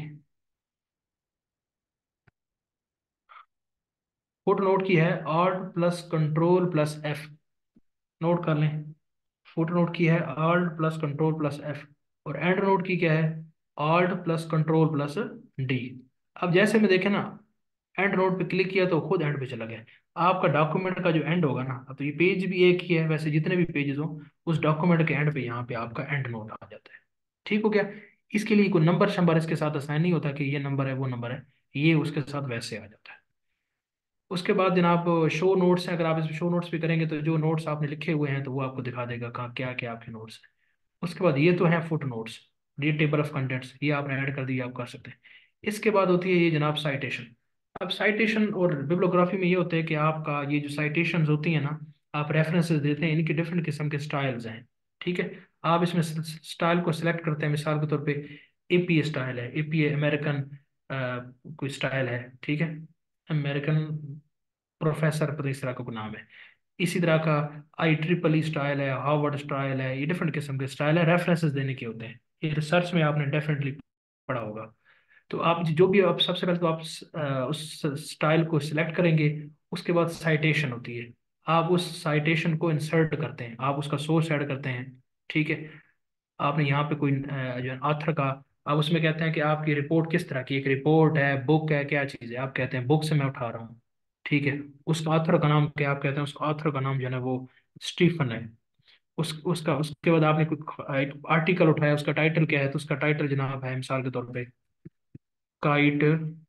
फुट नोट की है alt plus control plus F, note कर लें। फुट नोट की है alt plus control plus F, और एंड नोट की क्या है, alt plus control plus D. अब जैसे मैं देखे ना एंड नोट पे क्लिक किया तो खुद एंड पे चला गया। आपका डॉक्यूमेंट का जो एंड होगा ना, अब तो ये पेज भी एक ही है वैसे, जितने भी पेजेस हो उस डॉक्यूमेंट के एंड पे यहाँ पे आपका एंड नोट आ जाता है। ठीक हो गया, इसके लिए कोई नंबर शंबर इसके साथ असाइन नहीं होता कि ये नंबर है वो नंबर है, ये उसके साथ वैसे आ जाता है। उसके बाद जनाब शो नोट्स हैं, अगर आप इस शो नोट्स भी करेंगे तो जो नोट्स आपने लिखे हुए हैं तो वो आपको दिखा देगा कहाँ क्या क्या आपके नोट्स हैं। उसके बाद ये तो है फुट नोट्स, ये टेबल ऑफ कंटेंट्स, ये आपने ऐड कर दिया, आप कर सकते हैं। इसके बाद होती है ये जनाब साइटेशन। अब साइटेशन और बिब्लियोग्राफी में ये होता है कि आपका ये जो साइटेशंस होती हैं ना, आप रेफरेंसेस देते हैं, इनके डिफरेंट किस्म के स्टाइल्स हैं। ठीक है, आप इसमें स्टाइल को सिलेक्ट करते हैं, मिसाल के तौर पे एपीए स्टाइल है, एपीए अमेरिकन कोई स्टाइल है, ठीक है, अमेरिकन प्रोफेसर पता इस तरह का कोई नाम है। इसी तरह का आई ट्रिपल ई स्टाइल है, हार्वर्ड स्टाइल है, ये डिफरेंट किस्म के स्टाइल है, रेफरेंसेस देने के होते हैं। ये रिसर्च में आपने डेफिनेटली पढ़ा होगा। तो आप जो भी, आप सबसे पहले तो आप उस स्टाइल को सिलेक्ट करेंगे। उसके बाद साइटेशन होती है, आप उस साइटेशन को इंसर्ट करते हैं, आप उसका सोर्स ऐड करते हैं, ठीक है। आपने यहाँ पे कोई जो है ऑथर का, आप उसमें कहते हैं कि आपकी रिपोर्ट किस तरह की, एक रिपोर्ट है, बुक है, क्या चीज़ है, आप कहते हैं बुक से मैं उठा रहा हूँ, ठीक है। उस ऑथर का नाम क्या, आप कहते हैं उस ऑथर का नाम जो है ना वो स्टीफन है। उसका उसके बाद आपने कोई एक आर्टिकल उठाया, उसका टाइटल क्या है, तो उसका टाइटल जनाब है मिसाल के तौर पे काइट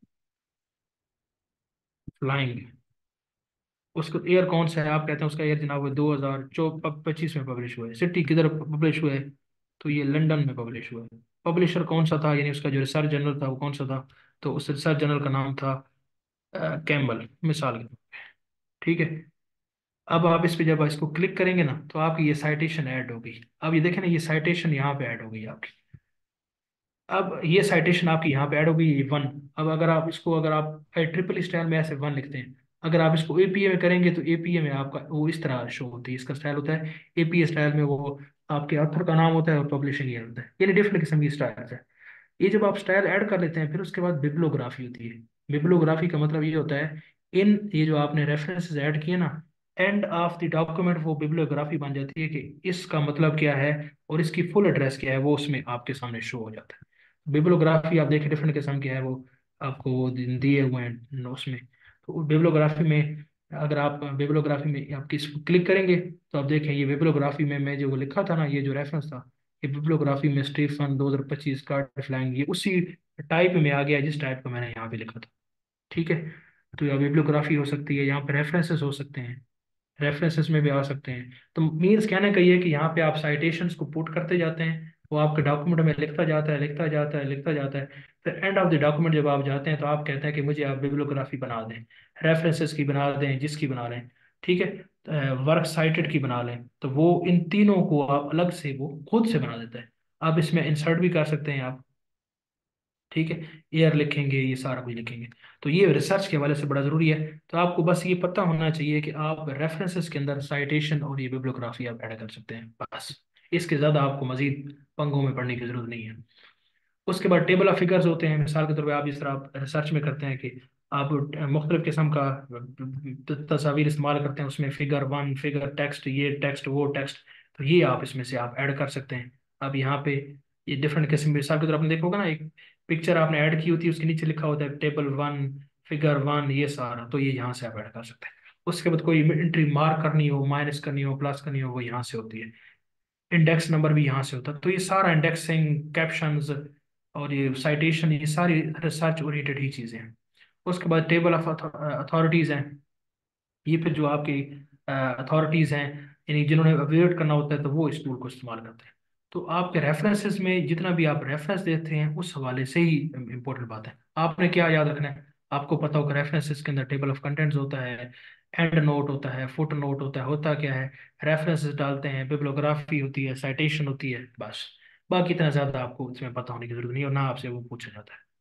फ्लाइंग। उसको एयर कौन सा है, आप कहते हैं उसका एयर जनाब 2025 में पब्लिश हुआ है। सिटी किधर पब्लिश हुआ है, तो ये लंदन में पब्लिश हुआ है। पब्लिशर कौन सा था, यानी उसका जो रिसर्च जर्नल था वो कौन सा था, तो उस रिसर्च जर्नल का नाम था कैम्बल मिसाल के, ठीक है। अब आप इस पे जब इसको क्लिक करेंगे ना, तो आपकी ये साइटेशन ऐड होगी। अब ये देखें ना, ये साइटेशन यहाँ पे ऐड हो गई आपकी। अब ये साइटेशन आपकी यहाँ पे ऐड हो गई, ये वन। अब अगर आप इसको, अगर आप ट्रिपल स्टाइल में ऐसे वन लिखते हैं, अगर आप इसको एपीए में करेंगे तो एपीए में आपका वो इस तरह शो होती है, इसका स्टाइल होता है एपीए स्टाइल में, वो आपके ऑथर का नाम होता है और पब्लिशिंग ईयर होता है, यानी डिफरेंट किस्म की स्टाइल है। ये जब आप स्टाइल ऐड कर लेते हैं, फिर उसके बाद बिब्लोग्राफी होती है। बिब्लोग्राफी का मतलब ये होता है, इन ये जो आपने रेफरेंसेस ऐड किए ना, एंड ऑफ द डॉक्यूमेंट वो बिब्लियोग्राफी बन जाती है कि इसका मतलब क्या है और इसकी फुल एड्रेस क्या है, वो उसमें आपके सामने शो हो जाता है। बिब्लियोग्राफी आप देखिए डिफरेंट किस्म की है, वो आपको वो दिए हुए हैं उसमें। तो बिब्लियोग्राफी में, अगर आप बिब्लियोग्राफी में आप किस क्लिक करेंगे, तो आप देखें ये बिब्लियोग्राफी में मैं जो वो लिखा था ना, ये जो रेफरेंस था, ये बिब्लियोग्राफी में स्टीफन 2025 कार्ड फ्लैंग, ये उसी टाइप में आ गया जिस टाइप का मैंने यहाँ पे लिखा था, ठीक है। तो यह बिब्लियोग्राफी हो सकती है, यहाँ पे रेफरेंसेस हो सकते हैं, रेफरेंसेस में भी आ सकते हैं। तो मीन्स कहने का ये है कि यहाँ पे आप साइटेशंस को पुट करते जाते हैं, वो आपके डॉक्यूमेंट में लिखता जाता है, लिखता जाता है, लिखता जाता है। फिर एंड ऑफ द डॉक्यूमेंट जब आप जाते हैं, तो आप कहते हैं कि मुझे आप बिब्लियोग्राफी बना दें, रेफरेंसेस की बना दें, जिसकी बना लें, ठीक है, वर्क साइटेड की बना लें, तो वो इन तीनों को आप अलग से वो खुद से बना देता है। आप इसमें इंसर्ट भी कर सकते हैं आप, ठीक है, एयर लिखेंगे, ये सारा कुछ लिखेंगे। तो ये रिसर्च के हवाले से बड़ा ज़रूरी है। तो आपको बस ये पता होना चाहिए कि आप रेफरेंसेस के अंदर साइटेशन और ये बिब्लियोग्राफी आप ऐड कर सकते हैं, बस। इसके ज़्यादा आपको मजीद पंगों में पढ़ने की ज़रूरत नहीं है। उसके बाद टेबल ऑफ फिगर्स होते हैं, मिसाल के तौर पे आप जिस तरह आप रिसर्च में करते हैं कि आप मुख्तलिफ किस्म का तस्वीर इस्तेमाल करते हैं, उसमें फिगर वन, फिगर टेक्स्ट, ये टेक्स्ट, वो टेक्स्ट, तो ये आप इसमें से आप ऐड कर सकते हैं। अब यहाँ पे ये डिफरेंट किस्म, मिसाल के तौर पर आपने देखा होगा ना, एक पिक्चर आपने ऐड की होती है, उसके नीचे लिखा होता है टेबल वन, फिगर वन, ये सारा, तो ये यहाँ से आप ऐड कर सकते हैं। उसके बाद कोई एंट्री मार्क करनी हो, माइनस करनी हो, प्लस करनी हो, वो यहाँ से होती है। इंडेक्स नंबर भी यहाँ से होता है। तो ये सारा इंडेक्सिंग, कैप्शंस और ये साइटेशन, ये सारी रिसर्च ओरिएंटेड ही चीज़ें हैं। उसके बाद टेबल ऑफ अथॉरिटीज़ हैं। ये फिर जो आपकी अथॉरिटीज़ हैं, यानी जिन्होंने अवेट करना होता है, तो वो इस टूल को इस्तेमाल करते हैं। तो आपके रेफरेंसेस में जितना भी आप रेफरेंस देते हैं, उस हवाले से ही इंपॉर्टेंट बात है। आपने क्या याद रखना है, आपको पता होगा रेफरेंसेस के अंदर टेबल ऑफ कंटेंट्स होता है, एंड नोट होता है, फुट नोट होता क्या है, रेफरेंसेस डालते हैं, बिब्लियोग्राफी होती है, साइटेशन होती है, बस। बाकी इतना ज़्यादा आपको इसमें पता होने की जरूरत नहीं, और ना आपसे वो पूछा जाता है।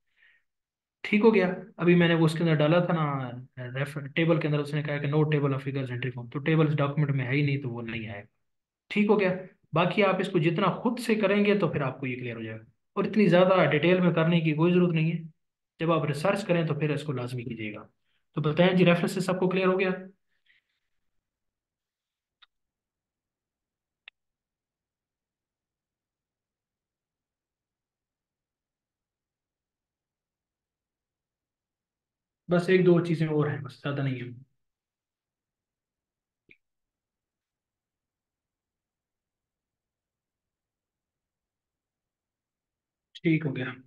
ठीक हो गया। अभी मैंने वो उसके अंदर डाला था ना, रेफ टेबल के अंदर उसने कहा कि no table of figures entry form, तो टेबल इस डॉक्यूमेंट में है ही नहीं, तो वो नहीं आएगा। ठीक हो गया। बाकी आप इसको जितना खुद से करेंगे तो फिर आपको ये क्लियर हो जाएगा, और इतनी ज़्यादा डिटेल में करने की कोई ज़रूरत नहीं है। जब आप रिसर्च करें तो फिर इसको लाजमी कीजिएगा। तो बताएं जी, रेफरेंसेस आपको क्लियर हो गया। बस एक दो चीज़ें और हैं, बस ज़्यादा नहीं है। ठीक हो गया।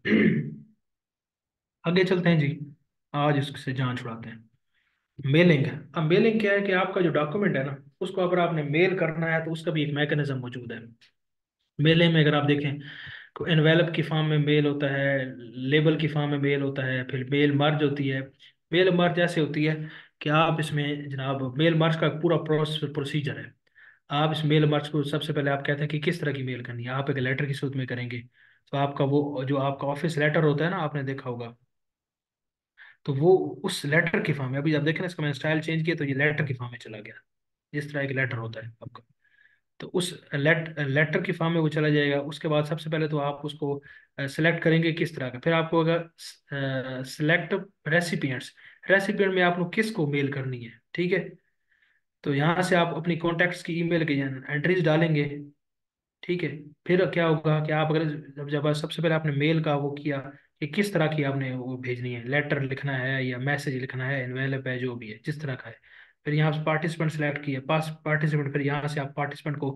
आगे चलते हैं जी, आज इससे जान छुड़ाते हैं। मेलिंग। अब मेलिंग क्या है कि आपका जो डॉक्यूमेंट है ना, उसको अगर आपने मेल करना है, तो उसका भी एक मैकेनिज्म मौजूद है। मेलिंग में अगर आप देखें, तो एनवेलप की फॉर्म में मेल होता है, लेबल की फॉर्म में मेल होता है, फिर मेल मर्ज होती है। मेल मर्ज ऐसे होती है कि आप इसमें जनाब, मेल मर्ज का पूरा प्रोसीजर है। आप इस मेल मर्ज को सबसे पहले आप कहते हैं कि किस तरह की मेल करनी है, आप एक लेटर की सूरत में करेंगे, तो आपका वो जो आपका ऑफिस लेटर होता है ना, आपने देखा होगा, तो वो उस लेटर की फॉर्म में, अभी आप देखें ना, इसका मैंने स्टाइल चेंज किया तो ये लेटर की फॉर्म में चला गया, जिस तरह एक लेटर होता है आपका। तो उस लेटर की फॉर्म में वो चला जाएगा। उसके बाद सबसे पहले तो आप उसको सेलेक्ट करेंगे किस तरह का, फिर आपको अगर सेलेक्ट रेसिपिएंट्स, रेसिपिएंट में आपको किसको मेल करनी है, ठीक है। तो यहाँ से आप अपनी कॉन्टैक्ट्स की ईमेल की एंट्रीज डालेंगे, ठीक है। फिर क्या होगा कि आप अगर जब सबसे पहले आपने मेल का वो किया कि किस तरह की आपने वो भेजनी है, लेटर लिखना है या मैसेज लिखना है, एनवेलप है, जो भी है जिस तरह का है। फिर यहाँ से पार्टिसिपेंट सेलेक्ट किए, पास पार्टिसिपेंट, फिर यहाँ से आप पार्टिसिपेंट को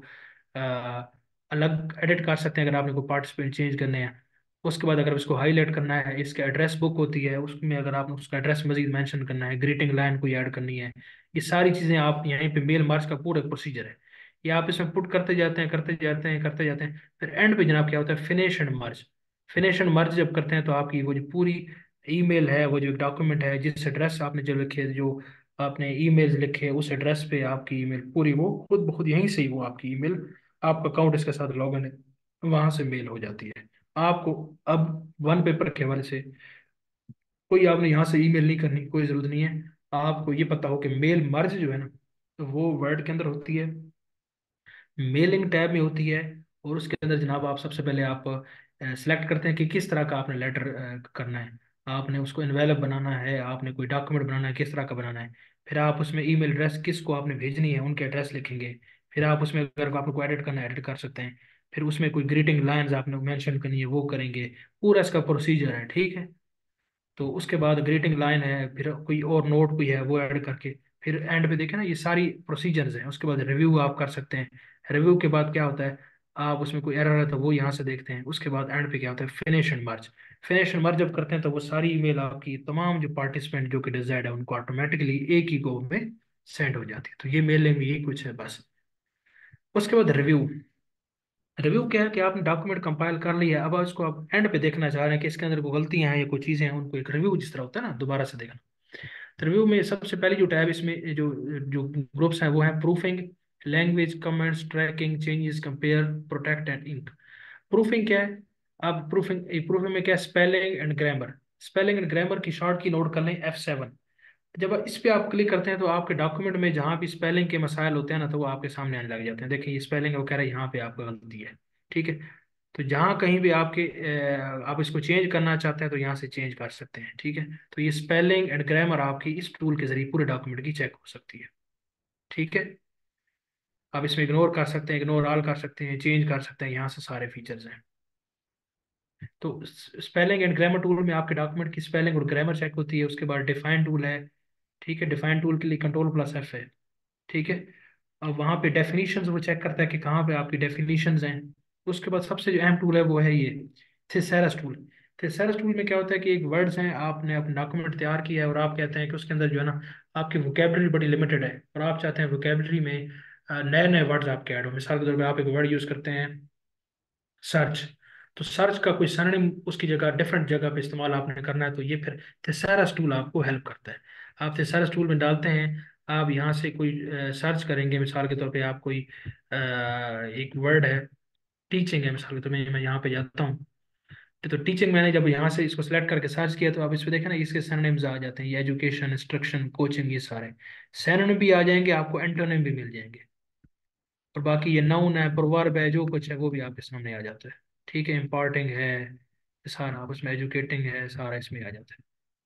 अलग एडिट कर सकते हैं अगर आपने कोई पार्टिसिपेंट चेंज करने हैं। उसके बाद अगर इसको हाईलाइट करना है, इसके एड्रेस बुक होती है उसमें अगर आपने उसका एड्रेस मजीद मेंशन करना है, ग्रीटिंग लाइन कोई ऐड करनी है, ये सारी चीज़ें आप यहीं पे मेल मार्च का पूरा प्रोसीजर है, ये आप इसमें पुट करते जाते हैं, करते जाते हैं, करते जाते हैं। फिर एंड पे जनाब क्या होता है, finish and merge. Finish and merge जब करते हैं तो आपकी वो जो पूरी ईमेल है, वो जो डॉक्यूमेंट है, जिस एड्रेस आपने जो लिखे, जो आपने ईमेल लिखे, उस एड्रेस पे आपकी ईमेल पूरी वो खुद ब खुद यहीं से ही वो आपकी ईमेल, आपका अकाउंट इसके साथ लॉग इन है, वहां से मेल हो जाती है आपको। अब वन पेपर के हवाले से कोई आपने यहाँ से ईमेल नहीं करनी, कोई जरूरत नहीं है। आपको ये पता हो कि मेल मर्ज जो है ना, तो वो वर्ड के अंदर होती है, मेलिंग टैब में होती है। और उसके अंदर जनाब आप सबसे पहले आप सेलेक्ट करते हैं कि किस तरह का आपने लेटर करना है, आपने उसको एनवेलप बनाना है, आपने कोई डॉक्यूमेंट बनाना है, किस तरह का बनाना है। फिर आप उसमें ईमेल एड्रेस किसको आपने भेजनी है, उनके एड्रेस लिखेंगे। फिर आप उसमें अगर आपको एडिट करना है, एडिट कर सकते हैं। फिर उसमें कोई ग्रीटिंग लाइंस आपने मेंशन करनी है, वो करेंगे। पूरा इसका प्रोसीजर है, ठीक है। तो उसके बाद ग्रीटिंग लाइन है, फिर कोई और नोट कोई है वो ऐड करके, फिर एंड पे देखें ना, ये सारी प्रोसीजर्स हैं। उसके बाद रिव्यू आप कर सकते हैं। रिव्यू के बाद क्या होता है, आप उसमें कोई एरर है तो वो यहाँ से देखते हैं। उसके बाद एंड पे क्या होता है, finish and merge. Finish and merge जब करते हैं तो वो सारी ईमेल आपकी तमाम जो पार्टिसिपेंट जो कि डिजायर्ड है उनको ऑटोमेटिकली एक ही गो में सेंड हो जाती है। तो ये मेल में यही कुछ है बस। उसके बाद रिव्यू। रिव्यू क्या है कि आपने डॉक्यूमेंट कंपाइल कर लिया, अब इसको आप एंड पे देखना चाह रहे हैं कि इसके अंदर कोई गलतियां हैं या कोई चीजें हैं, उनको एक रिव्यू जिस तरह होता है ना, दोबारा से देखना। तो रिव्यू में सबसे पहली जो टैब इसमें जो जो ग्रुप्स हैं वो है proofing, language, comments, tracking, changes, compare, protect and ink. Proofing क्या है? अब प्रूफिंग में क्या है, spelling and grammar. Spelling and grammar की शॉर्ट की नोट कर लें F7। जब इस पे आप क्लिक करते हैं तो आपके डॉक्यूमेंट में जहाँ भी स्पेलिंग के मसाइल होते हैं ना, तो वो आपके सामने आने लग जाते हैं। देखिए ये स्पेलिंग है, वो कह रहा है यहाँ पे आपका गलती है, ठीक है। तो जहाँ कहीं भी आपके आप इसको चेंज करना चाहते हैं तो यहाँ से चेंज कर सकते हैं, ठीक है। तो ये स्पेलिंग एंड ग्रामर आपकी इस टूल के जरिए पूरे डॉक्यूमेंट की चेक हो सकती है, ठीक है। आप इसमें इग्नोर कर सकते हैं, इग्नोर ऑल कर सकते हैं, चेंज कर सकते हैं, यहाँ से सारे फीचर्स हैं। तो स्पेलिंग एंड ग्रामर टूल में आपके डॉक्यूमेंट की स्पेलिंग और ग्रामर चेक होती है। उसके बाद डिफाइन टूल है, ठीक है। डिफाइन टूल के लिए कंट्रोल+F है, ठीक है। अब वहाँ पे डेफिनेशंस वो चेक करता है कि कहाँ पे आपकी डेफिनेशंस हैं। उसके बाद सबसे जो अहम टूल है वो है ये थिसैरस टूल। थिसैरस टूल में क्या होता है कि एक वर्ड्स हैं, आपने अपना डॉक्यूमेंट तैयार किया है और आप कहते हैं कि उसके अंदर जो है ना, आपकी वोकेबलरी बड़ी लिमिटेड है और आप चाहते हैं वोकेबलरी में नए नए वर्ड्स आपके ऐड हो। मिसाल के तौर पर आप एक वर्ड यूज़ करते हैं सर्च, तो सर्च का कोई सरनेम उसकी जगह डिफरेंट जगह पे इस्तेमाल आपने करना है, तो ये फिर थिसैरस टूल आपको हेल्प करता है। आप थिसैरस टूल में डालते हैं, आप यहाँ से कोई सर्च करेंगे, मिसाल के तौर पे आप कोई एक वर्ड है, टीचिंग है मिसाल के तौर पे, मैं यहाँ पे जाता हूँ। तो टीचिंग मैंने जब यहाँ से इसको सेलेक्ट करके सर्च किया तो आप इस पे देखें ना, इसके सरनेम्स आ जाते हैं, ये एजुकेशन, इंस्ट्रक्शन, कोचिंग, ये सारे सरनेम भी आ जाएंगे, आपको एंटोनिम भी मिल जाएंगे। और बाकी ये नाउन है, प्रोवर्ब है, जो कुछ है वो भी आपके सामने आ जाता है, ठीक है। इम्पार्टिंग है, ये सारा आप उसमें, एजुकेटिंग है, सारा इसमें आ जाता है।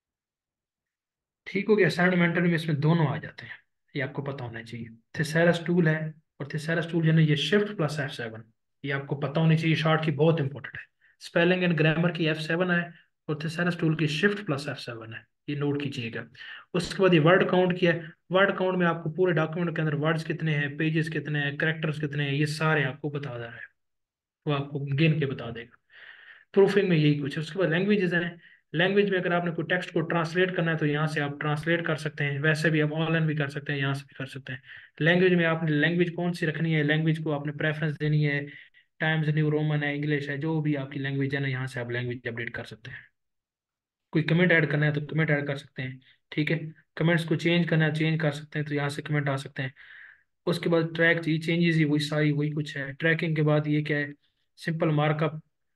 ठीक हो गया, असाइनमेंटल में इसमें दोनों आ जाते हैं, ये आपको पता होना चाहिए। थिसैरस टूल है, और थिसैरस टूल जो है ना, ये Shift+F7, ये आपको पता होनी चाहिए, शॉर्ट की बहुत इंपॉर्टेंट है। स्पेलिंग एंड ग्रामर की F7 है, और थिसैरस टूल की Shift+F7 है, ये नोट कीजिएगा। उसके बाद ये वर्ड काउंट किया है। वर्ड काउंट में आपको पूरे डॉक्यूमेंट के अंदर वर्ड्स कितने हैं, पेजेस कितने हैं, कैरेक्टर्स कितने हैं, ये सारे आपको बता रहा है, वो आपको गिन के बता देगा। प्रूफिंग में यही कुछ है। उसके बाद लैंग्वेजेस हैं। लैंग्वेज में अगर आपने कोई टेक्स्ट को ट्रांसलेट करना है तो यहाँ से आप ट्रांसलेट कर सकते हैं, वैसे भी आप ऑनलाइन भी कर सकते हैं, यहाँ से भी कर सकते हैं। लैंग्वेज में आपने लैंग्वेज कौन सी रखनी है, लैंग्वेज को आपने प्रेफरेंस देनी है, टाइम्स न्यू रोमन है, इंग्लिश है, जो भी आपकी लैंग्वेज है ना, यहाँ से आप लैंग्वेज अपडेट कर सकते हैं। कोई कमेंट ऐड करना है तो कमेंट ऐड कर सकते हैं, ठीक है। कमेंट्स को चेंज करना है, चेंज कर सकते हैं, तो यहाँ से कमेंट आ सकते हैं। उसके बाद ट्रैक, ये चेंजेस ही वही सारी वही कुछ है। ट्रैकिंग के बाद ये क्या है, सिंपल मार्कअप,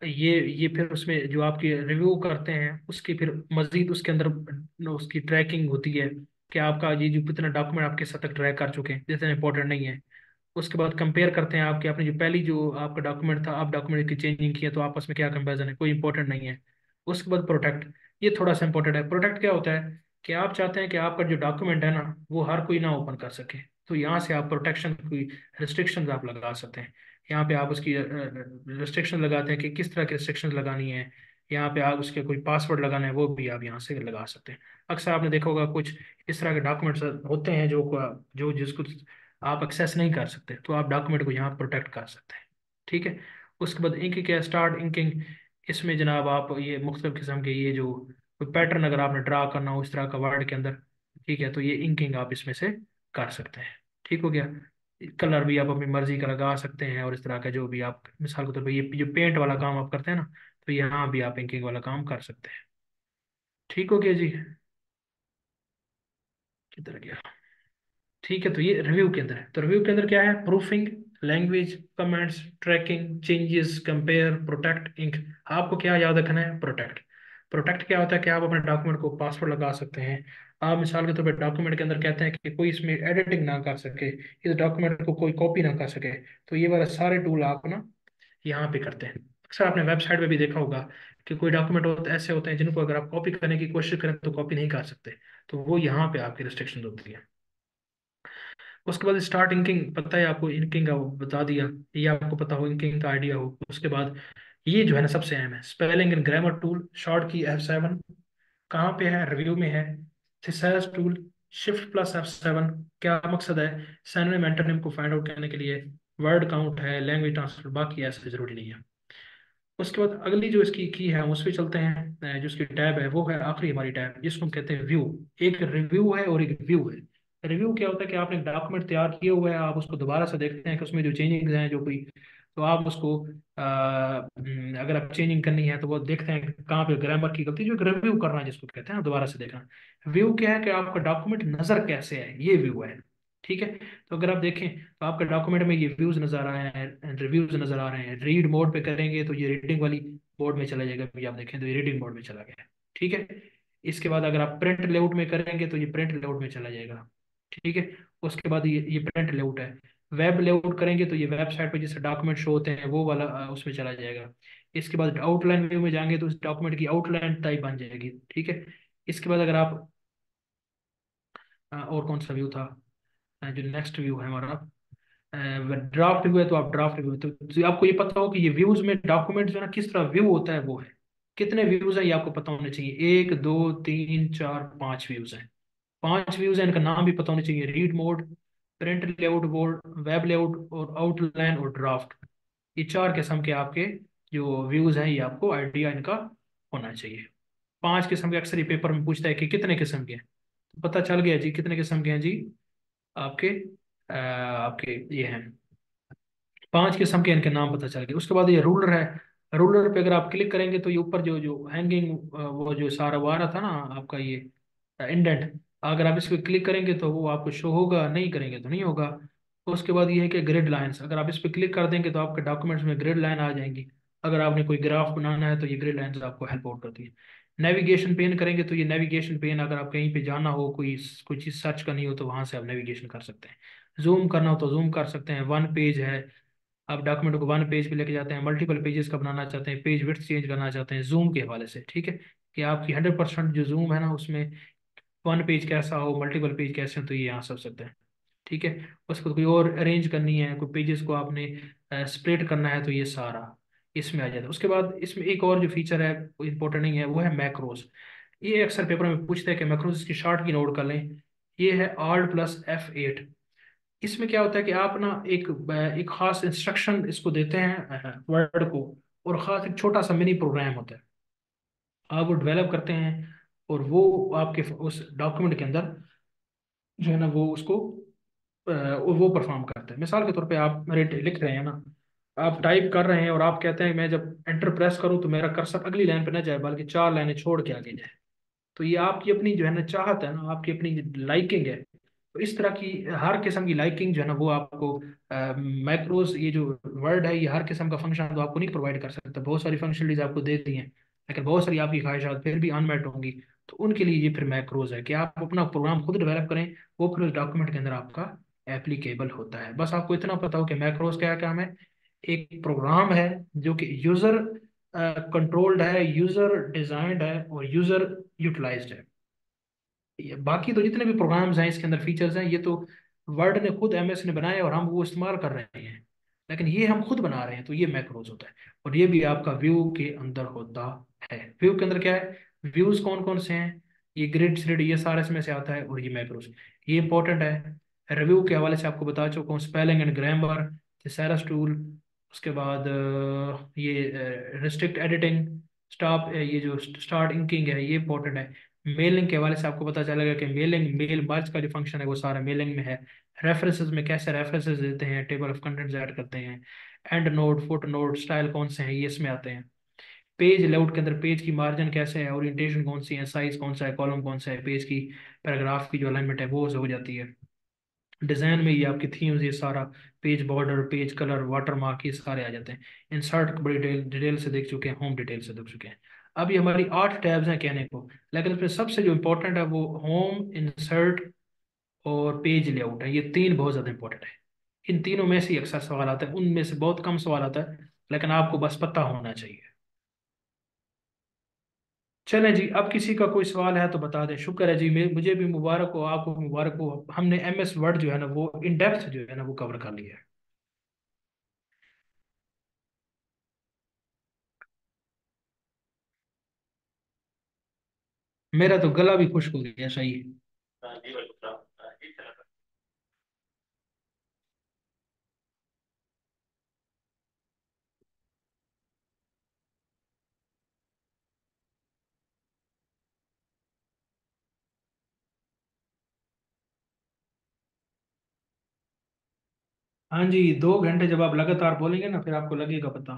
ये फिर उसमें जो आपके रिव्यू करते हैं उसकी फिर मजीद उसके अंदर उसकी ट्रैकिंग होती है कि आपका ये जो कितना डॉक्यूमेंट आपके साथ तक ट्रैक कर चुके हैं, जितना इंपॉर्टेंट नहीं है। उसके बाद कंपेयर करते हैं आपके आपने जो पहली जो आपका डॉक्यूमेंट था, आप डॉक्यूमेंट की चेंजिंग की है तो आपस में क्या कंपैरिजन है, कोई इंपॉर्टेंट नहीं है। उसके बाद प्रोटेक्ट, ये थोड़ा सा इंपॉर्टेंट है। प्रोटेक्ट क्या होता है कि आप चाहते हैं कि आपका जो डॉक्यूमेंट है ना वो हर कोई ना ओपन कर सके, तो यहाँ से आप प्रोटेक्शन कोई रिस्ट्रिक्शंस आप लगा सकते हैं। यहाँ पे आप उसकी रिस्ट्रिक्शन लगाते हैं कि किस तरह की रिस्ट्रिक्शन लगानी है। यहाँ पे आप उसके कोई पासवर्ड लगाना है वो भी आप यहाँ से लगा सकते हैं। अक्सर आपने देखा होगा कुछ इस तरह के डॉक्यूमेंट्स होते हैं जो जो जिसको आप एक्सेस नहीं कर सकते, तो आप डॉक्यूमेंट को यहाँ प्रोटेक्ट कर सकते हैं। ठीक है। उसके बाद इंक क्या, स्टार्ट इंकिंग। इसमें जनाब आप ये मुख्तलिफ किस्म के ये जो कोई पैटर्न अगर आपने ड्रा करना हो इस तरह का वर्ड के अंदर, ठीक है, तो ये इंकिंग आप इसमें से कर सकते हैं। ठीक हो गया। कलर भी आप अपनी मर्जी का लगा सकते हैं, और इस तरह का जो भी आप मिसाल के तौर पर ये जो पेंट वाला काम आप करते हैं ना, तो यहाँ भी आप इंकिंग वाला काम कर सकते हैं। ठीक हो गया जी। किधर गया। ठीक है, तो ये रिव्यू के अंदर है। तो रिव्यू के अंदर क्या है, proofing, language, comments, tracking, changes, compare, protect, ink. आपको क्या याद रखना है, प्रोटेक्ट। प्रोटेक्ट क्या होता है कि आप अपने डॉक्यूमेंट को पासवर्ड लगा सकते हैं। आप मिसाल के तौर पर डॉक्यूमेंट के अंदर कहते हैं कि कोई इसमें एडिटिंग ना कर सके, इस डॉक्यूमेंट को कोई कॉपी ना कर सके, तो ये वाले सारे टूल आप ना यहाँ पे करते हैं। अक्सर आपने वेबसाइट पे भी देखा होगा कि कोई डॉक्यूमेंट होते ऐसे होते हैं जिनको अगर आप कॉपी करने की कोशिश करें तो कॉपी नहीं कर सकते, तो वो यहाँ पे आपकी रिस्ट्रिक्शन होती है। उसके बाद स्टार्ट इंकिंग, पता है आपको इंकिंग का, वो बता दिया। ये आपको पता हो, इंकिंग का आइडिया हो। उसके बाद ये जो है ना सबसे अहम है, spelling and grammar tool, short key F7। कहाँ पे है, रिव्यू में है। Thesaurus tool, shift plus F7। क्या मकसद है, सैनोनिम एंटोनिम को फाइंड आउट करने के लिए। वर्ड काउंट है, लैंग्वेज ट्रांसफर, बाकी ऐसे जरूरी नहीं है। उसके बाद अगली जो इसकी की है हम उस पर चलते हैं। जो इसकी टैब है वो है आखिरी हमारी टैब, जिसको हम कहते हैं व्यू। एक रिव्यू है और एक व्यू है। रिव्यू क्या होता है कि आपने एक डॉक्यूमेंट तैयार किए हुए है, आप उसको दोबारा से देखते हैं कि उसमें जो चेंजिंग हैं जो कोई, तो आप उसको अगर आप चेंजिंग करनी है तो वो देखते हैं कि कहाँ पे ग्रामर की गलती, जो रिव्यू करना है जिसको कहते हैं दोबारा से देखना। व्यू क्या है कि आपका डॉक्यूमेंट नजर कैसे है, ये व्यू है। ठीक है। तो अगर आप देखें तो आपके डॉक्यूमेंट में ये व्यूज नजर आ रहे हैं, रिव्यूज नजर आ रहे हैं। रीड मोड पे करेंगे तो ये रीडिंग वाली मोड में चला जाएगा, अभी आप देखें तो ये रीडिंग मोड में चला गया। ठीक है। इसके बाद अगर आप प्रिंट लेआउट में करेंगे तो ये प्रिंट लेआउट में चला जाएगा। ठीक है। उसके बाद ये प्रिंट लेआउट है। वेब लेआउट करेंगे तो ये वेबसाइट पे जैसे डॉक्यूमेंट शो होते हैं वो वाला उसमें चला जाएगा। इसके बाद आउटलाइन व्यू में जाएंगे तो उस डॉक्यूमेंट की आउटलाइन टाइप बन जाएगी। ठीक है। इसके बाद अगर आप और कौन सा व्यू था, जो नेक्स्ट व्यू है हमारा, ड्राफ्ट व्यू है, तो आप ड्राफ्ट व्यू तो आपको ये पता हो कि ये व्यूज में डॉक्यूमेंट जो है ना किस तरह व्यू होता है वो है। कितने व्यूज है ये आपको पता होने चाहिए, एक दो तीन चार पांच व्यूज हैं। पांच व्यूज हैं, इनका नाम भी पता होना चाहिए, read mode, print layout board, web layout और आउटलाइन और ड्राफ्ट। ये चार किस्म के आपके जो व्यूज हैं, ये आपको आइडिया इनका होना चाहिए। पांच किस्म के अक्सर ये पेपर में पूछता है कि कितने किस्म के हैं, तो पता चल गया जी कितने किस्म के हैं जी। आपके आपके ये हैं पांच किस्म के, इनके नाम पता चल गए। उसके बाद ये रूलर है। रूलर पे अगर आप क्लिक करेंगे तो ये ऊपर जो जो हैंगिंग वो जो सारा वो आ रहा था ना आपका ये इंडेंट, अगर आप इस पर क्लिक करेंगे तो वो आपको शो होगा, नहीं करेंगे तो नहीं होगा। उसके बाद ये है कि ग्रिड लाइंस, अगर आप इस पर क्लिक कर देंगे तो आपके डॉक्यूमेंट्स में ग्रिड लाइन आ जाएंगी। अगर आपने कोई ग्राफ बनाना है तो ये ग्रिड लाइंस आपको हेल्प आउट करती है। नेविगेशन पेन करेंगे तो ये नेविगेशन पेन, अगर आप कहीं पे जाना हो, कोई कोई चीज़ सर्च करनी हो तो वहां से आप नेविगेशन कर सकते हैं। जूम करना हो तो जूम कर सकते हैं। वन पेज है, आप डॉक्यूमेंट को वन पेज पे लेके जाते हैं। मल्टीपल पेजेस का बनाना चाहते हैं, पेज विड्थ चेंज करना चाहते हैं जूम के हवाले से। ठीक है। कि आपकी 100% जो जूम है ना उसमें वन पेज कैसा हो, मल्टीपल पेज कैसे हो, तो ये यहाँ सब सकते हैं। ठीक है। उसको कोई और अरेंज करनी है, कोई पेजेस को आपने स्प्लिट करना है, तो ये सारा इसमें आ जाता है। उसके बाद इसमें एक और जो फीचर है वो इंपॉर्टेंट नहीं है, वो है मैक्रोज। ये अक्सर पेपर में पूछते हैं कि मैक्रोज की शॉर्ट की नोट कर लें। ये है Alt+F8। इसमें क्या होता है कि आप ना एक खास इंस्ट्रक्शन इसको देते हैं वर्ड को, और ख़ास एक छोटा सा मिनी प्रोग्राम होता है, आप वो डेवलप करते हैं, और वो आपके उस डॉक्यूमेंट के अंदर जो है ना वो उसको वो परफॉर्म करता है। मिसाल के तौर पे आप मेरे लिख रहे हैं ना, आप टाइप कर रहे हैं और आप कहते हैं मैं जब एंटर प्रेस करूं तो मेरा कर्सर अगली लाइन पे ना जाए बल्कि चार लाइनें छोड़ के आगे जाए। तो ये आपकी अपनी जो है ना चाहत है ना, आपकी अपनी लाइकिंग है तो इस तरह की हर किस्म की लाइकिंग जो है ना वो आपको मैक्रोज, ये जो वर्ड है, ये हर किस्म का फंक्शन तो आपको नहीं प्रोवाइड कर सकता। बहुत सारी फंक्शनलिटीज आपको दे दी हैं, लेकिन बहुत सारी आपकी ख्वाहिशात फिर भी अनमेट होंगी। तो उनके लिए ये फिर मैक्रोज है कि आप अपना प्रोग्राम खुद डेवलप करें, वो फिर उस डॉक्यूमेंट के अंदर आपका एप्लीकेबल होता है। बस आपको इतना पता हो कि मैक्रोज क्या काम है। एक प्रोग्राम है जो कि यूजर कंट्रोल्ड है, यूजर डिजाइंड है और यूजर यूटिलाइज्ड है। ये बाकी तो जितने भी प्रोग्राम्स हैं इसके अंदर फीचर्स हैं, ये तो वर्ड ने खुद, एमएस ने बनाए और हम वो इस्तेमाल कर रहे हैं। लेकिन ये हम खुद बना रहे हैं, तो ये मैक्रोज होता है। और ये भी आपका व्यू के अंदर होता है। व्यू के अंदर क्या है, व्यूज कौन कौन से हैं, ये ग्रिड श्रिड ये सारे इसमें से आता है, और ये मैक्रोज, ये इंपॉर्टेंट है। रिव्यू के हवाले से आपको बता चुका हूँ, spelling and grammar, thesaurus tool, उसके बाद ये रिस्ट्रिक्ट एडिटिंग, स्टॉप, ये जो स्टार्ट इंकिंग है ये इंपॉर्टेंट है। मेलिंग के हवाले से आपको पता चलेगा कि मेलिंग, मेल मर्ज का जो फंक्शन है वो सारा मेलिंग में है। रेफरेंसेस में कैसे रेफरेंसेस देते हैं, टेबल ऑफ कंटेंट्स ऐड करते हैं, endnote, footnote, style कौन से हैं ये इसमें आते हैं। पेज लेआउट के अंदर पेज की मार्जिन कैसे है, ओरिएंटेशन कौन सी है, साइज कौन सा है, कॉलम कौन सा है, पेज की पैराग्राफ की जो अलाइनमेंट है वो हो जाती है। डिजाइन में ये आपकी थीम्स, ये सारा, page border, page colour, watermark, ये सारे आ जाते हैं। इंसर्ट बड़ी डिटेल से देख चुके हैं, होम डिटेल से देख चुके हैं। अब ये हमारी 8 टैब्स हैं कहने को, लेकिन इसमें सबसे जो इंपॉर्टेंट है वो होम, इंसर्ट और पेज लेआउट है। ये तीन बहुत ज्यादा इंपॉर्टेंट है। इन तीनों में से ही अक्सर सवाल आता है, उनमें से बहुत कम सवाल आता है, लेकिन आपको बस पता होना चाहिए। चलें जी, अब किसी का कोई सवाल है तो बता दें। शुक्र है जी, मुझे भी मुबारक हो, आपको मुबारक हो, हमने एमएस वर्ड जो है ना वो इन डेप्थ जो है ना वो कवर कर लिया है। मेरा तो गला भी खुश्क हो गया सही है। हाँ जी, 2 घंटे जब आप लगातार बोलेंगे ना फिर आपको लगेगा पता।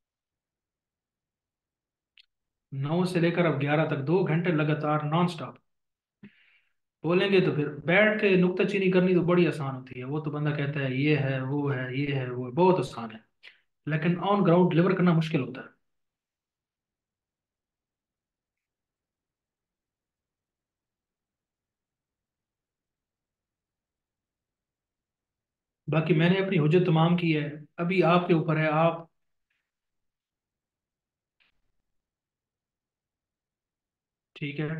9 से लेकर अब 11 तक 2 घंटे लगातार नॉन स्टॉप बोलेंगे तो फिर बैठ के नुक्ताचीनी करनी तो बड़ी आसान होती है। वो तो बंदा कहता है ये है वो है ये है वो है, बहुत आसान है। लेकिन ऑन ग्राउंड डिलीवर करना मुश्किल होता है। बाकी मैंने अपनी हुज्जत तमाम की है, अभी आपके ऊपर है। आप ठीक है,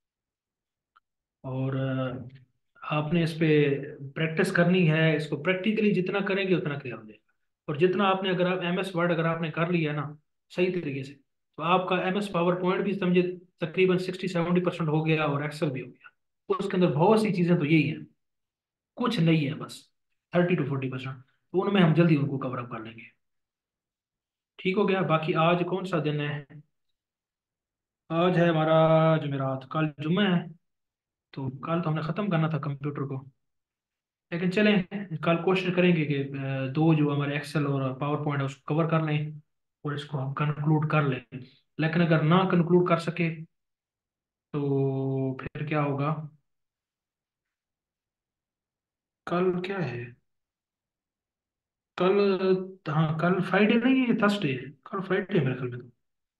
और आपने इस पे प्रैक्टिस करनी है। इसको प्रैक्टिकली जितना करेंगे उतना क्लियर हो जाएगा। और जितना आपने, अगर आप एमएस वर्ड अगर आपने कर लिया ना सही तरीके से, तो आपका एमएस पावर पॉइंट भी समझे तकरीबन 60-70% हो गया, और एक्सेल भी हो गया। तो उसके अंदर बहुत सी चीज़ें तो यही हैं, कुछ नहीं है बस 30-40%। तो उनमें हम जल्दी उनको कवर अप कर लेंगे। ठीक हो गया। बाकी आज कौन सा दिन है, आज है हमारा जुमेरात, कल जुम्मा है। तो कल तो हमने ख़त्म करना था कंप्यूटर को, लेकिन चलें कल कोशिश करेंगे कि दो जो हमारे एक्सेल और पावर पॉइंट है उसको कवर कर लें, और इसको हम कंक्लूड कर लें। लेकिन अगर ना कंक्लूड कर सके तो फिर क्या होगा। कल क्या है, कल, हाँ कल फ्राइडे नहीं है, थर्सडे है। कल फ्राइडे है मेरे ख्याल में तो।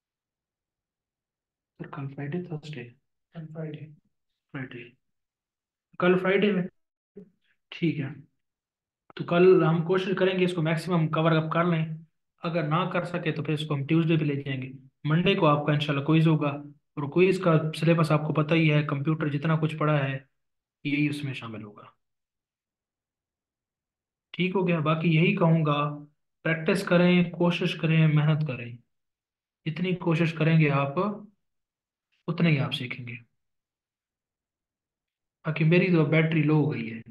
सर कल फ्राइडे, थर्सडे, कल फ्राइडे, फ्राइडे, कल फ्राइडे में। ठीक है, तो कल हम कोशिश करेंगे इसको मैक्सिमम कवर अप कर लें। अगर ना कर सके तो फिर इसको हम ट्यूसडे पे ले जाएंगे। मंडे को आपका इंशाल्लाह क्विज होगा, और क्विज का सिलेबस आपको पता ही है, कंप्यूटर जितना कुछ पढ़ा है यही उसमें शामिल होगा। ठीक हो गया। बाकी यही कहूँगा, प्रैक्टिस करें, कोशिश करें, मेहनत करें। जितनी कोशिश करेंगे आप उतना ही आप सीखेंगे। बाकी मेरी तो बैटरी लो हो गई है।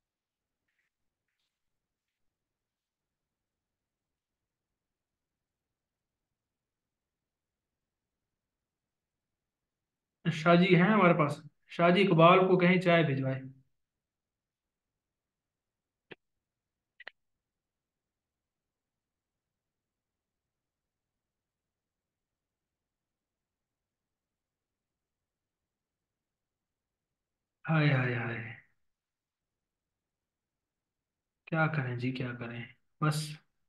शाहजी हैं हमारे पास, शाहजी इकबाल को कहीं चाय भिजवाए। हाय हाय हाय। क्या करें जी, क्या करें। बस।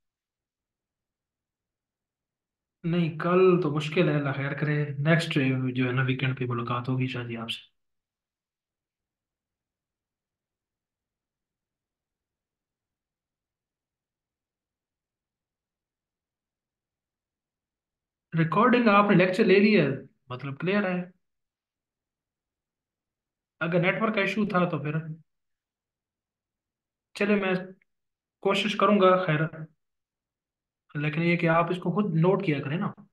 नहीं, कल तो मुश्किल है, अल्लाह खैर करे। नेक्स्ट जो है ना वीकेंड पे मुलाकात होगी शायद ही आपसे। रिकॉर्डिंग आपने लेक्चर ले लिया है, मतलब क्लियर है। अगर नेटवर्क का इशू था तो फिर चले, मैं कोशिश करूंगा खैर। लेकिन ये कि आप इसको खुद नोट किया करें ना।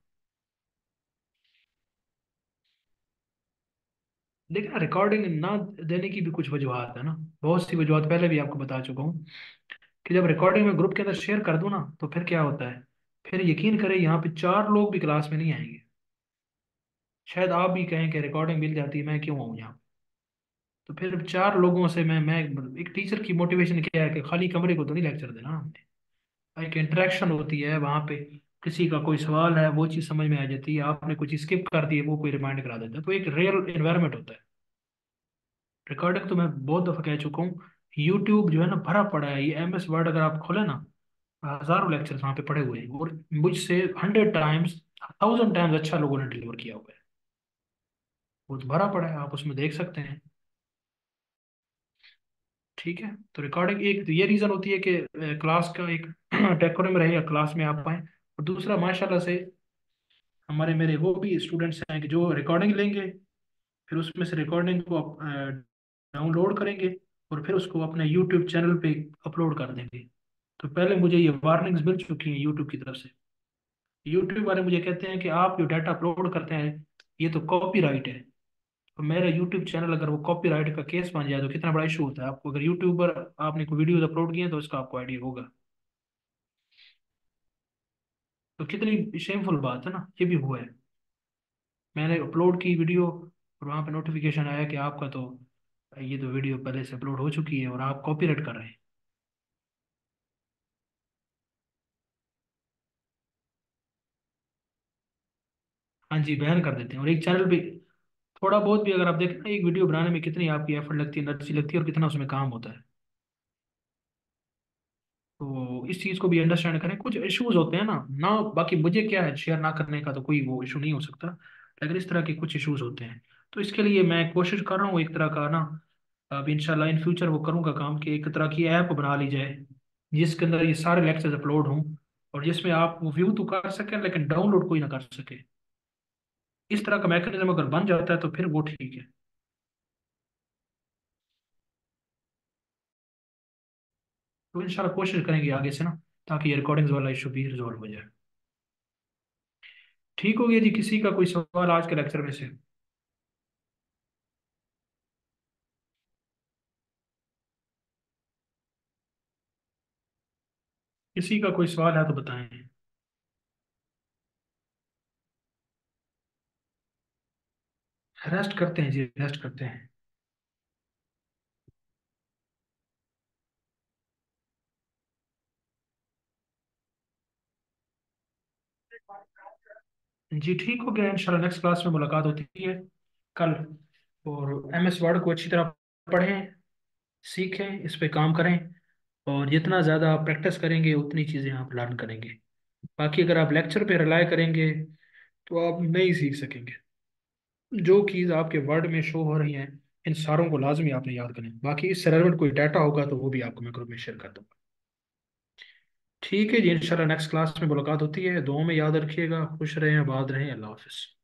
लेकिन रिकॉर्डिंग ना देने की भी कुछ वजूहत है ना। बहुत सी वजूहत पहले भी आपको बता चुका हूँ कि जब रिकॉर्डिंग में ग्रुप के अंदर शेयर कर दूं ना तो फिर क्या होता है। फिर यकीन करें, यहाँ पे 4 लोग भी क्लास में नहीं आएंगे। शायद आप भी कहें कि रिकॉर्डिंग मिल जाती है, मैं क्यों आऊँ यहाँ। तो फिर 4 लोगों से मैं एक टीचर की मोटिवेशन क्या है कि खाली कमरे को तो नहीं लेक्चर देना हमने। एक इंटरेक्शन होती है वहाँ पे। किसी का कोई सवाल है, वो चीज़ समझ में आ जाती है, आपने कुछ स्किप कर दी है, वो कोई रिमाइंड करा देता है, तो एक रियल इन्वायरमेंट होता है। रिकॉर्डिंग तो मैं बहुत दफ़ा कह चुका हूँ। यूट्यूब जो है ना भरा पड़ा है, ये MS वर्ड अगर आप खोले ना, हज़ारों लेक्चर्स वहाँ पे पड़े हुए हैं, और मुझसे 100 टाइम्स, 1000 टाइम्स अच्छा लोगों ने डिलीवर किया हुआ है। वो तो भरा पड़ा है, आप उसमें देख सकते हैं। ठीक है, तो रिकॉर्डिंग एक तो ये रीज़न होती है कि क्लास का एक डेकोरम रहेगा, क्लास में आप पाएँ। और दूसरा, माशाल्लाह से हमारे मेरे वो भी स्टूडेंट्स हैं कि जो रिकॉर्डिंग लेंगे, फिर उसमें से रिकॉर्डिंग को डाउनलोड करेंगे, और फिर उसको अपने यूट्यूब चैनल पे अपलोड कर देंगे। तो पहले मुझे ये वार्निंग्स मिल चुकी हैं यूट्यूब की तरफ से। यूट्यूब वाले मुझे कहते हैं कि आप जो डाटा अपलोड करते हैं, ये तो कॉपीराइट है। तो मेरा यूट्यूब चैनल अगर वो कॉपीराइट का केस बन जाए तो कितना बड़ा इशू होता है। आपको अगर यूट्यूबर आपने कोई वीडियोज अपलोड किए हैं तो इसका आपको आइडिया होगा। तो कितनी शेमफुल बात है ना, ये भी हुआ है। मैंने अपलोड की वीडियो, और वहाँ पे नोटिफिकेशन आया कि आपका तो ये तो वीडियो पहले से अपलोड हो चुकी है और आप कॉपीराइट कर रहे हैं। हाँ जी, बैन कर देते हैं। और एक चैनल पे थोड़ा बहुत भी अगर आप देखें ना, एक वीडियो बनाने में कितनी आपकी एफर्ट लगती है, एनर्जी लगती है, और कितना उसमें काम होता है। तो इस चीज़ को भी अंडरस्टैंड करें। कुछ इश्यूज होते हैं ना ना, बाकी मुझे क्या है, शेयर ना करने का तो कोई वो इशू नहीं हो सकता। लेकिन इस तरह के कुछ इश्यूज होते हैं। तो इसके लिए मैं कोशिश कर रहा हूँ एक तरह का ना, अब इंशाल्लाह इन फ्यूचर वो करूँगा काम, कि एक तरह की ऐप बना ली जाए जिसके अंदर ये सारे लेक्चर्स अपलोड हों, और जिसमें आप वो व्यू तो कर सकें लेकिन डाउनलोड कोई ना कर सके। इस तरह का मैकेनिज्म अगर बन जाता है तो फिर वो ठीक है। तो इंशाल्लाह कोशिश करेंगे आगे से ना, ताकि ये रिकॉर्डिंग्स वाला इशू भी रिजॉल्व हो जाए। ठीक हो गया जी, किसी का कोई सवाल आज के लेक्चर में से? किसी का कोई सवाल है तो बताएं। रेस्ट करते हैं जी, रेस्ट करते हैं। जी ठीक हो गया, इंशाल्लाह नेक्स्ट क्लास में मुलाकात होती है कल। और MS वर्ड को अच्छी तरह पढ़ें, सीखें, इस पे काम करें। और जितना ज़्यादा आप प्रैक्टिस करेंगे उतनी चीज़ें आप लर्न करेंगे। बाकी अगर आप लेक्चर पे रिलाय करेंगे तो आप नहीं सीख सकेंगे। जो चीज़ आपके वर्ड में शो हो रही है, इन सारों को लाजमी आपने याद करें। बाकी इससे रेलेवेंट कोई डाटा होगा तो वो भी आपको मैं ग्रुप में शेयर कर दूंगा। ठीक है जी, इंशाल्लाह नेक्स्ट क्लास में मुलाकात होती है। दुआ में याद रखिएगा, खुश रहें, आबाद रहें, अल्लाह हाफिज़।